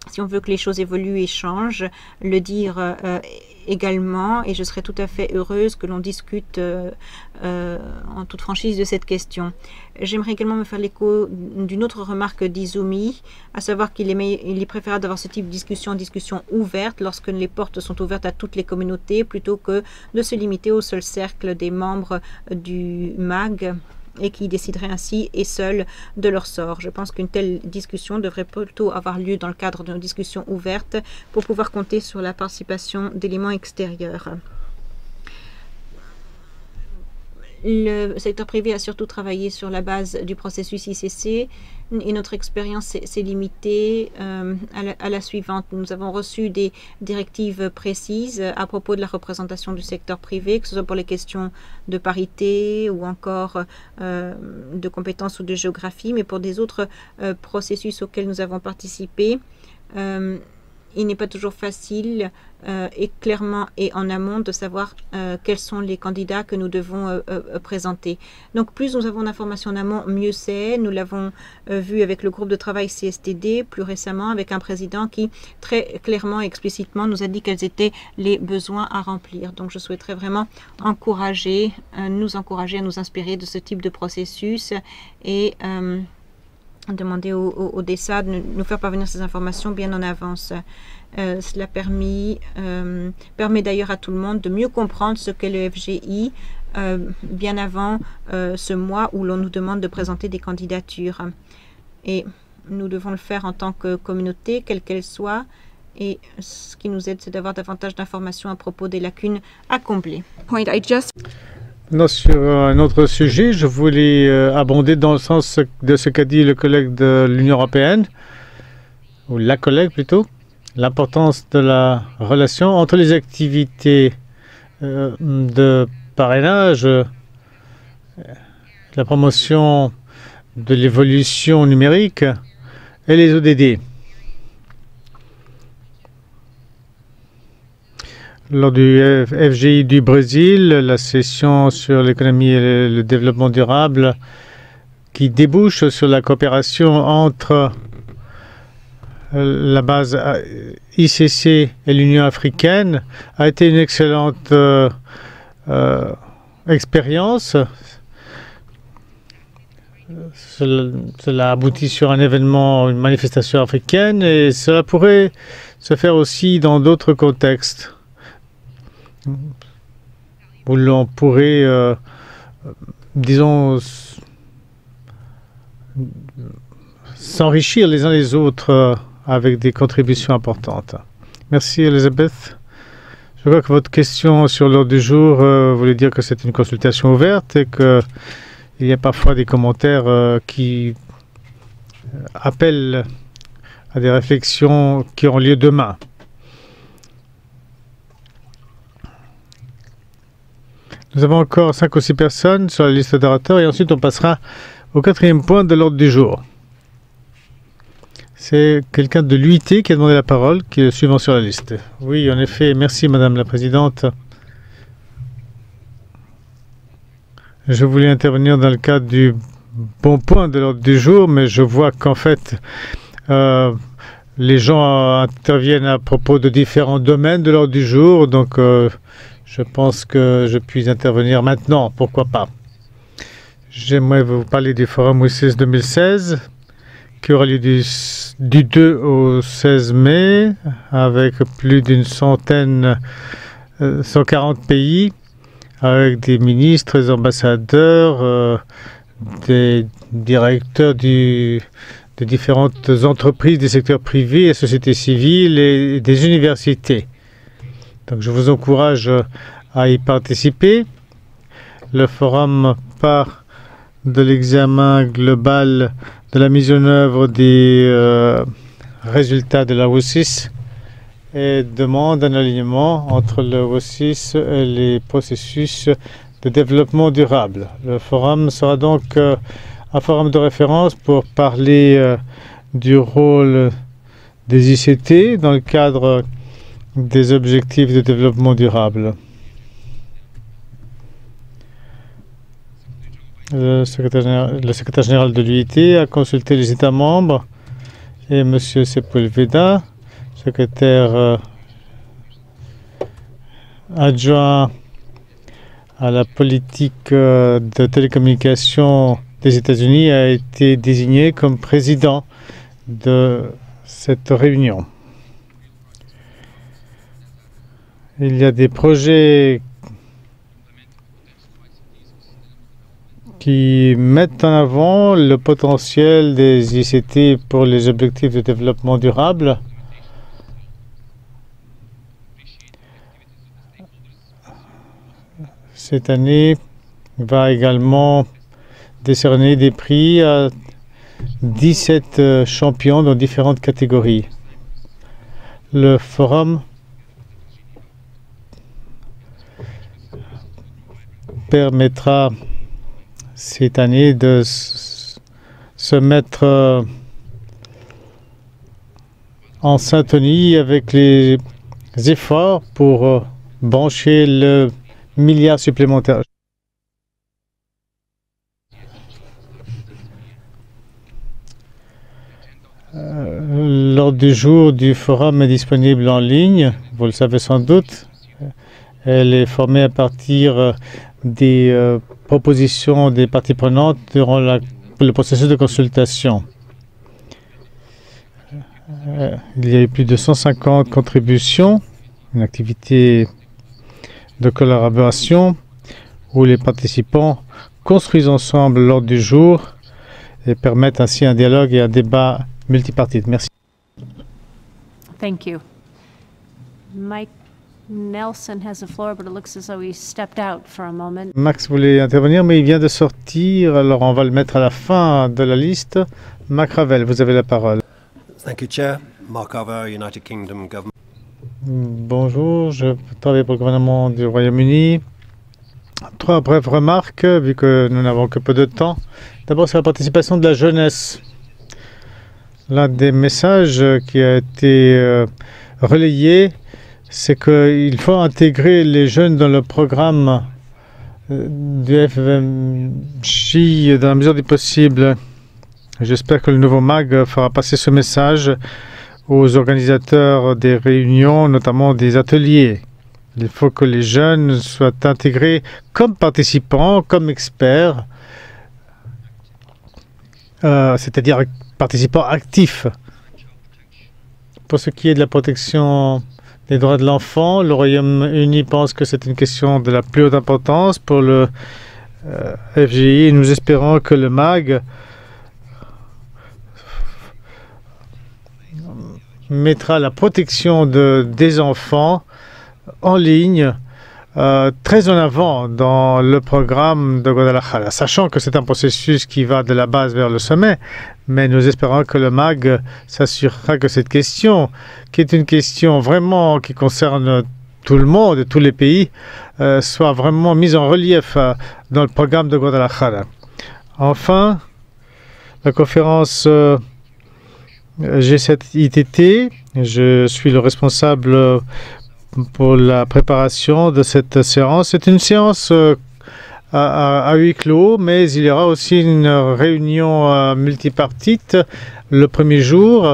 si on veut que les choses évoluent et changent, le dire euh, également, et je serais tout à fait heureuse que l'on discute euh, euh, en toute franchise de cette question. J'aimerais également me faire l'écho d'une autre remarque d'Izumi, à savoir qu'il est, il est préférable d'avoir ce type de discussion, discussion ouverte, lorsque les portes sont ouvertes à toutes les communautés, plutôt que de se limiter au seul cercle des membres du M A G, et qui décideraient ainsi et seuls de leur sort. Je pense qu'une telle discussion devrait plutôt avoir lieu dans le cadre d'une discussion ouverte pour pouvoir compter sur la participation d'éléments extérieurs. Le secteur privé a surtout travaillé sur la base du processus I C C et notre expérience s'est limitée euh, à, la, à la suivante. Nous avons reçu des directives précises à propos de la représentation du secteur privé, que ce soit pour les questions de parité ou encore euh, de compétences ou de géographie, mais pour des autres euh, processus auxquels nous avons participé, euh, il n'est pas toujours facile euh, et clairement et en amont de savoir euh, quels sont les candidats que nous devons euh, euh, présenter. Donc plus nous avons d'informations en amont, mieux c'est. Nous l'avons euh, vu avec le groupe de travail C S T D, plus récemment avec un président qui très clairement et explicitement nous a dit quels étaient les besoins à remplir. Donc je souhaiterais vraiment encourager, euh, nous encourager à nous inspirer de ce type de processus et euh, demander au, au, au D S A de nous faire parvenir ces informations bien en avance. Euh, cela permis, euh, permet d'ailleurs à tout le monde de mieux comprendre ce qu'est le F G I euh, bien avant euh, ce mois où l'on nous demande de présenter des candidatures. Et nous devons le faire en tant que communauté, quelle qu'elle soit. Et ce qui nous aide, c'est d'avoir davantage d'informations à propos des lacunes à combler. Point, I just... Non, sur un autre sujet, je voulais euh, abonder dans le sens de ce qu'a dit le collègue de l'Union européenne, ou la collègue plutôt, l'importance de la relation entre les activités euh, de parrainage, euh, la promotion de l'évolution numérique et les O D D. Lors du F G I du Brésil, la session sur l'économie et le développement durable qui débouche sur la coopération entre la base I C C et l'Union africaine a été une excellente euh, euh, expérience. Cela, cela aboutit sur un événement, une manifestation africaine, et cela pourrait se faire aussi dans d'autres contextes où l'on pourrait, euh, disons, s'enrichir les uns les autres euh, avec des contributions importantes. Merci, Elisabeth. Je crois que votre question sur l'ordre du jour euh, voulait dire que c'est une consultation ouverte et qu'il y a parfois des commentaires euh, qui appellent à des réflexions qui auront lieu demain. Nous avons encore cinq ou six personnes sur la liste d'orateurs et ensuite on passera au quatrième point de l'ordre du jour. C'est quelqu'un de l'U I T qui a demandé la parole, qui est le suivant sur la liste. Oui, en effet, merci Madame la Présidente. Je voulais intervenir dans le cadre du bon point de l'ordre du jour, mais je vois qu'en fait, euh, les gens interviennent à propos de différents domaines de l'ordre du jour, donc euh, je pense que je puis intervenir maintenant, pourquoi pas. J'aimerais vous parler du Forum W I C I S deux mille seize, qui aura lieu du, du deux au seize mai, avec plus d'une centaine, euh, cent quarante pays, avec des ministres, des ambassadeurs, euh, des directeurs du, de différentes entreprises des secteurs privés et sociétés civiles et des universités. Donc je vous encourage à y participer. Le forum part de l'examen global de la mise en œuvre des euh, résultats de la W I C I S et demande un alignement entre le W I C I S et les processus de développement durable. Le forum sera donc euh, un forum de référence pour parler euh, du rôle des I C T dans le cadre des objectifs de développement durable. Le secrétaire général, le secrétaire général de l'U I T a consulté les États membres et M. Sepulveda secrétaire euh, adjoint à la politique euh, de télécommunications des États-Unis, a été désigné comme président de cette réunion. Il y a des projets qui mettent en avant le potentiel des I C T pour les objectifs de développement durable. Cette année va également décerner des prix à dix-sept champions dans différentes catégories. Le forum permettra cette année de se mettre en syntonie avec les efforts pour brancher le milliard supplémentaire. Euh, L'ordre du jour du forum est disponible en ligne, vous le savez sans doute. Elle est formée à partir des euh, propositions des parties prenantes durant la, le processus de consultation. Euh, il y a eu plus de cent cinquante contributions, une activité de collaboration où les participants construisent ensemble l'ordre du jour et permettent ainsi un dialogue et un débat multipartite. Merci. Thank you. Mike Nelson has the floor, but it looks as though he stepped out for a moment. Max voulait intervenir, mais il vient de sortir, alors on va le mettre à la fin de la liste. Mac Ravel, vous avez la parole. Thank you, Chair. Mark Carver, United Kingdom Government. Bonjour, je travaille pour le gouvernement du Royaume-Uni. Trois brèves remarques, vu que nous n'avons que peu de temps. D'abord, sur la participation de la jeunesse. L'un des messages qui a été euh, relayé, c'est qu'il faut intégrer les jeunes dans le programme euh, du F M J dans la mesure du possible. J'espère que le nouveau M A G fera passer ce message aux organisateurs des réunions, notamment des ateliers. Il faut que les jeunes soient intégrés comme participants, comme experts, euh, c'est-à-dire participants actifs. Pour ce qui est de la protection des droits de l'enfant, le Royaume-Uni pense que c'est une question de la plus haute importance pour le euh, F G I. Nous espérons que le M A G mettra la protection de, des enfants en ligne euh, très en avant dans le programme de Guadalajara, sachant que c'est un processus qui va de la base vers le sommet, mais nous espérons que le M A G s'assurera que cette question, qui est une question vraiment qui concerne tout le monde et tous les pays, euh, soit vraiment mise en relief euh, dans le programme de Guadalajara. Enfin, la conférence euh, G sept I T T, je suis le responsable pour la préparation de cette séance. C'est une séance à, à, à huis clos, mais il y aura aussi une réunion euh, multipartite le premier jour,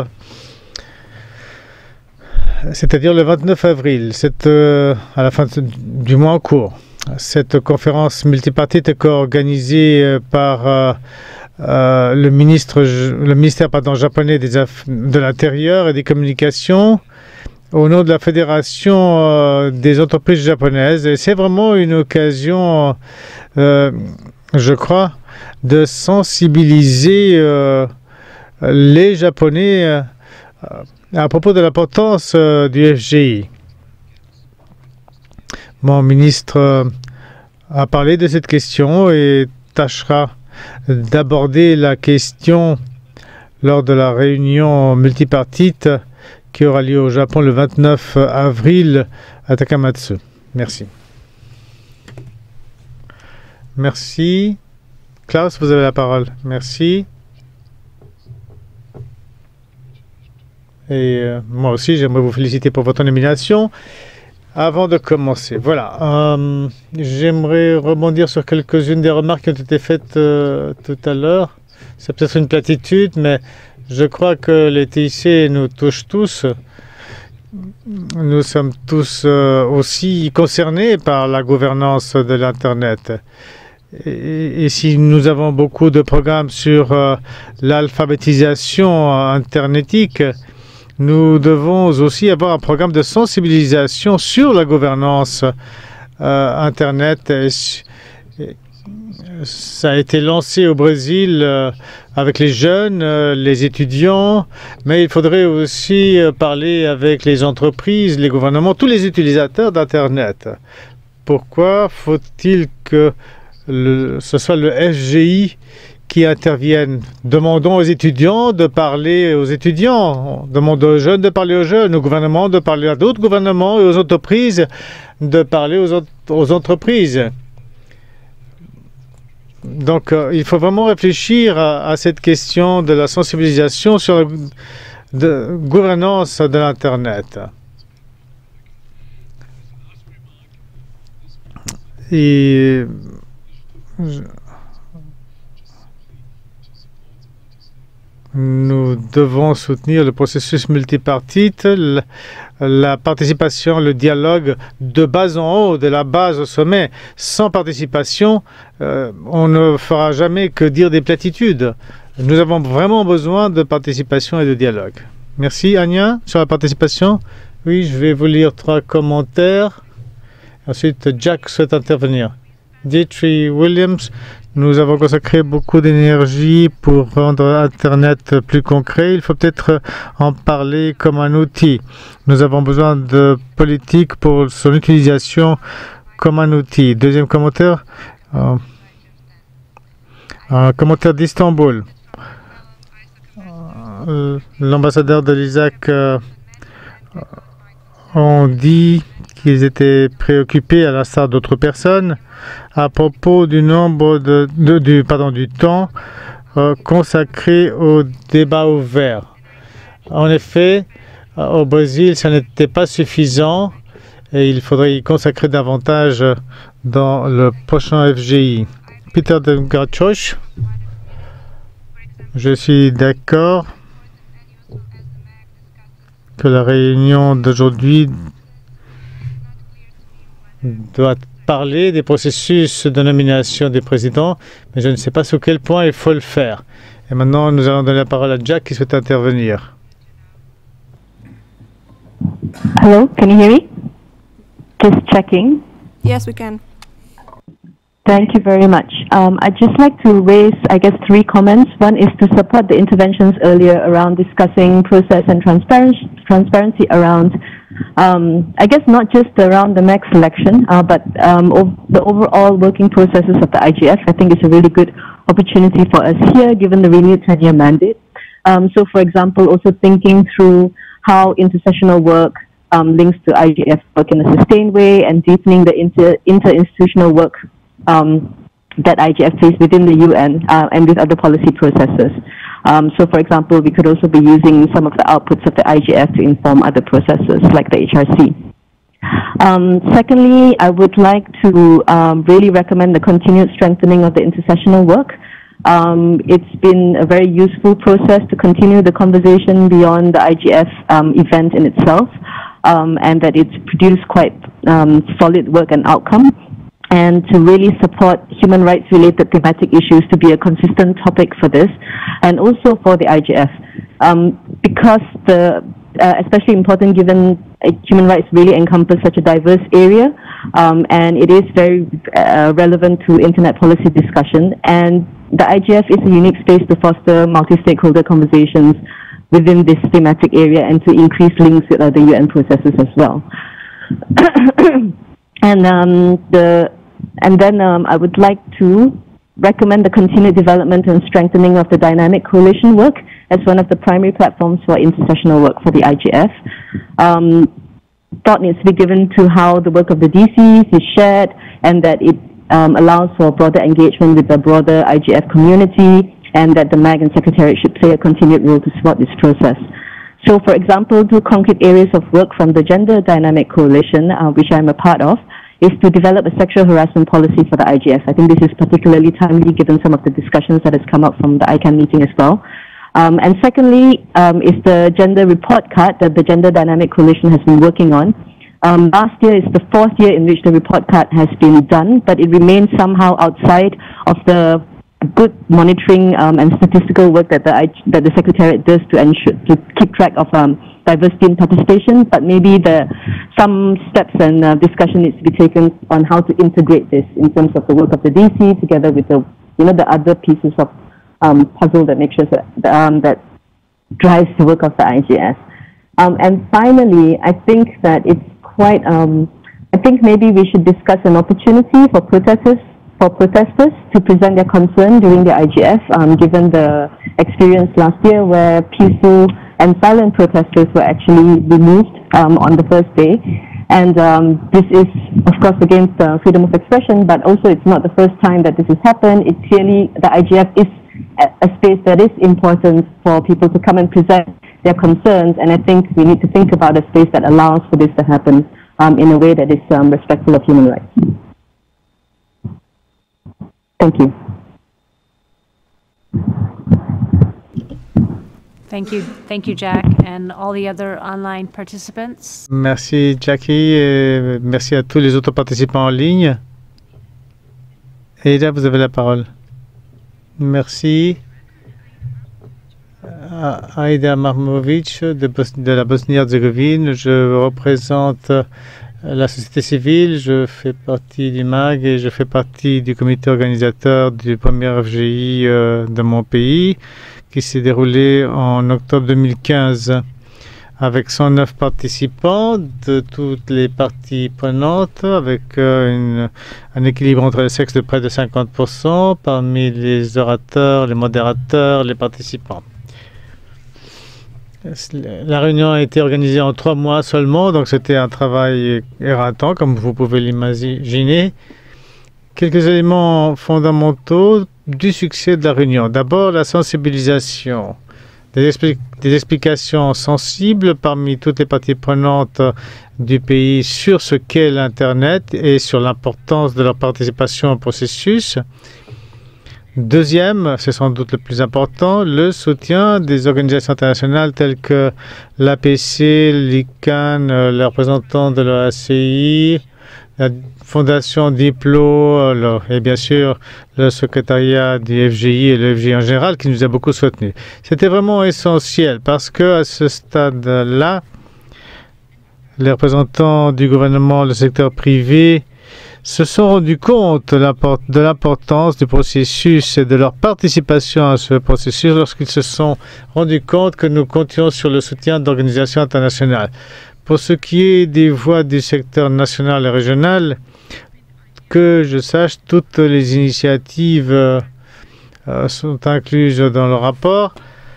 c'est-à-dire le vingt-neuf avril, c'est euh, à la fin du mois en cours. Cette conférence multipartite est co-organisée euh, par euh, Euh, le, ministre, le ministère pardon, japonais des de l'Intérieur et des Communications au nom de la Fédération euh, des entreprises japonaises. Et c'est vraiment une occasion, euh, je crois, de sensibiliser euh, les Japonais euh, à propos de l'importance euh, du F G I. Mon ministre euh, a parlé de cette question et tâchera d'aborder la question lors de la réunion multipartite qui aura lieu au Japon le vingt-neuf avril à Takamatsu. Merci. Merci. Klaus, vous avez la parole. Merci. Et euh, moi aussi, j'aimerais vous féliciter pour votre nomination. Avant de commencer, voilà, euh, j'aimerais rebondir sur quelques-unes des remarques qui ont été faites euh, tout à l'heure. C'est peut-être une platitude, mais je crois que les T I C nous touchent tous. nous sommes tous euh, aussi concernés par la gouvernance de l'Internet. Et, et si nous avons beaucoup de programmes sur euh, l'alphabétisation internetique, nous devons aussi avoir un programme de sensibilisation sur la gouvernance euh, Internet. Et, et, ça a été lancé au Brésil euh, avec les jeunes, euh, les étudiants, mais il faudrait aussi euh, parler avec les entreprises, les gouvernements, tous les utilisateurs d'Internet. Pourquoi faut-il que le, ce soit le F G I qui intervienne? Demandons aux étudiants de parler aux étudiants, demandons aux jeunes de parler aux jeunes, aux gouvernements de parler à d'autres gouvernements et aux entreprises de parler aux, aux entreprises. Donc, euh, il faut vraiment réfléchir à, à cette question de la sensibilisation sur la de, gouvernance de l'Internet. Et je, nous devons soutenir le processus multipartite, la, la participation, le dialogue de bas en haut, de la base au sommet. Sans participation, euh, on ne fera jamais que dire des platitudes. Nous avons vraiment besoin de participation et de dialogue. Merci. Anya, sur la participation. Oui, je vais vous lire trois commentaires. Ensuite, Jack souhaite intervenir. Dietrich Williams, nous avons consacré beaucoup d'énergie pour rendre Internet plus concret. Il faut peut-être en parler comme un outil. Nous avons besoin de politique pour son utilisation comme un outil. Deuxième commentaire, euh, un commentaire d'Istanbul. Euh, L'ambassadeur de l'Isaac euh, ont dit qu'ils étaient préoccupés, à l'instar d'autres personnes, à propos du nombre de, de du pardon du temps euh, consacré au débat ouvert. En effet, euh, au Brésil, ça n'était pas suffisant et il faudrait y consacrer davantage dans le prochain F G I. Peter de Gachoch, je suis d'accord que la réunion d'aujourd'hui doit parler des processus de nomination des présidents, mais je ne sais pas sur quel point il faut le faire. Et maintenant, nous allons donner la parole à Jack qui souhaite intervenir. Hello, can you hear me? Just checking. Yes, we can. Thank you very much. Um, I'd just like to raise, I guess, three comments. One is to support the interventions earlier around discussing process and transparency, transparency around, um, I guess, not just around the M A C selection, uh, but um, ov the overall working processes of the I G F. I think it's a really good opportunity for us here, given the renewed ten-year mandate. Um, so, for example, also thinking through how intersessional work um, links to I G F work in a sustained way and deepening the inter interinstitutional work Um, that I G F plays within the U N uh, and with other policy processes. Um, so, for example, we could also be using some of the outputs of the I G F to inform other processes like the H R C. Um, secondly, I would like to um, really recommend the continued strengthening of the intersessional work. Um, it's been a very useful process to continue the conversation beyond the I G F um, event in itself, um, and that it's produced quite um, solid work and outcome, and to really support human rights related thematic issues to be a consistent topic for this, and also for the I G F. Um, because the, uh, especially important given uh, human rights really encompass such a diverse area, um, and it is very uh, relevant to internet policy discussion, and the I G F is a unique space to foster multi-stakeholder conversations within this thematic area and to increase links with other U N processes as well. And um, the and then um, I would like to recommend the continued development and strengthening of the dynamic coalition work as one of the primary platforms for intersessional work for the I G F. Um, thought needs to be given to how the work of the D Cs is shared, and that it um, allows for broader engagement with the broader I G F community, and that the M A G and Secretariat should play a continued role to support this process. So, for example, two concrete areas of work from the Gender Dynamic Coalition, uh, which I'm a part of, is to develop a sexual harassment policy for the I G F. I think this is particularly timely given some of the discussions that has come up from the I CANN meeting as well. Um, and secondly, um, is the gender report card that the Gender Dynamic Coalition has been working on. Um, last year is the fourth year in which the report card has been done, but it remains somehow outside of the good monitoring um, and statistical work that the that the Secretariat does to ensure to keep track of um, diversity and participation. But maybe the some steps and uh, discussion needs to be taken on how to integrate this in terms of the work of the D C together with the you know the other pieces of um, puzzle that make sure that um, that drives the work of the I G F. Um, and finally, I think that it's quite. Um, I think maybe we should discuss an opportunity for protesters. for protesters to present their concern during the I G F, um, given the experience last year where peaceful and silent protesters were actually removed um, on the first day. And um, this is, of course, against uh, freedom of expression, but also it's not the first time that this has happened. It's clearly, the I G F is a, a space that is important for people to come and present their concerns, and I think we need to think about a space that allows for this to happen um, in a way that is um, respectful of human rights. Thank you. Thank you. Thank you, Jack, and all the other online participants. Merci, Jackie, et merci à tous les autres participants en ligne. Et là, vous avez la parole. Merci. Aida Marmovic de, Bos de la Bosnie-Herzégovine. Je représente la société civile, je fais partie du M A G et je fais partie du comité organisateur du premier F G I euh, de mon pays qui s'est déroulé en octobre deux mille quinze avec cent neuf participants de toutes les parties prenantes avec euh, une, un équilibre entre les sexes de près de cinquante pour cent parmi les orateurs, les modérateurs, les participants. La réunion a été organisée en trois mois seulement, donc c'était un travail éreintant, comme vous pouvez l'imaginer. Quelques éléments fondamentaux du succès de la réunion. D'abord, la sensibilisation, des, expli des explications sensibles parmi toutes les parties prenantes du pays sur ce qu'est l'Internet et sur l'importance de leur participation au processus. Deuxième, c'est sans doute le plus important, le soutien des organisations internationales telles que l'A P C, l'I C A N, les représentants de l'O A C I, la Fondation Diplo et bien sûr le secrétariat du F G I et le F G I en général qui nous a beaucoup soutenus. C'était vraiment essentiel parce que à ce stade-là, les représentants du gouvernement, le secteur privé, se sont rendus compte de l'importance du processus et de leur participation à ce processus lorsqu'ils se sont rendus compte que nous comptions sur le soutien d'organisations internationales. Pour ce qui est des voix du secteur national et régional, que je sache, toutes les initiatives euh, sont incluses dans le rapport,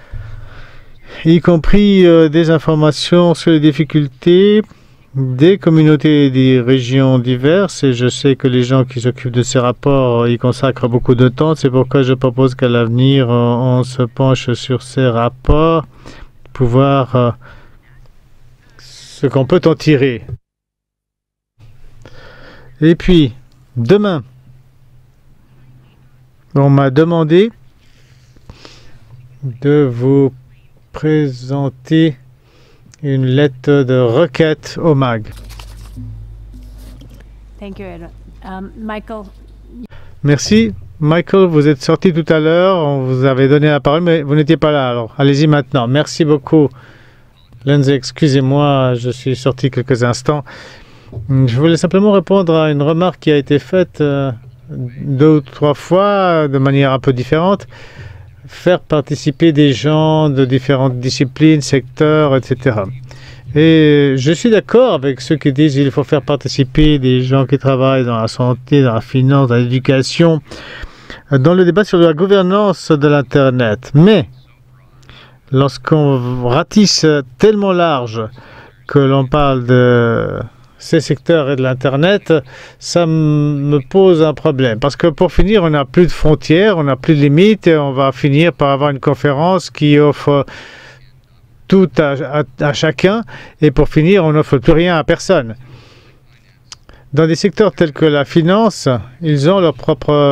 y compris euh, des informations sur les difficultés des communautés et des régions diverses, et je sais que les gens qui s'occupent de ces rapports y consacrent beaucoup de temps. C'est pourquoi je propose qu'à l'avenir, on, on se penche sur ces rapports, pour voir euh, ce qu'on peut en tirer. Et puis, demain, on m'a demandé de vous présenter une lettre de requête au M A G. Thank you, Edward. Um, Michael. Merci. Michael, vous êtes sorti tout à l'heure, on vous avait donné la parole, mais vous n'étiez pas là, alors allez-y maintenant. Merci beaucoup. Lindsay, excusez-moi, je suis sorti quelques instants. Je voulais simplement répondre à une remarque qui a été faite euh, deux ou trois fois de manière un peu différente. Faire participer des gens de différentes disciplines, secteurs, et cetera. Et je suis d'accord avec ceux qui disent qu'il faut faire participer des gens qui travaillent dans la santé, dans la finance, dans l'éducation, dans le débat sur la gouvernance de l'Internet. Mais lorsqu'on ratisse tellement large que l'on parle de ces secteurs et de l'Internet, ça me pose un problème. Parce que pour finir, on n'a plus de frontières, on n'a plus de limites, et on va finir par avoir une conférence qui offre tout à, à, à chacun, et pour finir, on n'offre plus rien à personne. Dans des secteurs tels que la finance, ils ont leur propre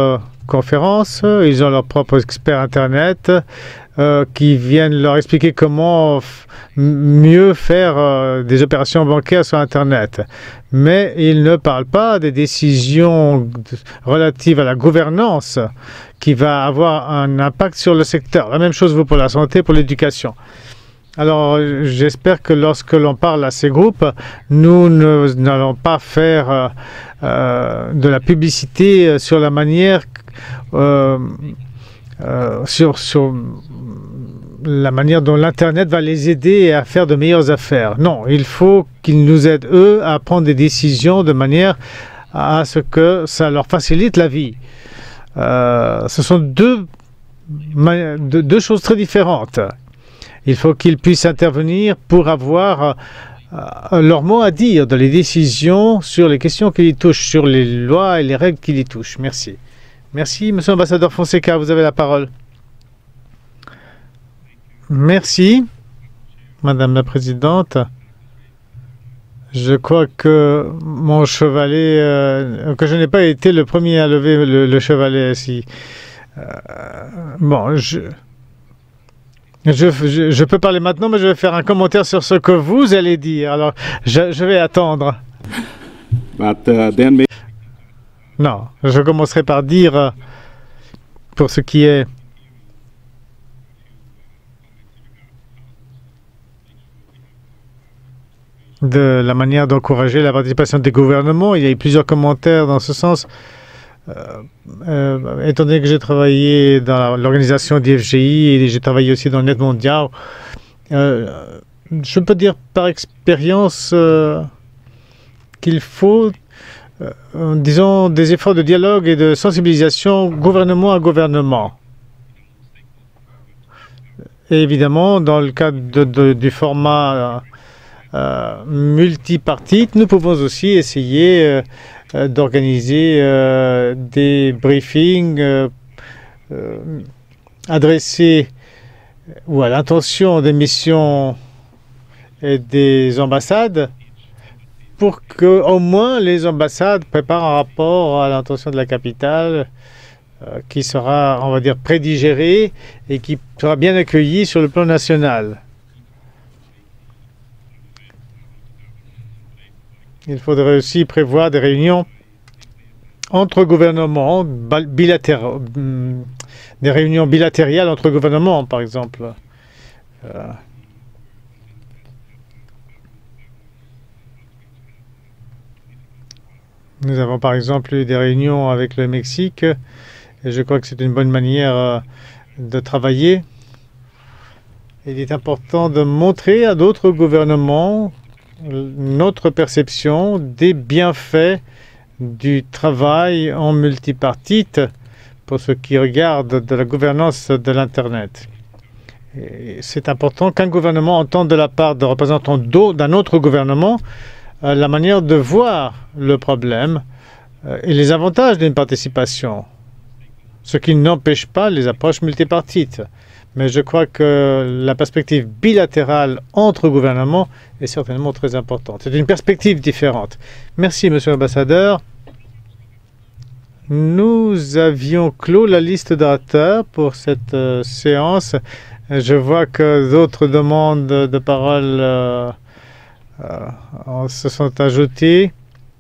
conférences. Ils ont leurs propres experts Internet euh, qui viennent leur expliquer comment mieux faire euh, des opérations bancaires sur Internet. Mais ils ne parlent pas des décisions relatives à la gouvernance qui va avoir un impact sur le secteur. La même chose vaut pour la santé, pour l'éducation. Alors, j'espère que lorsque l'on parle à ces groupes, nous n'allons pas faire euh, euh, de la publicité sur la manière, euh, euh, sur, sur la manière dont l'Internet va les aider à faire de meilleures affaires. Non, il faut qu'ils nous aident, eux, à prendre des décisions de manière à ce que ça leur facilite la vie. Euh, ce sont deux, deux, deux choses très différentes. Il faut qu'ils puissent intervenir pour avoir euh, leur mot à dire dans les décisions sur les questions qui les touchent, sur les lois et les règles qui les touchent. Merci. Merci, Monsieur l'ambassadeur Fonseca, vous avez la parole. Merci, Madame la Présidente. Je crois que mon chevalet, euh, que je n'ai pas été le premier à lever le, le chevalet ici. Euh, bon, je... Je, je, je peux parler maintenant, mais je vais faire un commentaire sur ce que vous allez dire. Alors, je, je vais attendre. But, uh, then... Non, je commencerai par dire, euh, pour ce qui est de la manière d'encourager la participation des gouvernements, il y a eu plusieurs commentaires dans ce sens. Euh, euh, étant donné que j'ai travaillé dans l'organisation d'I F G I et j'ai travaillé aussi dans le net mondial, euh, je peux dire par expérience euh, qu'il faut, euh, disons, des efforts de dialogue et de sensibilisation gouvernement à gouvernement. Et évidemment, dans le cadre de, de, du format euh, multipartite, nous pouvons aussi essayer euh, d'organiser euh, des briefings euh, euh, adressés ou à l'intention des missions et des ambassades pour que au moins les ambassades préparent un rapport à l'intention de la capitale euh, qui sera, on va dire, prédigéré et qui sera bien accueilli sur le plan national. Il faudrait aussi prévoir des réunions entre gouvernements, bilatérales, des réunions bilatérales entre gouvernements, par exemple. Euh, nous avons par exemple eu des réunions avec le Mexique, et je crois que c'est une bonne manière euh, de travailler. Il est important de montrer à d'autres gouvernements notre perception des bienfaits du travail en multipartite pour ce qui regarde de la gouvernance de l'Internet. C'est important qu'un gouvernement entende de la part de représentants d'un autre gouvernement euh, la manière de voir le problème euh, et les avantages d'une participation, ce qui n'empêche pas les approches multipartites. Mais je crois que la perspective bilatérale entre gouvernements est certainement très importante. C'est une perspective différente. Merci, Monsieur l'ambassadeur. Nous avions clos la liste d'orateurs pour cette euh, séance. Je vois que d'autres demandes de parole euh, euh, se sont ajoutées.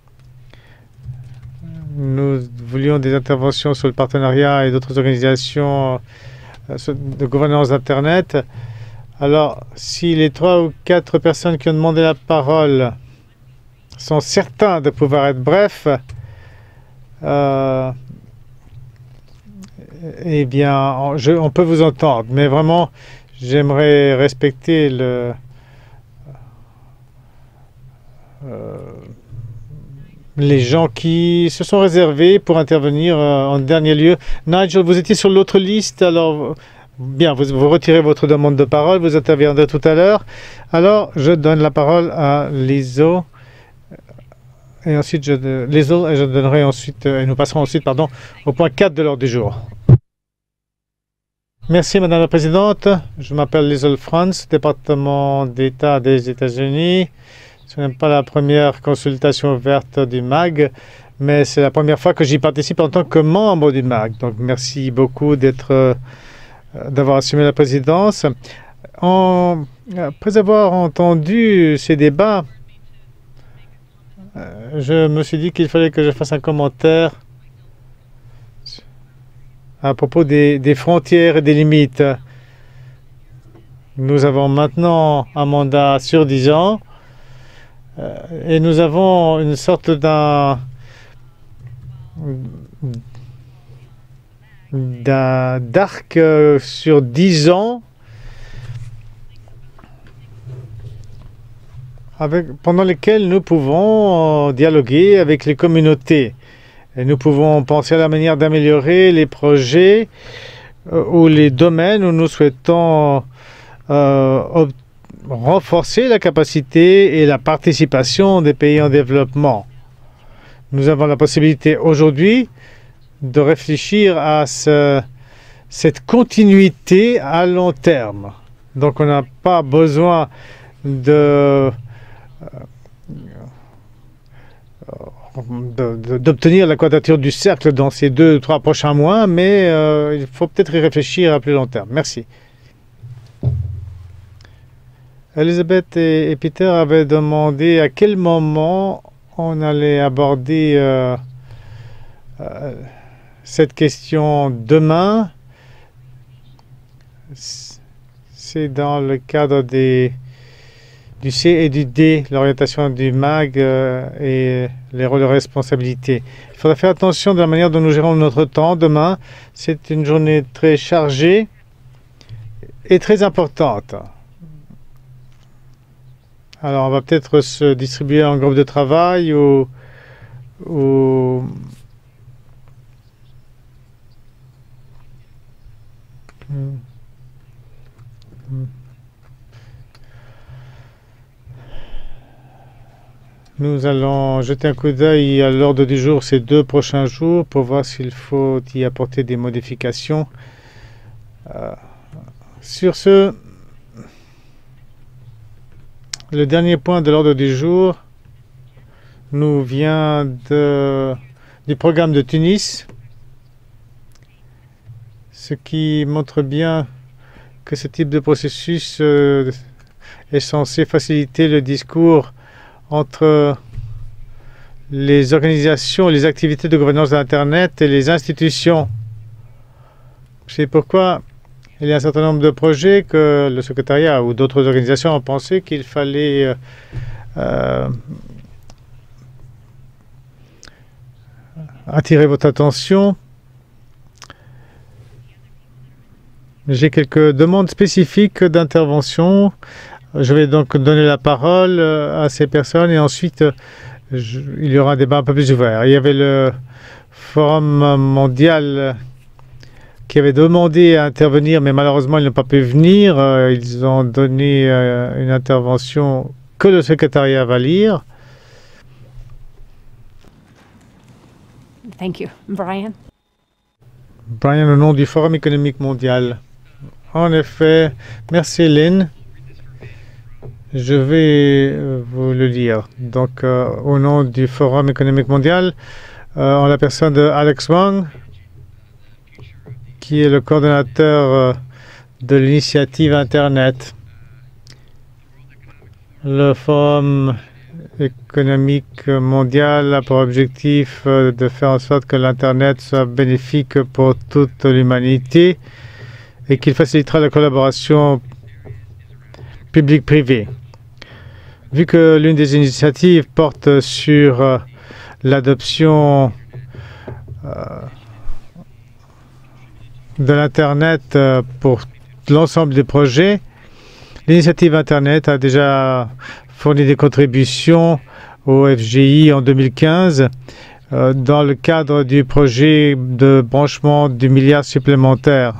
Nous voulions des interventions sur le partenariat et d'autres organisations de gouvernance d'Internet. Alors, si les trois ou quatre personnes qui ont demandé la parole sont certains de pouvoir être brefs, euh, eh bien, on, je, on peut vous entendre. Mais vraiment, j'aimerais respecter le... Euh, les gens qui se sont réservés pour intervenir euh, en dernier lieu. Nigel, vous étiez sur l'autre liste, alors bien, vous, vous retirez votre demande de parole, vous interviendrez tout à l'heure. Alors, je donne la parole à Lizo, et ensuite je, Lizo, et je donnerai ensuite, et nous passerons ensuite, pardon, au point quatre de l'ordre du jour. Merci, Madame la Présidente. Je m'appelle Lizo Franz, département d'État des États-Unis. Ce n'est pas la première consultation ouverte du M A G, mais c'est la première fois que j'y participe en tant que membre du M A G. Donc merci beaucoup d'être, euh, d'avoir assumé la présidence. En, après avoir entendu ces débats, euh, je me suis dit qu'il fallait que je fasse un commentaire à propos des, des frontières et des limites. Nous avons maintenant un mandat sur dix ans euh, et nous avons une sorte d'un d'un d'arc euh, sur dix ans avec, pendant lesquels nous pouvons euh, dialoguer avec les communautés. Et nous pouvons penser à la manière d'améliorer les projets euh, ou les domaines où nous souhaitons euh, renforcer la capacité et la participation des pays en développement. Nous avons la possibilité aujourd'hui de réfléchir à ce, cette continuité à long terme. Donc on n'a pas besoin de... d'obtenir la quadrature du cercle dans ces deux ou trois prochains mois, mais euh, il faut peut-être y réfléchir à plus long terme. Merci. Elisabeth et, et Peter avaient demandé à quel moment on allait aborder euh, euh, cette question demain. C'est dans le cadre des du C et du D, l'orientation du M A G euh, et les rôles de responsabilité. Il faudra faire attention de la manière dont nous gérons notre temps. Demain, c'est une journée très chargée et très importante. Alors, on va peut-être se distribuer en groupe de travail ou... ou hmm. Hmm. Nous allons jeter un coup d'œil à l'ordre du jour ces deux prochains jours pour voir s'il faut y apporter des modifications. Euh, sur ce, le dernier point de l'ordre du jour nous vient de, du programme de Tunis, ce qui montre bien que ce type de processus euh, est censé faciliter le discours entre les organisations, les activités de gouvernance d'Internet et les institutions. C'est pourquoi il y a un certain nombre de projets que le secrétariat ou d'autres organisations ont pensé qu'il fallait euh, euh, attirer votre attention. J'ai quelques demandes spécifiques d'intervention. Je vais donc donner la parole à ces personnes et ensuite je, il y aura un débat un peu plus ouvert. Il y avait le Forum mondial qui avait demandé à intervenir, mais malheureusement ils n'ont pas pu venir. Ils ont donné une intervention que le secrétariat va lire. Thank you. Brian. Brian, au nom du Forum économique mondial. En effet, merci Hélène. Je vais euh, vous le lire. Donc, euh, au nom du Forum économique mondial, euh, en la personne de Alex Wang, qui est le coordonnateur euh, de l'initiative Internet. Le Forum économique mondial a pour objectif euh, de faire en sorte que l'Internet soit bénéfique pour toute l'humanité et qu'il facilitera la collaboration public-privé. Vu que l'une des initiatives porte sur euh, l'adoption euh, de l'Internet euh, pour l'ensemble des projets, l'initiative Internet a déjà fourni des contributions au F G I en deux mille quinze euh, dans le cadre du projet de branchement du milliard supplémentaire.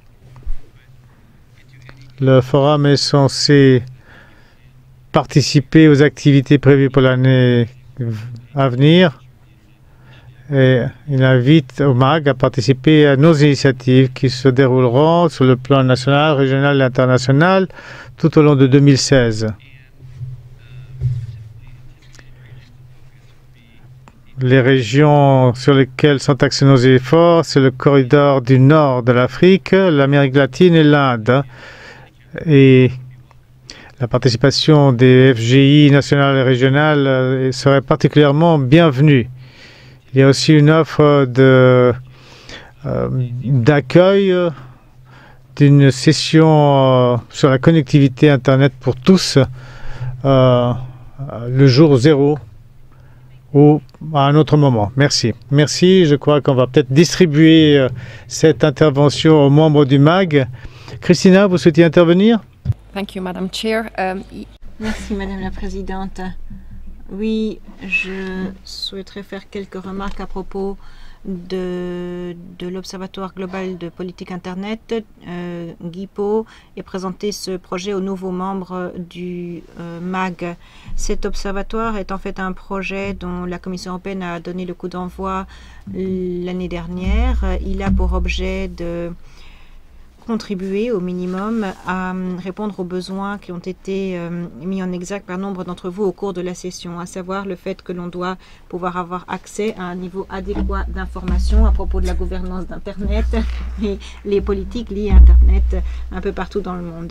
Le forum est censé participer aux activités prévues pour l'année à venir et il invite au M A G à participer à nos initiatives qui se dérouleront sur le plan national, régional et international tout au long de deux mille seize. les régions sur lesquelles sont axés nos efforts, c'est le corridor du nord de l'Afrique, l'Amérique latine et l'Inde. Et la participation des F G I nationales et régionales serait particulièrement bienvenue. Il y a aussi une offre de, euh, d'accueil d'une session euh, sur la connectivité Internet pour tous euh, le jour zéro ou à un autre moment. Merci. Merci. Je crois qu'on va peut-être distribuer euh, cette intervention aux membres du M A G. Christina, vous souhaitez intervenir? Thank you, Madam Chair. Um, Merci, Madame la Présidente. Oui, je souhaiterais faire quelques remarques à propos de, de l'Observatoire global de politique Internet, euh, G I P O, et présenter ce projet aux nouveaux membres du euh, M A G. Cet observatoire est en fait un projet dont la Commission européenne a donné le coup d'envoi l'année dernière. Il a pour objet de contribuer au minimum à répondre aux besoins qui ont été euh, mis en exergue par nombre d'entre vous au cours de la session, à savoir le fait que l'on doit pouvoir avoir accès à un niveau adéquat d'information à propos de la gouvernance d'Internet et les politiques liées à Internet un peu partout dans le monde.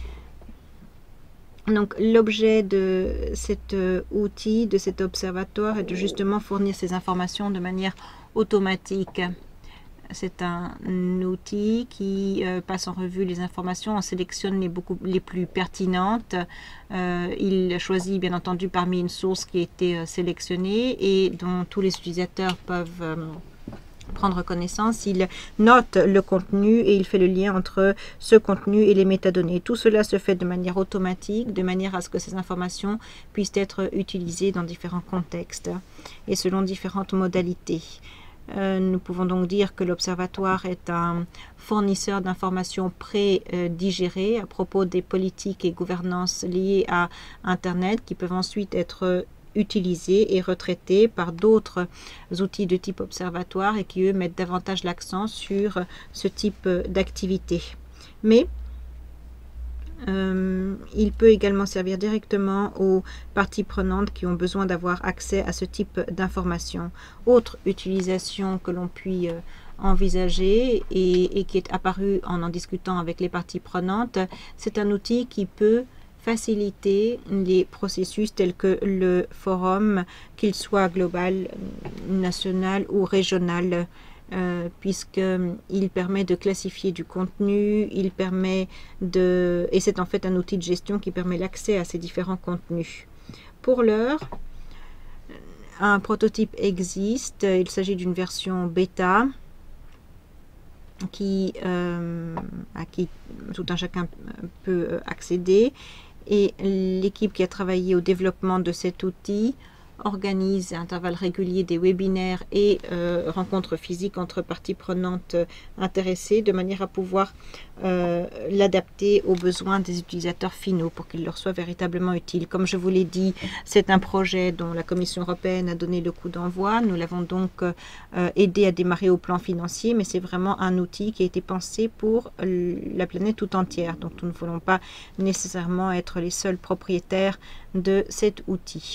Donc l'objet de cet euh, outil, de cet observatoire, est de justement fournir ces informations de manière automatique. C'est un outil qui euh, passe en revue les informations, on sélectionne les, beaucoup, les plus pertinentes. Euh, il choisit bien entendu parmi une source qui a été euh, sélectionnée et dont tous les utilisateurs peuvent euh, prendre connaissance. Il note le contenu et il fait le lien entre ce contenu et les métadonnées. Tout cela se fait de manière automatique, de manière à ce que ces informations puissent être utilisées dans différents contextes et selon différentes modalités. Euh, nous pouvons donc dire que l'Observatoire est un fournisseur d'informations pré-digérées à propos des politiques et gouvernances liées à Internet qui peuvent ensuite être utilisées et retraitées par d'autres outils de type observatoire et qui, eux, mettent davantage l'accent sur ce type d'activité. Mais Euh, il peut également servir directement aux parties prenantes qui ont besoin d'avoir accès à ce type d'informations. Autre utilisation que l'on puisse euh, envisager et, et qui est apparue en en discutant avec les parties prenantes, c'est un outil qui peut faciliter les processus tels que le forum, qu'il soit global, national ou régional. Euh, puisqu'il permet de classifier du contenu, il permet de... et c'est en fait un outil de gestion qui permet l'accès à ces différents contenus. Pour l'heure, un prototype existe, il s'agit d'une version bêta qui, euh, à qui tout un chacun peut accéder, et l'équipe qui a travaillé au développement de cet outil organise à intervalles réguliers des webinaires et euh, rencontres physiques entre parties prenantes euh, intéressées de manière à pouvoir euh, l'adapter aux besoins des utilisateurs finaux pour qu'il leur soit véritablement utile. Comme je vous l'ai dit, c'est un projet dont la Commission européenne a donné le coup d'envoi. Nous l'avons donc euh, aidé à démarrer au plan financier, mais c'est vraiment un outil qui a été pensé pour la planète tout entière. Donc nous ne voulons pas nécessairement être les seuls propriétaires de cet outil.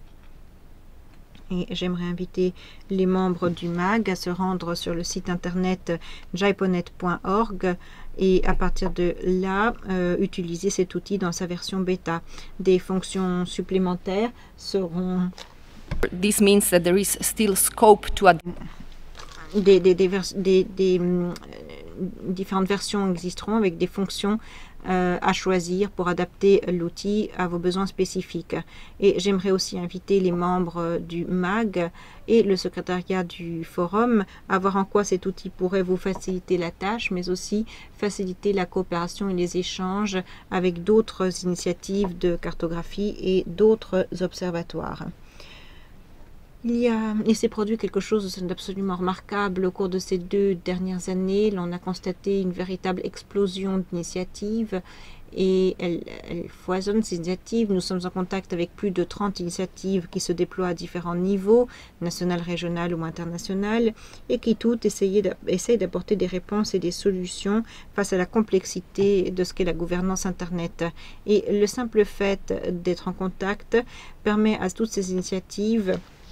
Et j'aimerais inviter les membres du M A G à se rendre sur le site internet jaiponet point org et à partir de là, euh, utiliser cet outil dans sa version bêta. Des fonctions supplémentaires seront... This means that there is still scope to add... Des, des, des, vers, des, des euh, différentes versions existeront avec des fonctions Euh, à choisir pour adapter l'outil à vos besoins spécifiques. Et j'aimerais aussi inviter les membres du M A G et le secrétariat du forum à voir en quoi cet outil pourrait vous faciliter la tâche, mais aussi faciliter la coopération et les échanges avec d'autres initiatives de cartographie et d'autres observatoires. Il y a, il s'est produit quelque chose d'absolument remarquable au cours de ces deux dernières années. L'on a constaté une véritable explosion d'initiatives et elles, elles foisonnent ces initiatives. Nous sommes en contact avec plus de trente initiatives qui se déploient à différents niveaux, national, régional ou international, et qui toutes essayent d'apporter des réponses et des solutions face à la complexité de ce qu'est la gouvernance Internet. Et le simple fait d'être en contact permet à toutes ces initiatives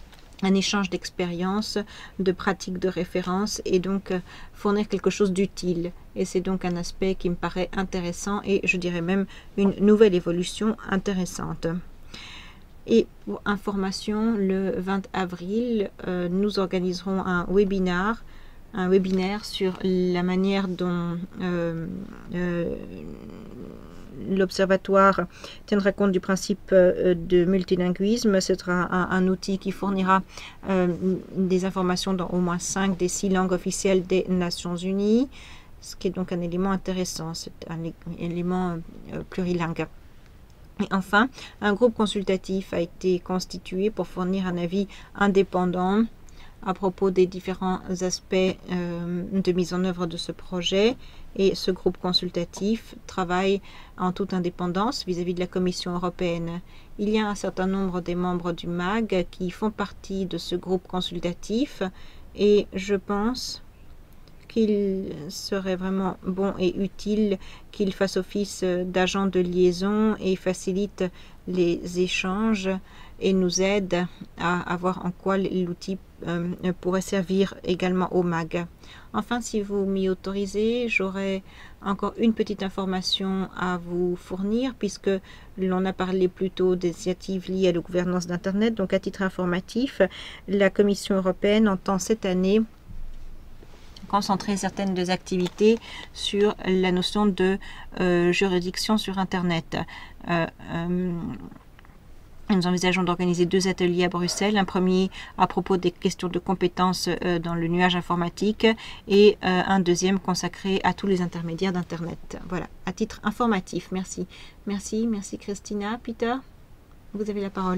un échange d'expériences, de pratiques de référence et donc euh, fournir quelque chose d'utile. Et c'est donc un aspect qui me paraît intéressant et je dirais même une nouvelle évolution intéressante. Et pour information, le vingt avril, euh, nous organiserons un webinaire, un webinaire sur la manière dont euh, euh, l'Observatoire tiendra compte du principe euh, de multilinguisme. Ce sera un, un outil qui fournira euh, des informations dans au moins cinq des six langues officielles des Nations Unies, ce qui est donc un élément intéressant, c'est un élément euh, plurilingue. Et enfin, un groupe consultatif a été constitué pour fournir un avis indépendant à propos des différents aspects euh, de mise en œuvre de ce projet. Et ce groupe consultatif travaille en toute indépendance vis-à-vis de la Commission européenne. Il y a un certain nombre des membres du M A G qui font partie de ce groupe consultatif et je pense qu'il serait vraiment bon et utile qu'il fasse office d'agent de liaison et facilite les échanges et nous aide à, à voir en quoi l'outil euh, pourrait servir également au M A G. Enfin, si vous m'y autorisez, j'aurais encore une petite information à vous fournir puisque l'on a parlé plutôt des initiatives liées à la gouvernance d'Internet. Donc, à titre informatif, la Commission européenne entend cette année concentrer certaines des activités sur la notion de euh, juridiction sur Internet. Euh, euh, Nous envisageons d'organiser deux ateliers à Bruxelles. Un premier à propos des questions de compétences euh, dans le nuage informatique et euh, un deuxième consacré à tous les intermédiaires d'Internet. Voilà, à titre informatif. Merci. Merci, merci Christina. Peter, vous avez la parole.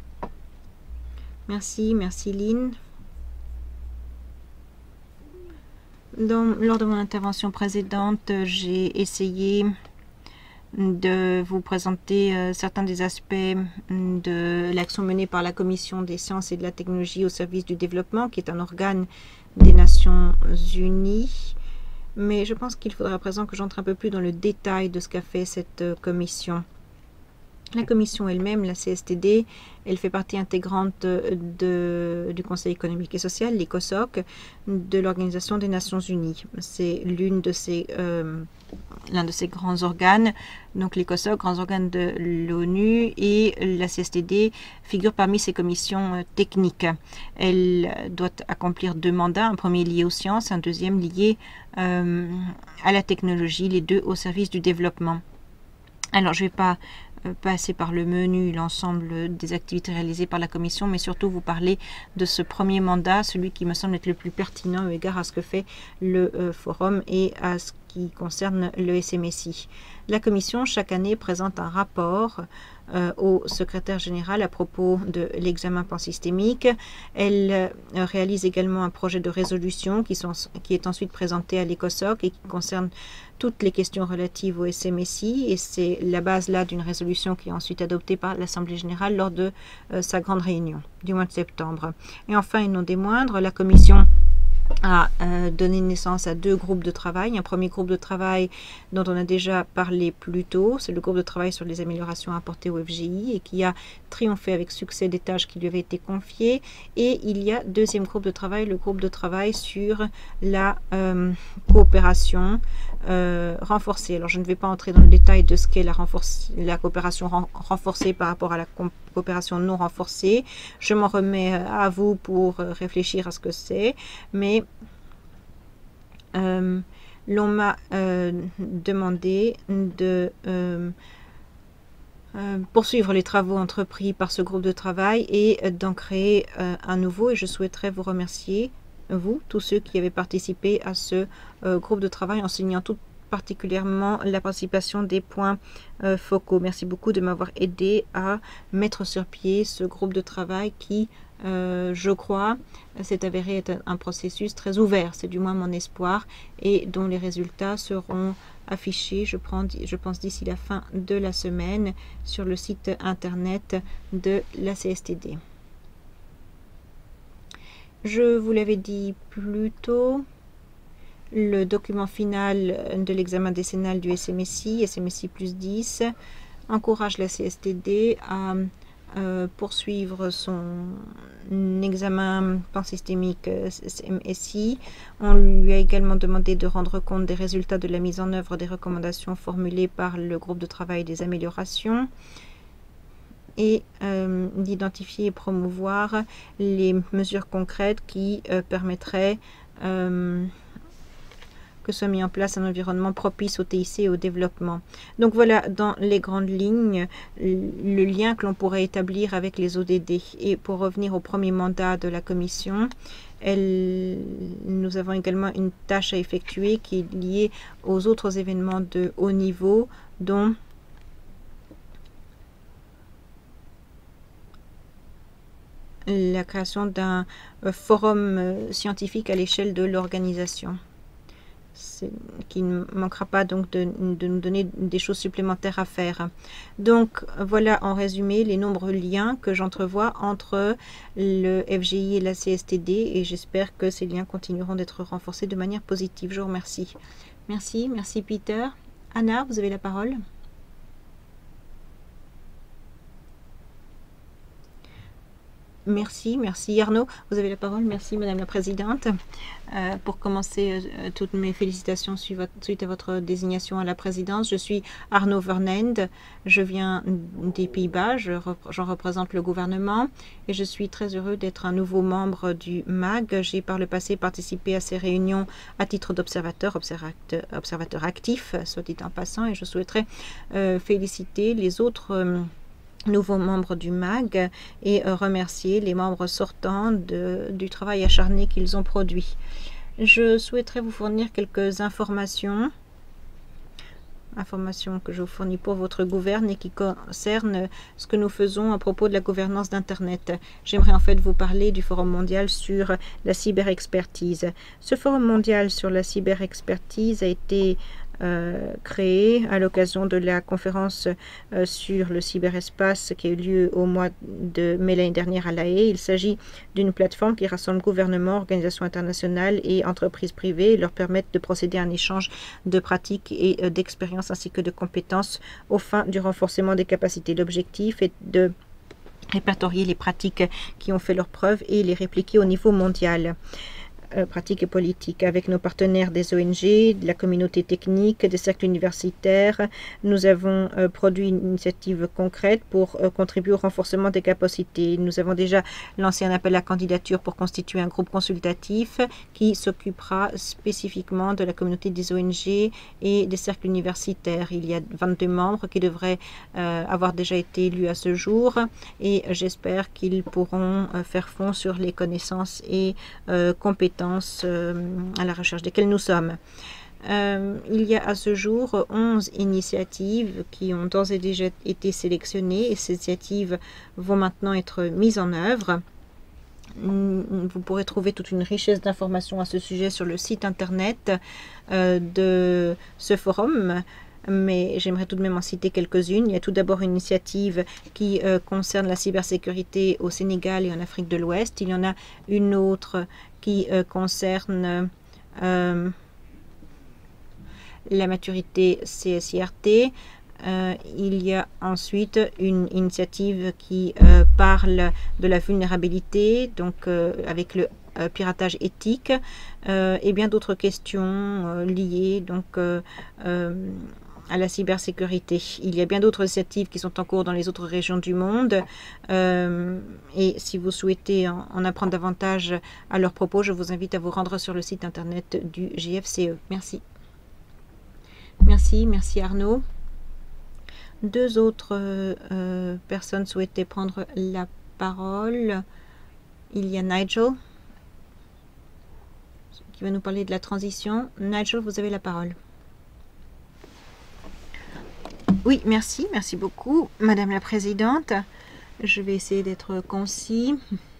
Merci, merci Lynn. Dans, lors de mon intervention précédente, j'ai essayé de vous présenter euh, certains des aspects de l'action menée par la Commission des sciences et de la technologie au service du développement, qui est un organe des Nations Unies. Mais je pense qu'il faudra à présent que j'entre un peu plus dans le détail de ce qu'a fait cette euh, commission. La commission elle-même, la C S T D, elle fait partie intégrante de, du Conseil économique et social, l'ECOSOC, de l'Organisation des Nations Unies. C'est l'une de ces, euh, l'un de ces grands organes. Donc l'ECOSOC, grand organe de l'ONU, et la C S T D figure parmi ces commissions euh, techniques. Elle doit accomplir deux mandats, un premier lié aux sciences, un deuxième lié euh, à la technologie, les deux au service du développement. Alors je ne vais pas passer par le menu l'ensemble des activités réalisées par la Commission, mais surtout vous parler de ce premier mandat, celui qui me semble être le plus pertinent eu égard à ce que fait le euh, Forum et à ce qui concerne le S M S I. La Commission, chaque année, présente un rapport euh, au secrétaire général à propos de l'examen pansystémique. Elle euh, réalise également un projet de résolution qui, sont, qui est ensuite présenté à l'ECOSOC et qui concerne toutes les questions relatives au S M S I, et c'est la base là d'une résolution qui est ensuite adoptée par l'Assemblée générale lors de euh, sa grande réunion du mois de septembre. Et enfin, et non des moindres, la Commission a euh, donné naissance à deux groupes de travail. Un premier groupe de travail dont on a déjà parlé plus tôt, c'est le groupe de travail sur les améliorations apportées au F G I et qui a triomphé avec succès des tâches qui lui avaient été confiées. Et il y a deuxième groupe de travail, le groupe de travail sur la euh, coopération euh, renforcée. Alors je ne vais pas entrer dans le détail de ce qu'est la, la coopération ren renforcée par rapport à la coopération non renforcée. Je m'en remets à vous pour réfléchir à ce que c'est, mais euh, l'on m'a euh, demandé de euh, euh, poursuivre les travaux entrepris par ce groupe de travail et d'en créer euh, un nouveau, et je souhaiterais vous remercier, vous, tous ceux qui avaient participé à ce euh, groupe de travail, en soulignant tout particulièrement la participation des points euh, focaux. Merci beaucoup de m'avoir aidé à mettre sur pied ce groupe de travail qui, euh, je crois, s'est avéré être un processus très ouvert, c'est du moins mon espoir, et dont les résultats seront affichés, je, prends, je pense, d'ici la fin de la semaine sur le site internet de la C S T D. Je vous l'avais dit plus tôt, le document final de l'examen décennal du S M S I, S M S I plus dix, encourage la C S T D à euh, poursuivre son examen pansystémique S I. On lui a également demandé de rendre compte des résultats de la mise en œuvre des recommandations formulées par le groupe de travail des améliorations et euh, d'identifier et promouvoir les mesures concrètes qui euh, permettraient euh, que soit mis en place un environnement propice au T I C et au développement. Donc voilà, dans les grandes lignes, le lien que l'on pourrait établir avec les O D D. Et pour revenir au premier mandat de la Commission, elle, nous avons également une tâche à effectuer qui est liée aux autres événements de haut niveau, dont la création d'un forum scientifique à l'échelle de l'organisation, qui ne manquera pas donc de, de nous donner des choses supplémentaires à faire. Donc voilà en résumé les nombreux liens que j'entrevois entre le F G I et la C S T D, et j'espère que ces liens continueront d'être renforcés de manière positive. Je vous remercie. Merci, merci Peter. Anna, vous avez la parole. Merci, merci Arnaud. Vous avez la parole. Merci Madame la Présidente. Euh, pour commencer, euh, toutes mes félicitations suite à votre désignation à la présidence. Je suis Arnaud Vernend. Je viens des Pays-Bas. J'en je représente le gouvernement et je suis très heureux d'être un nouveau membre du M A G. J'ai par le passé participé à ces réunions à titre d'observateur, observateur, observateur actif, soit dit en passant, et je souhaiterais euh, féliciter les autres euh, nouveaux membres du M A G et euh, remercier les membres sortants de, du travail acharné qu'ils ont produit. Je souhaiterais vous fournir quelques informations, informations que je vous fournis pour votre gouverne et qui concernent ce que nous faisons à propos de la gouvernance d'Internet. J'aimerais en fait vous parler du Forum mondial sur la cyberexpertise. Ce Forum mondial sur la cyberexpertise a été Euh, créé à l'occasion de la conférence euh, sur le cyberespace qui a eu lieu au mois de mai l'année dernière à La Haye. Il s'agit d'une plateforme qui rassemble gouvernements, organisations internationales et entreprises privées et leur permettent de procéder à un échange de pratiques et euh, d'expériences ainsi que de compétences aux fins du renforcement des capacités. L'objectif est de répertorier les pratiques qui ont fait leurs preuves et les répliquer au niveau mondial. Euh, pratiques et politiques. Avec nos partenaires des O N G, de la communauté technique, des cercles universitaires, nous avons euh, produit une initiative concrète pour euh, contribuer au renforcement des capacités. Nous avons déjà lancé un appel à candidature pour constituer un groupe consultatif qui s'occupera spécifiquement de la communauté des O N G et des cercles universitaires. Il y a vingt-deux membres qui devraient euh, avoir déjà été élus à ce jour et j'espère qu'ils pourront euh, faire fond sur les connaissances et euh, compétences à la recherche desquelles nous sommes. Euh, il y a à ce jour onze initiatives qui ont d'ores et déjà été sélectionnées et ces initiatives vont maintenant être mises en œuvre. Vous pourrez trouver toute une richesse d'informations à ce sujet sur le site internet euh, de ce forum, mais j'aimerais tout de même en citer quelques-unes. Il y a tout d'abord une initiative qui euh, concerne la cybersécurité au Sénégal et en Afrique de l'Ouest. Il y en a une autre qui euh, concerne euh, la maturité C S I R T. Euh, il y a ensuite une initiative qui euh, parle de la vulnérabilité, donc euh, avec le euh, piratage éthique, euh, et bien d'autres questions euh, liées donc euh, euh, à la cybersécurité. Il y a bien d'autres initiatives qui sont en cours dans les autres régions du monde euh, et si vous souhaitez en, en apprendre davantage à leur propos, je vous invite à vous rendre sur le site internet du G F C E. Merci. Merci, merci Arnaud. Deux autres euh, personnes souhaitaient prendre la parole. Il y a Nigel qui va nous parler de la transition. Nigel, vous avez la parole. Oui, merci, merci beaucoup, Madame la Présidente. Je vais essayer d'être concis.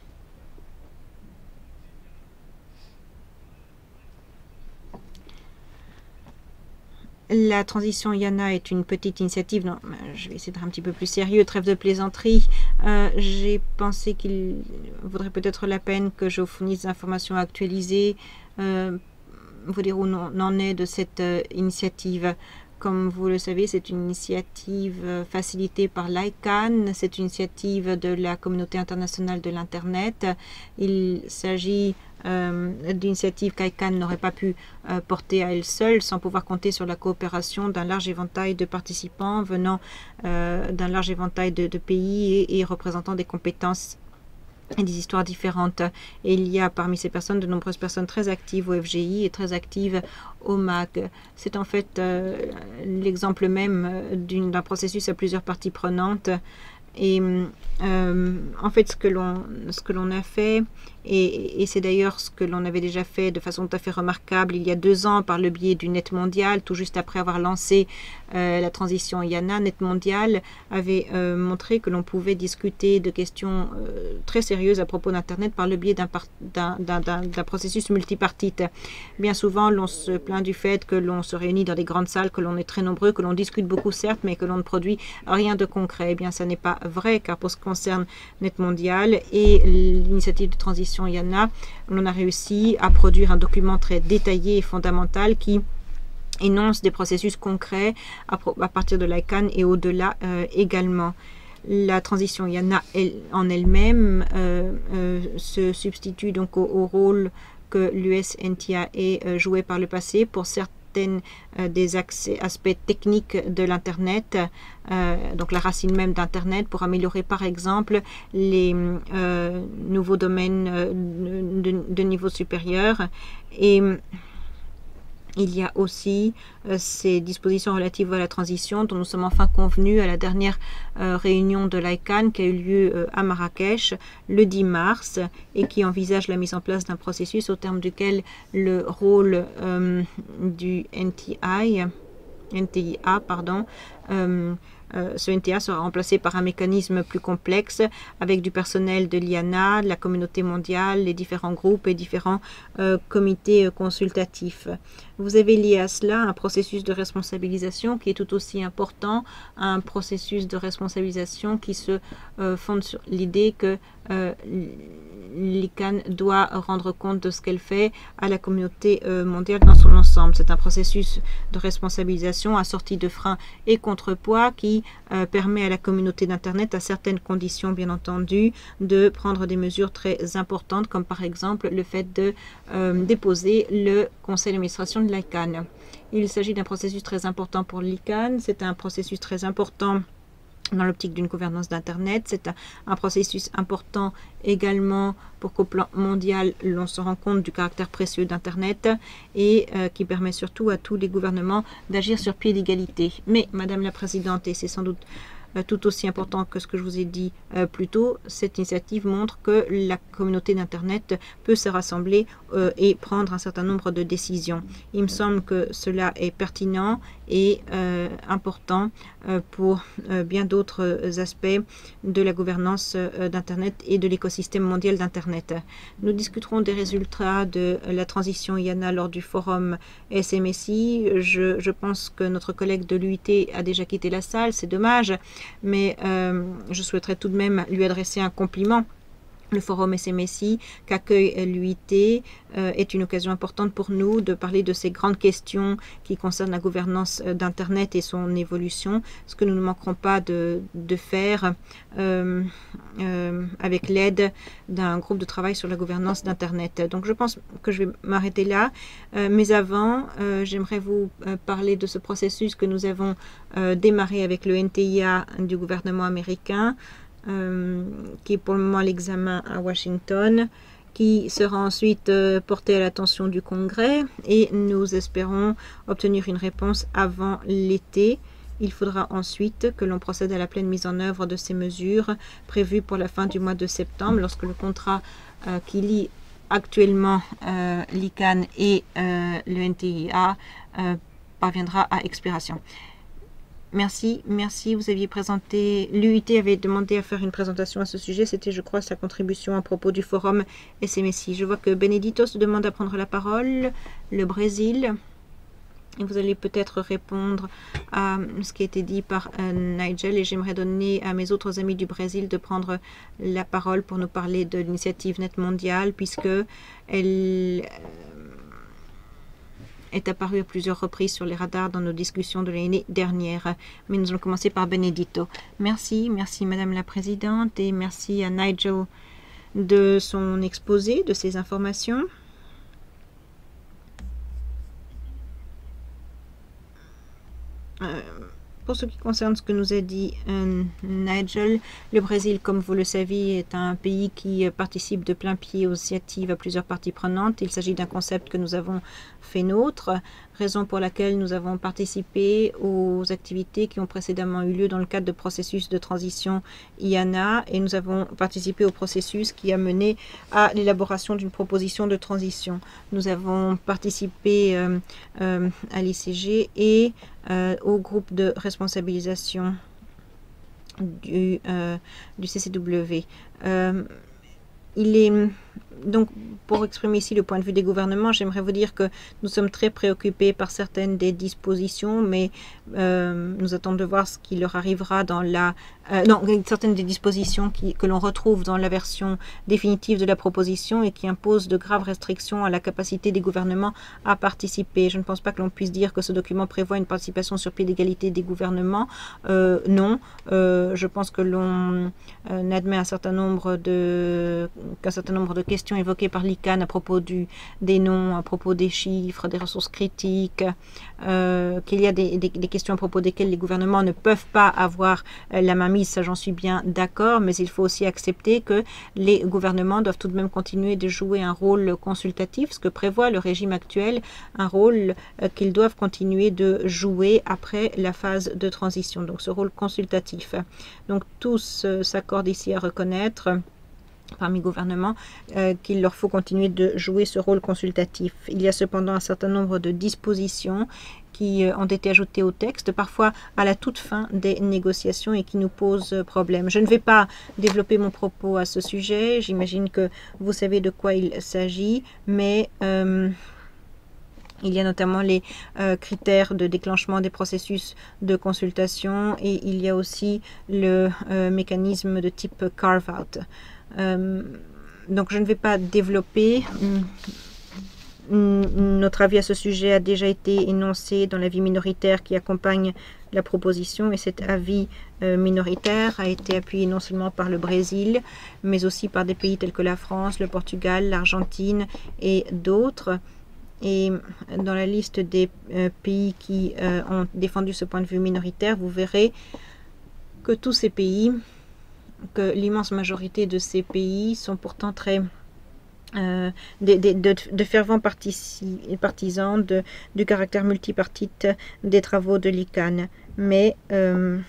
La transition Yana est une petite initiative. Non, je vais essayer d'être un petit peu plus sérieux. Trêve de plaisanterie. Euh, J'ai pensé qu'il vaudrait peut-être la peine que je vous fournisse des informations actualisées, euh, vous dire où on en est de cette euh, initiative. Comme vous le savez, c'est une initiative facilitée par l'I C A N. C'est une initiative de la communauté internationale de l'Internet. Il s'agit euh, d'initiatives qu'I C A N n'aurait pas pu euh, porter à elle seule sans pouvoir compter sur la coopération d'un large éventail de participants venant euh, d'un large éventail de, de pays et, et représentant des compétences et des histoires différentes. Et il y a parmi ces personnes de nombreuses personnes très actives au F G I et très actives au M A C. C'est en fait euh, l'exemple même d'un processus à plusieurs parties prenantes. Et euh, en fait, ce que l'on ce que l'on a fait, et, et c'est d'ailleurs ce que l'on avait déjà fait de façon tout à fait remarquable il y a deux ans par le biais du Net Mondial, tout juste après avoir lancé euh, la transition I A N A, Net Mondial avait euh, montré que l'on pouvait discuter de questions euh, très sérieuses à propos d'Internet par le biais d'un d'un processus multipartite. Bien souvent, l'on se plaint du fait que l'on se réunit dans des grandes salles, que l'on est très nombreux, que l'on discute beaucoup certes, mais que l'on ne produit rien de concret. Eh bien, ça n'est pas vrai, car pour ce qui concerne Net Mondial et l'initiative de transition I A N A, on a réussi à produire un document très détaillé et fondamental qui énonce des processus concrets à, à partir de l'I C A N et au-delà euh, également. La transition I A N A elle, en elle-même euh, euh, se substitue donc au, au rôle que l'U S N T A a joué par le passé pour certains Euh, des accès, aspects techniques de l'Internet, euh, donc la racine même d'Internet, pour améliorer par exemple les euh, nouveaux domaines euh, de, de niveau supérieur. Et il y a aussi euh, ces dispositions relatives à la transition dont nous sommes enfin convenus à la dernière euh, réunion de l'I C A N qui a eu lieu euh, à Marrakech le dix mars et qui envisage la mise en place d'un processus au terme duquel le rôle euh, du N T I, N T I A, pardon, euh, Euh, ce N T A sera remplacé par un mécanisme plus complexe avec du personnel de l'I A N A, de la communauté mondiale, les différents groupes et différents euh, comités euh, consultatifs. Vous avez lié à cela un processus de responsabilisation qui est tout aussi important, un processus de responsabilisation qui se euh, fonde sur l'idée que euh, l'I C A N doit rendre compte de ce qu'elle fait à la communauté euh, mondiale dans son ensemble. C'est un processus de responsabilisation assorti de freins et contrepoids qui euh, permet à la communauté d'Internet, à certaines conditions bien entendu, de prendre des mesures très importantes, comme par exemple le fait de euh, déposer le conseil d'administration de l'I C A N. Il s'agit d'un processus très important pour l'I C A N, c'est un processus très important dans l'optique d'une gouvernance d'Internet. C'est un, un processus important également pour qu'au plan mondial, l'on se rend compte du caractère précieux d'Internet et euh, qui permet surtout à tous les gouvernements d'agir sur pied d'égalité. Mais, Madame la Présidente, et c'est sans doute euh, tout aussi important que ce que je vous ai dit euh, plus tôt, cette initiative montre que la communauté d'Internet peut se rassembler euh, et prendre un certain nombre de décisions. Il me semble que cela est pertinent et euh, important euh, pour euh, bien d'autres aspects de la gouvernance euh, d'Internet et de l'écosystème mondial d'Internet. Nous discuterons des résultats de la transition I A N A lors du forum S M S I. Je, je pense que notre collègue de l'U I T a déjà quitté la salle, c'est dommage, mais euh, je souhaiterais tout de même lui adresser un compliment. Le forum S M S I qu'accueille l'U I T euh, est une occasion importante pour nous de parler de ces grandes questions qui concernent la gouvernance euh, d'Internet et son évolution, ce que nous ne manquerons pas de, de faire euh, euh, avec l'aide d'un groupe de travail sur la gouvernance d'Internet. Donc je pense que je vais m'arrêter là, euh, mais avant, euh, j'aimerais vous euh, parler de ce processus que nous avons euh, démarré avec le N T I A du gouvernement américain, Euh, qui est pour le moment l'examen à Washington, qui sera ensuite euh, porté à l'attention du Congrès et nous espérons obtenir une réponse avant l'été. Il faudra ensuite que l'on procède à la pleine mise en œuvre de ces mesures prévues pour la fin du mois de septembre, lorsque le contrat euh, qui lie actuellement euh, l'I C A N et euh, le N T I A euh, parviendra à expiration. Merci, merci. Vous aviez présenté, l'U I T avait demandé à faire une présentation à ce sujet. C'était, je crois, sa contribution à propos du forum S M S I. Je vois que Benedito se demande à prendre la parole. Le Brésil. Et vous allez peut-être répondre à ce qui a été dit par euh, Nigel. Et j'aimerais donner à mes autres amis du Brésil de prendre la parole pour nous parler de l'initiative Net Mondiale, puisque elle... est apparu à plusieurs reprises sur les radars dans nos discussions de l'année dernière. Mais nous allons commencer par Benedito. Merci, merci Madame la Présidente et merci à Nigel de son exposé, de ses informations. Euh, Pour ce qui concerne ce que nous a dit euh, Nigel, le Brésil, comme vous le savez, est un pays qui euh, participe de plein pied aux initiatives à plusieurs parties prenantes. Il s'agit d'un concept que nous avons fait nôtre, raison pour laquelle nous avons participé aux activités qui ont précédemment eu lieu dans le cadre de processus de transition I A N A et nous avons participé au processus qui a mené à l'élaboration d'une proposition de transition. Nous avons participé euh, euh, à l'I C G et euh, au groupe de responsabilisation du, euh, du C C W. Euh, il est donc, pour exprimer ici le point de vue des gouvernements, j'aimerais vous dire que nous sommes très préoccupés par certaines des dispositions, mais euh, nous attendons de voir ce qui leur arrivera dans la... Euh, non, certaines des dispositions qui, que l'on retrouve dans la version définitive de la proposition et qui imposent de graves restrictions à la capacité des gouvernements à participer. Je ne pense pas que l'on puisse dire que ce document prévoit une participation sur pied d'égalité des gouvernements. Euh, non, euh, je pense que l'on euh, admet un certain nombre de, qu'un certain nombre de questions évoquées par l'I C A N à propos du, des noms, à propos des chiffres, des ressources critiques, euh, qu'il y a des, des, des questions à propos desquelles les gouvernements ne peuvent pas avoir euh, la mainmise, ça j'en suis bien d'accord, mais il faut aussi accepter que les gouvernements doivent tout de même continuer de jouer un rôle consultatif, ce que prévoit le régime actuel, un rôle euh, qu'ils doivent continuer de jouer après la phase de transition, donc ce rôle consultatif. Donc tous euh, s'accordent ici à reconnaître parmi gouvernements euh, qu'il leur faut continuer de jouer ce rôle consultatif. Il y a cependant un certain nombre de dispositions qui euh, ont été ajoutées au texte, parfois à la toute fin des négociations et qui nous posent euh, problème. Je ne vais pas développer mon propos à ce sujet, j'imagine que vous savez de quoi il s'agit, mais euh, il y a notamment les euh, critères de déclenchement des processus de consultation et il y a aussi le euh, mécanisme de type carve-out. Euh, donc je ne vais pas développer. Notre avis à ce sujet a déjà été énoncé dans l'avis minoritaire qui accompagne la proposition et cet avis euh, minoritaire a été appuyé non seulement par le Brésil mais aussi par des pays tels que la France, le Portugal, l'Argentine et d'autres. Et dans la liste des euh, pays qui euh, ont défendu ce point de vue minoritaire, vous verrez que tous ces pays, que l'immense majorité de ces pays sont pourtant très euh, de, de, de, de fervents partisans de, du caractère multipartite des travaux de l'I C A N. Mais euh,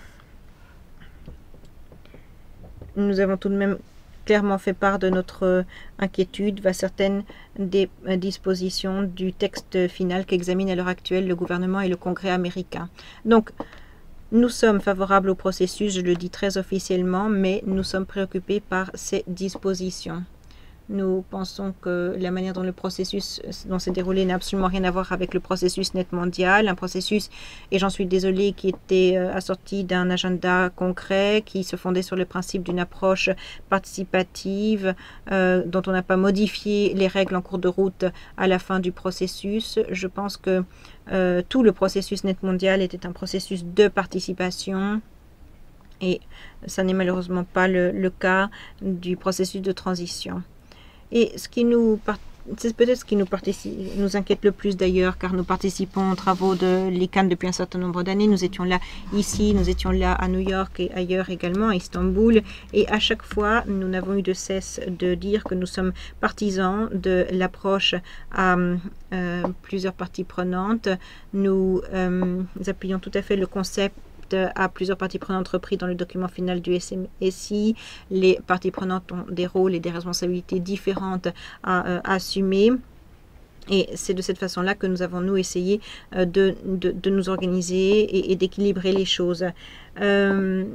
nous avons tout de même clairement fait part de notre euh, inquiétude vers certaines des euh, dispositions du texte final qu'examine à l'heure actuelle le gouvernement et le Congrès américain. Donc, nous sommes favorables au processus, je le dis très officiellement, mais nous sommes préoccupés par ces dispositions. Nous pensons que la manière dont le processus dont s'est déroulé n'a absolument rien à voir avec le processus net mondial, un processus, et j'en suis désolée, qui était euh, assorti d'un agenda concret, qui se fondait sur le principe d'une approche participative, euh, dont on n'a pas modifié les règles en cours de route à la fin du processus. Je pense que euh, tout le processus net mondial était un processus de participation, et ça n'est malheureusement pas le, le cas du processus de transition. Et ce qui nous, c'est peut-être ce qui nous, nous inquiète le plus d'ailleurs, car nous participons aux travaux de l'I C A N depuis un certain nombre d'années. Nous étions là ici, nous étions là à New York et ailleurs également, à Istanbul. Et à chaque fois, nous n'avons eu de cesse de dire que nous sommes partisans de l'approche à euh, plusieurs parties prenantes. Nous euh, appuyons tout à fait le concept à plusieurs parties prenantes repris dans le document final du S M S I. Les parties prenantes ont des rôles et des responsabilités différentes à euh, assumer. Et c'est de cette façon-là que nous avons, nous, essayé euh, de, de, de nous organiser et, et d'équilibrer les choses. Euh,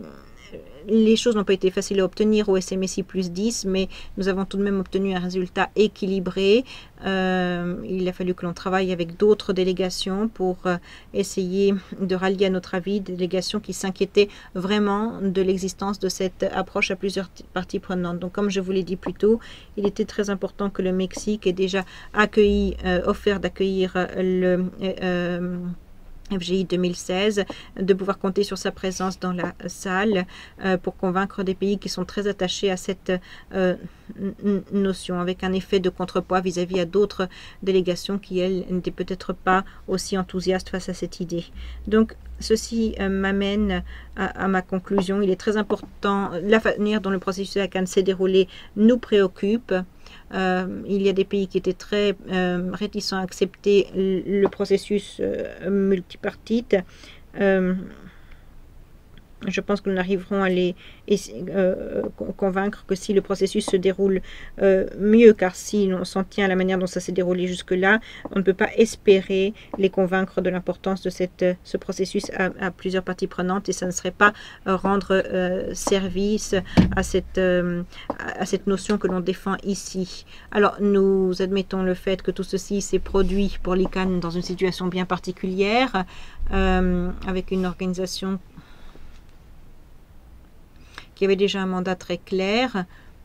les choses n'ont pas été faciles à obtenir au S M S I plus dix, mais nous avons tout de même obtenu un résultat équilibré. Euh, il a fallu que l'on travaille avec d'autres délégations pour euh, essayer de rallier à notre avis des délégations qui s'inquiétaient vraiment de l'existence de cette approche à plusieurs parties prenantes. Donc, comme je vous l'ai dit plus tôt, il était très important que le Mexique ait déjà accueilli, euh, offert d'accueillir le euh, F G I deux mille seize, de pouvoir compter sur sa présence dans la salle euh, pour convaincre des pays qui sont très attachés à cette euh, notion, avec un effet de contrepoids vis-à-vis à d'autres délégations qui, elles, n'étaient peut-être pas aussi enthousiastes face à cette idée. Donc, ceci euh, m'amène à, à ma conclusion. Il est très important, la manière dont le processus à Cannes s'est déroulé nous préoccupe. Euh, il y a des pays qui étaient très euh, réticents à accepter le, le processus euh, multipartite. Euh, je pense que nous arriverons à les euh, convaincre que si le processus se déroule euh, mieux, car si on s'en tient à la manière dont ça s'est déroulé jusque-là, on ne peut pas espérer les convaincre de l'importance de cette, ce processus à, à plusieurs parties prenantes, et ça ne serait pas euh, rendre euh, service à cette, euh, à cette notion que l'on défend ici. Alors, nous admettons le fait que tout ceci s'est produit pour l'I C A N dans une situation bien particulière, euh, avec une organisation qui avait déjà un mandat très clair,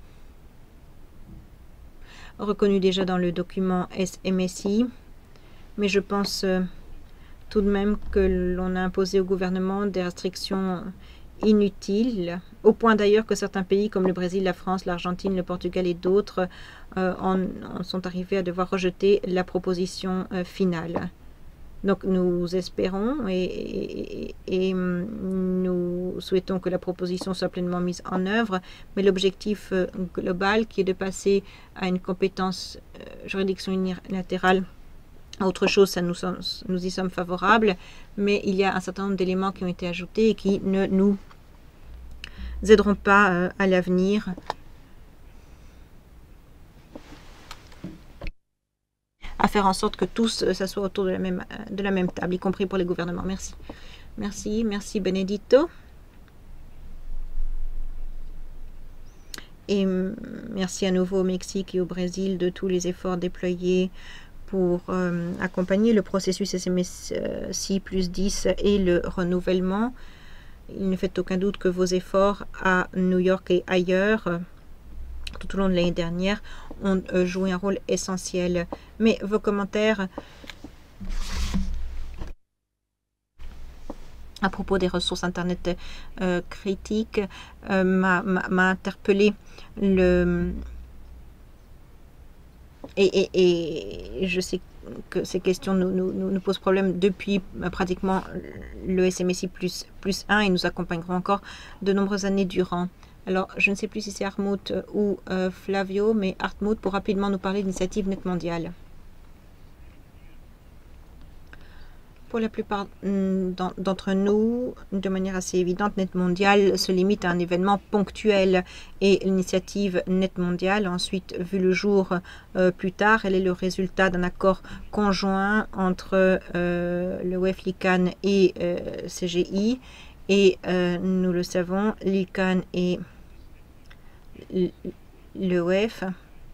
reconnu déjà dans le document S M S I, mais je pense euh, tout de même que l'on a imposé au gouvernement des restrictions inutiles, au point d'ailleurs que certains pays comme le Brésil, la France, l'Argentine, le Portugal et d'autres euh, en, en sont arrivés à devoir rejeter la proposition euh, finale. Donc nous espérons et, et, et nous souhaitons que la proposition soit pleinement mise en œuvre, mais l'objectif global qui est de passer à une compétence euh, juridiction unilatérale, autre chose, ça nous, sommes, nous y sommes favorables, mais il y a un certain nombre d'éléments qui ont été ajoutés et qui ne nous aideront pas euh, à l'avenir. À faire en sorte que tous euh, s'assoient autour de la, même, euh, de la même table, y compris pour les gouvernements. Merci. Merci, merci Benedito. Et merci à nouveau au Mexique et au Brésil de tous les efforts déployés pour euh, accompagner le processus S M S I plus dix et le renouvellement. Il ne fait aucun doute que vos efforts à New York et ailleurs, euh, tout au long de l'année dernière, ont euh, joué un rôle essentiel. Mais vos commentaires à propos des ressources Internet euh, critiques euh, m'a interpellé. Le... Et, et, et je sais que ces questions nous, nous, nous posent problème depuis euh, pratiquement le S M S I plus, plus un et nous accompagneront encore de nombreuses années durant. Alors, je ne sais plus si c'est Hartmut ou euh, Flavio, mais Hartmut pour rapidement nous parler d'initiative Net Mondiale. Pour la plupart d'entre nous, de manière assez évidente, Net Mondiale se limite à un événement ponctuel et l'initiative Net Mondiale a ensuite vu le jour euh, plus tard. Elle est le résultat d'un accord conjoint entre euh, le W E F, l'I C A N et euh, C G I. Et euh, nous le savons, l'I C A N et le W E F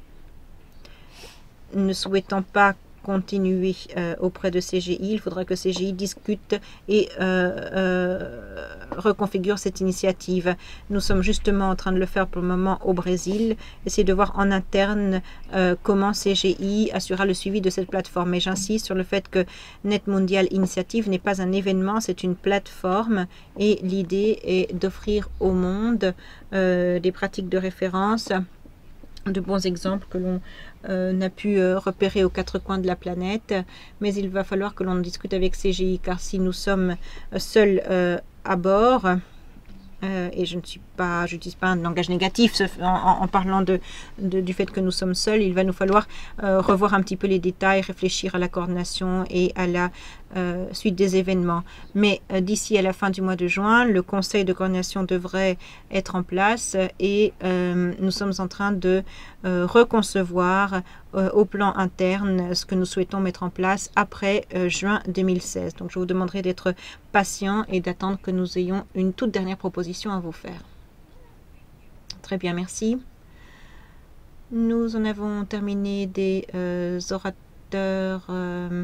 ne souhaitant pas continuer euh, auprès de C G I, il faudra que C G I discute et euh, euh, reconfigure cette initiative. Nous sommes justement en train de le faire pour le moment au Brésil, essayer de voir en interne euh, comment C G I assurera le suivi de cette plateforme. Mais j'insiste sur le fait que Net Mondial Initiative n'est pas un événement, c'est une plateforme et l'idée est d'offrir au monde euh, des pratiques de référence, de bons exemples que l'on euh, n'a pu euh, repérer aux quatre coins de la planète, mais il va falloir que l'on discute avec C G I, car si nous sommes euh, seuls euh, à bord, euh, et je ne suis pas, je n'utilise pas un langage négatif en, en, en parlant de, de, du fait que nous sommes seuls, il va nous falloir euh, revoir un petit peu les détails, réfléchir à la coordination et à la euh, suite des événements. Mais euh, d'ici à la fin du mois de juin, le conseil de coordination devrait être en place et euh, nous sommes en train de euh, reconcevoir euh, au plan interne ce que nous souhaitons mettre en place après euh, juin deux mille seize. Donc je vous demanderai d'être patient et d'attendre que nous ayons une toute dernière proposition à vous faire. Très bien, merci. Nous en avons terminé des euh, orateurs euh,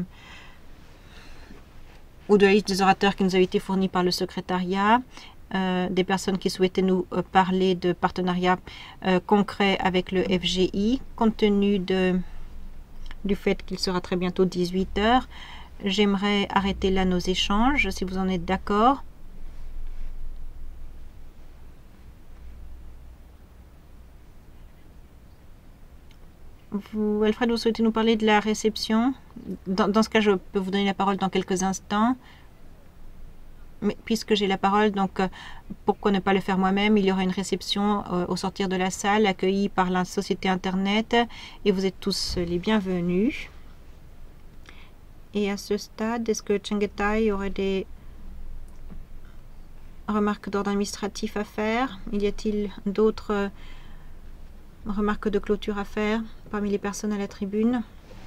ou de la liste des orateurs qui nous a été fournis par le secrétariat. Euh, des personnes qui souhaitaient nous euh, parler de partenariats euh, concrets avec le F G I, compte tenu de, du fait qu'il sera très bientôt dix-huit heures. J'aimerais arrêter là nos échanges, si vous en êtes d'accord. Vous, Alfred, vous souhaitez nous parler de la réception? Dans, dans ce cas, je peux vous donner la parole dans quelques instants. Mais puisque j'ai la parole, donc euh, pourquoi ne pas le faire moi-même? Il y aura une réception euh, au sortir de la salle, accueillie par la société Internet, et vous êtes tous les bienvenus. Et à ce stade, est-ce que Chengetai aurait des remarques d'ordre administratif à faire? Y a-t-il d'autres euh, remarques de clôture à faire parmi les personnes à la tribune?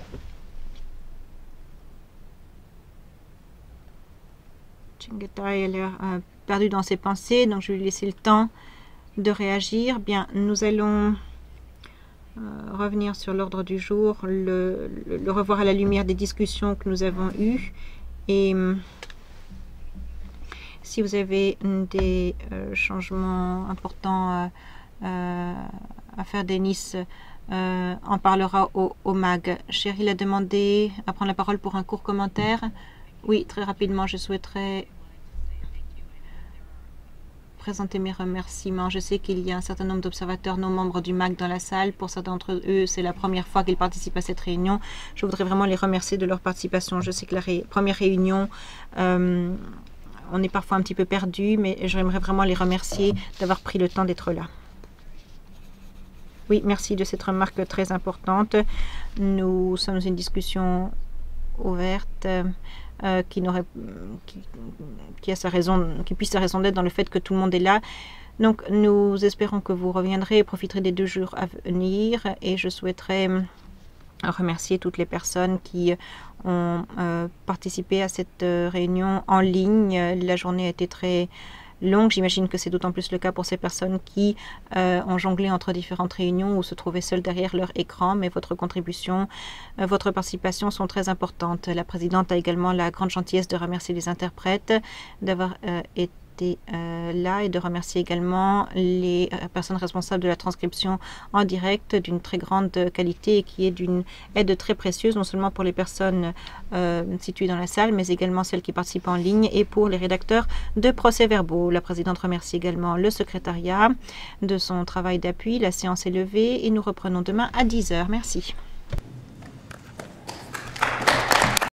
Chengetai a l'air euh, perdu dans ses pensées, donc je vais lui laisser le temps de réagir. Bien, nous allons euh, revenir sur l'ordre du jour, le, le, le revoir à la lumière des discussions que nous avons eues. Et euh, si vous avez des euh, changements importants euh, euh, à faire, Denis euh, en parlera au, au M A G. Cheryl a demandé à prendre la parole pour un court commentaire. Oui, très rapidement, je souhaiterais présenter mes remerciements. Je sais qu'il y a un certain nombre d'observateurs non membres du M A C dans la salle. Pour certains d'entre eux, c'est la première fois qu'ils participent à cette réunion. Je voudrais vraiment les remercier de leur participation. Je sais que la ré première réunion, euh, on est parfois un petit peu perdu, mais j'aimerais vraiment les remercier d'avoir pris le temps d'être là. Oui, merci de cette remarque très importante. Nous sommes dans une discussion ouverte. Euh, qui, n'aurait, qui, qui a sa raison, qui puisse sa raison d'être dans le fait que tout le monde est là. Donc nous espérons que vous reviendrez et profiterez des deux jours à venir, et je souhaiterais remercier toutes les personnes qui ont euh, participé à cette euh, réunion en ligne. La journée a été très longue. J'imagine que c'est d'autant plus le cas pour ces personnes qui euh, ont jonglé entre différentes réunions ou se trouvaient seules derrière leur écran, mais votre contribution, euh, votre participation sont très importantes. La présidente a également la grande gentillesse de remercier les interprètes d'avoir euh, été Euh, là et de remercier également les euh, personnes responsables de la transcription en direct d'une très grande qualité et qui est d'une aide très précieuse, non seulement pour les personnes euh, situées dans la salle, mais également celles qui participent en ligne et pour les rédacteurs de procès-verbaux. La présidente remercie également le secrétariat de son travail d'appui. La séance est levée et nous reprenons demain à dix heures. Merci.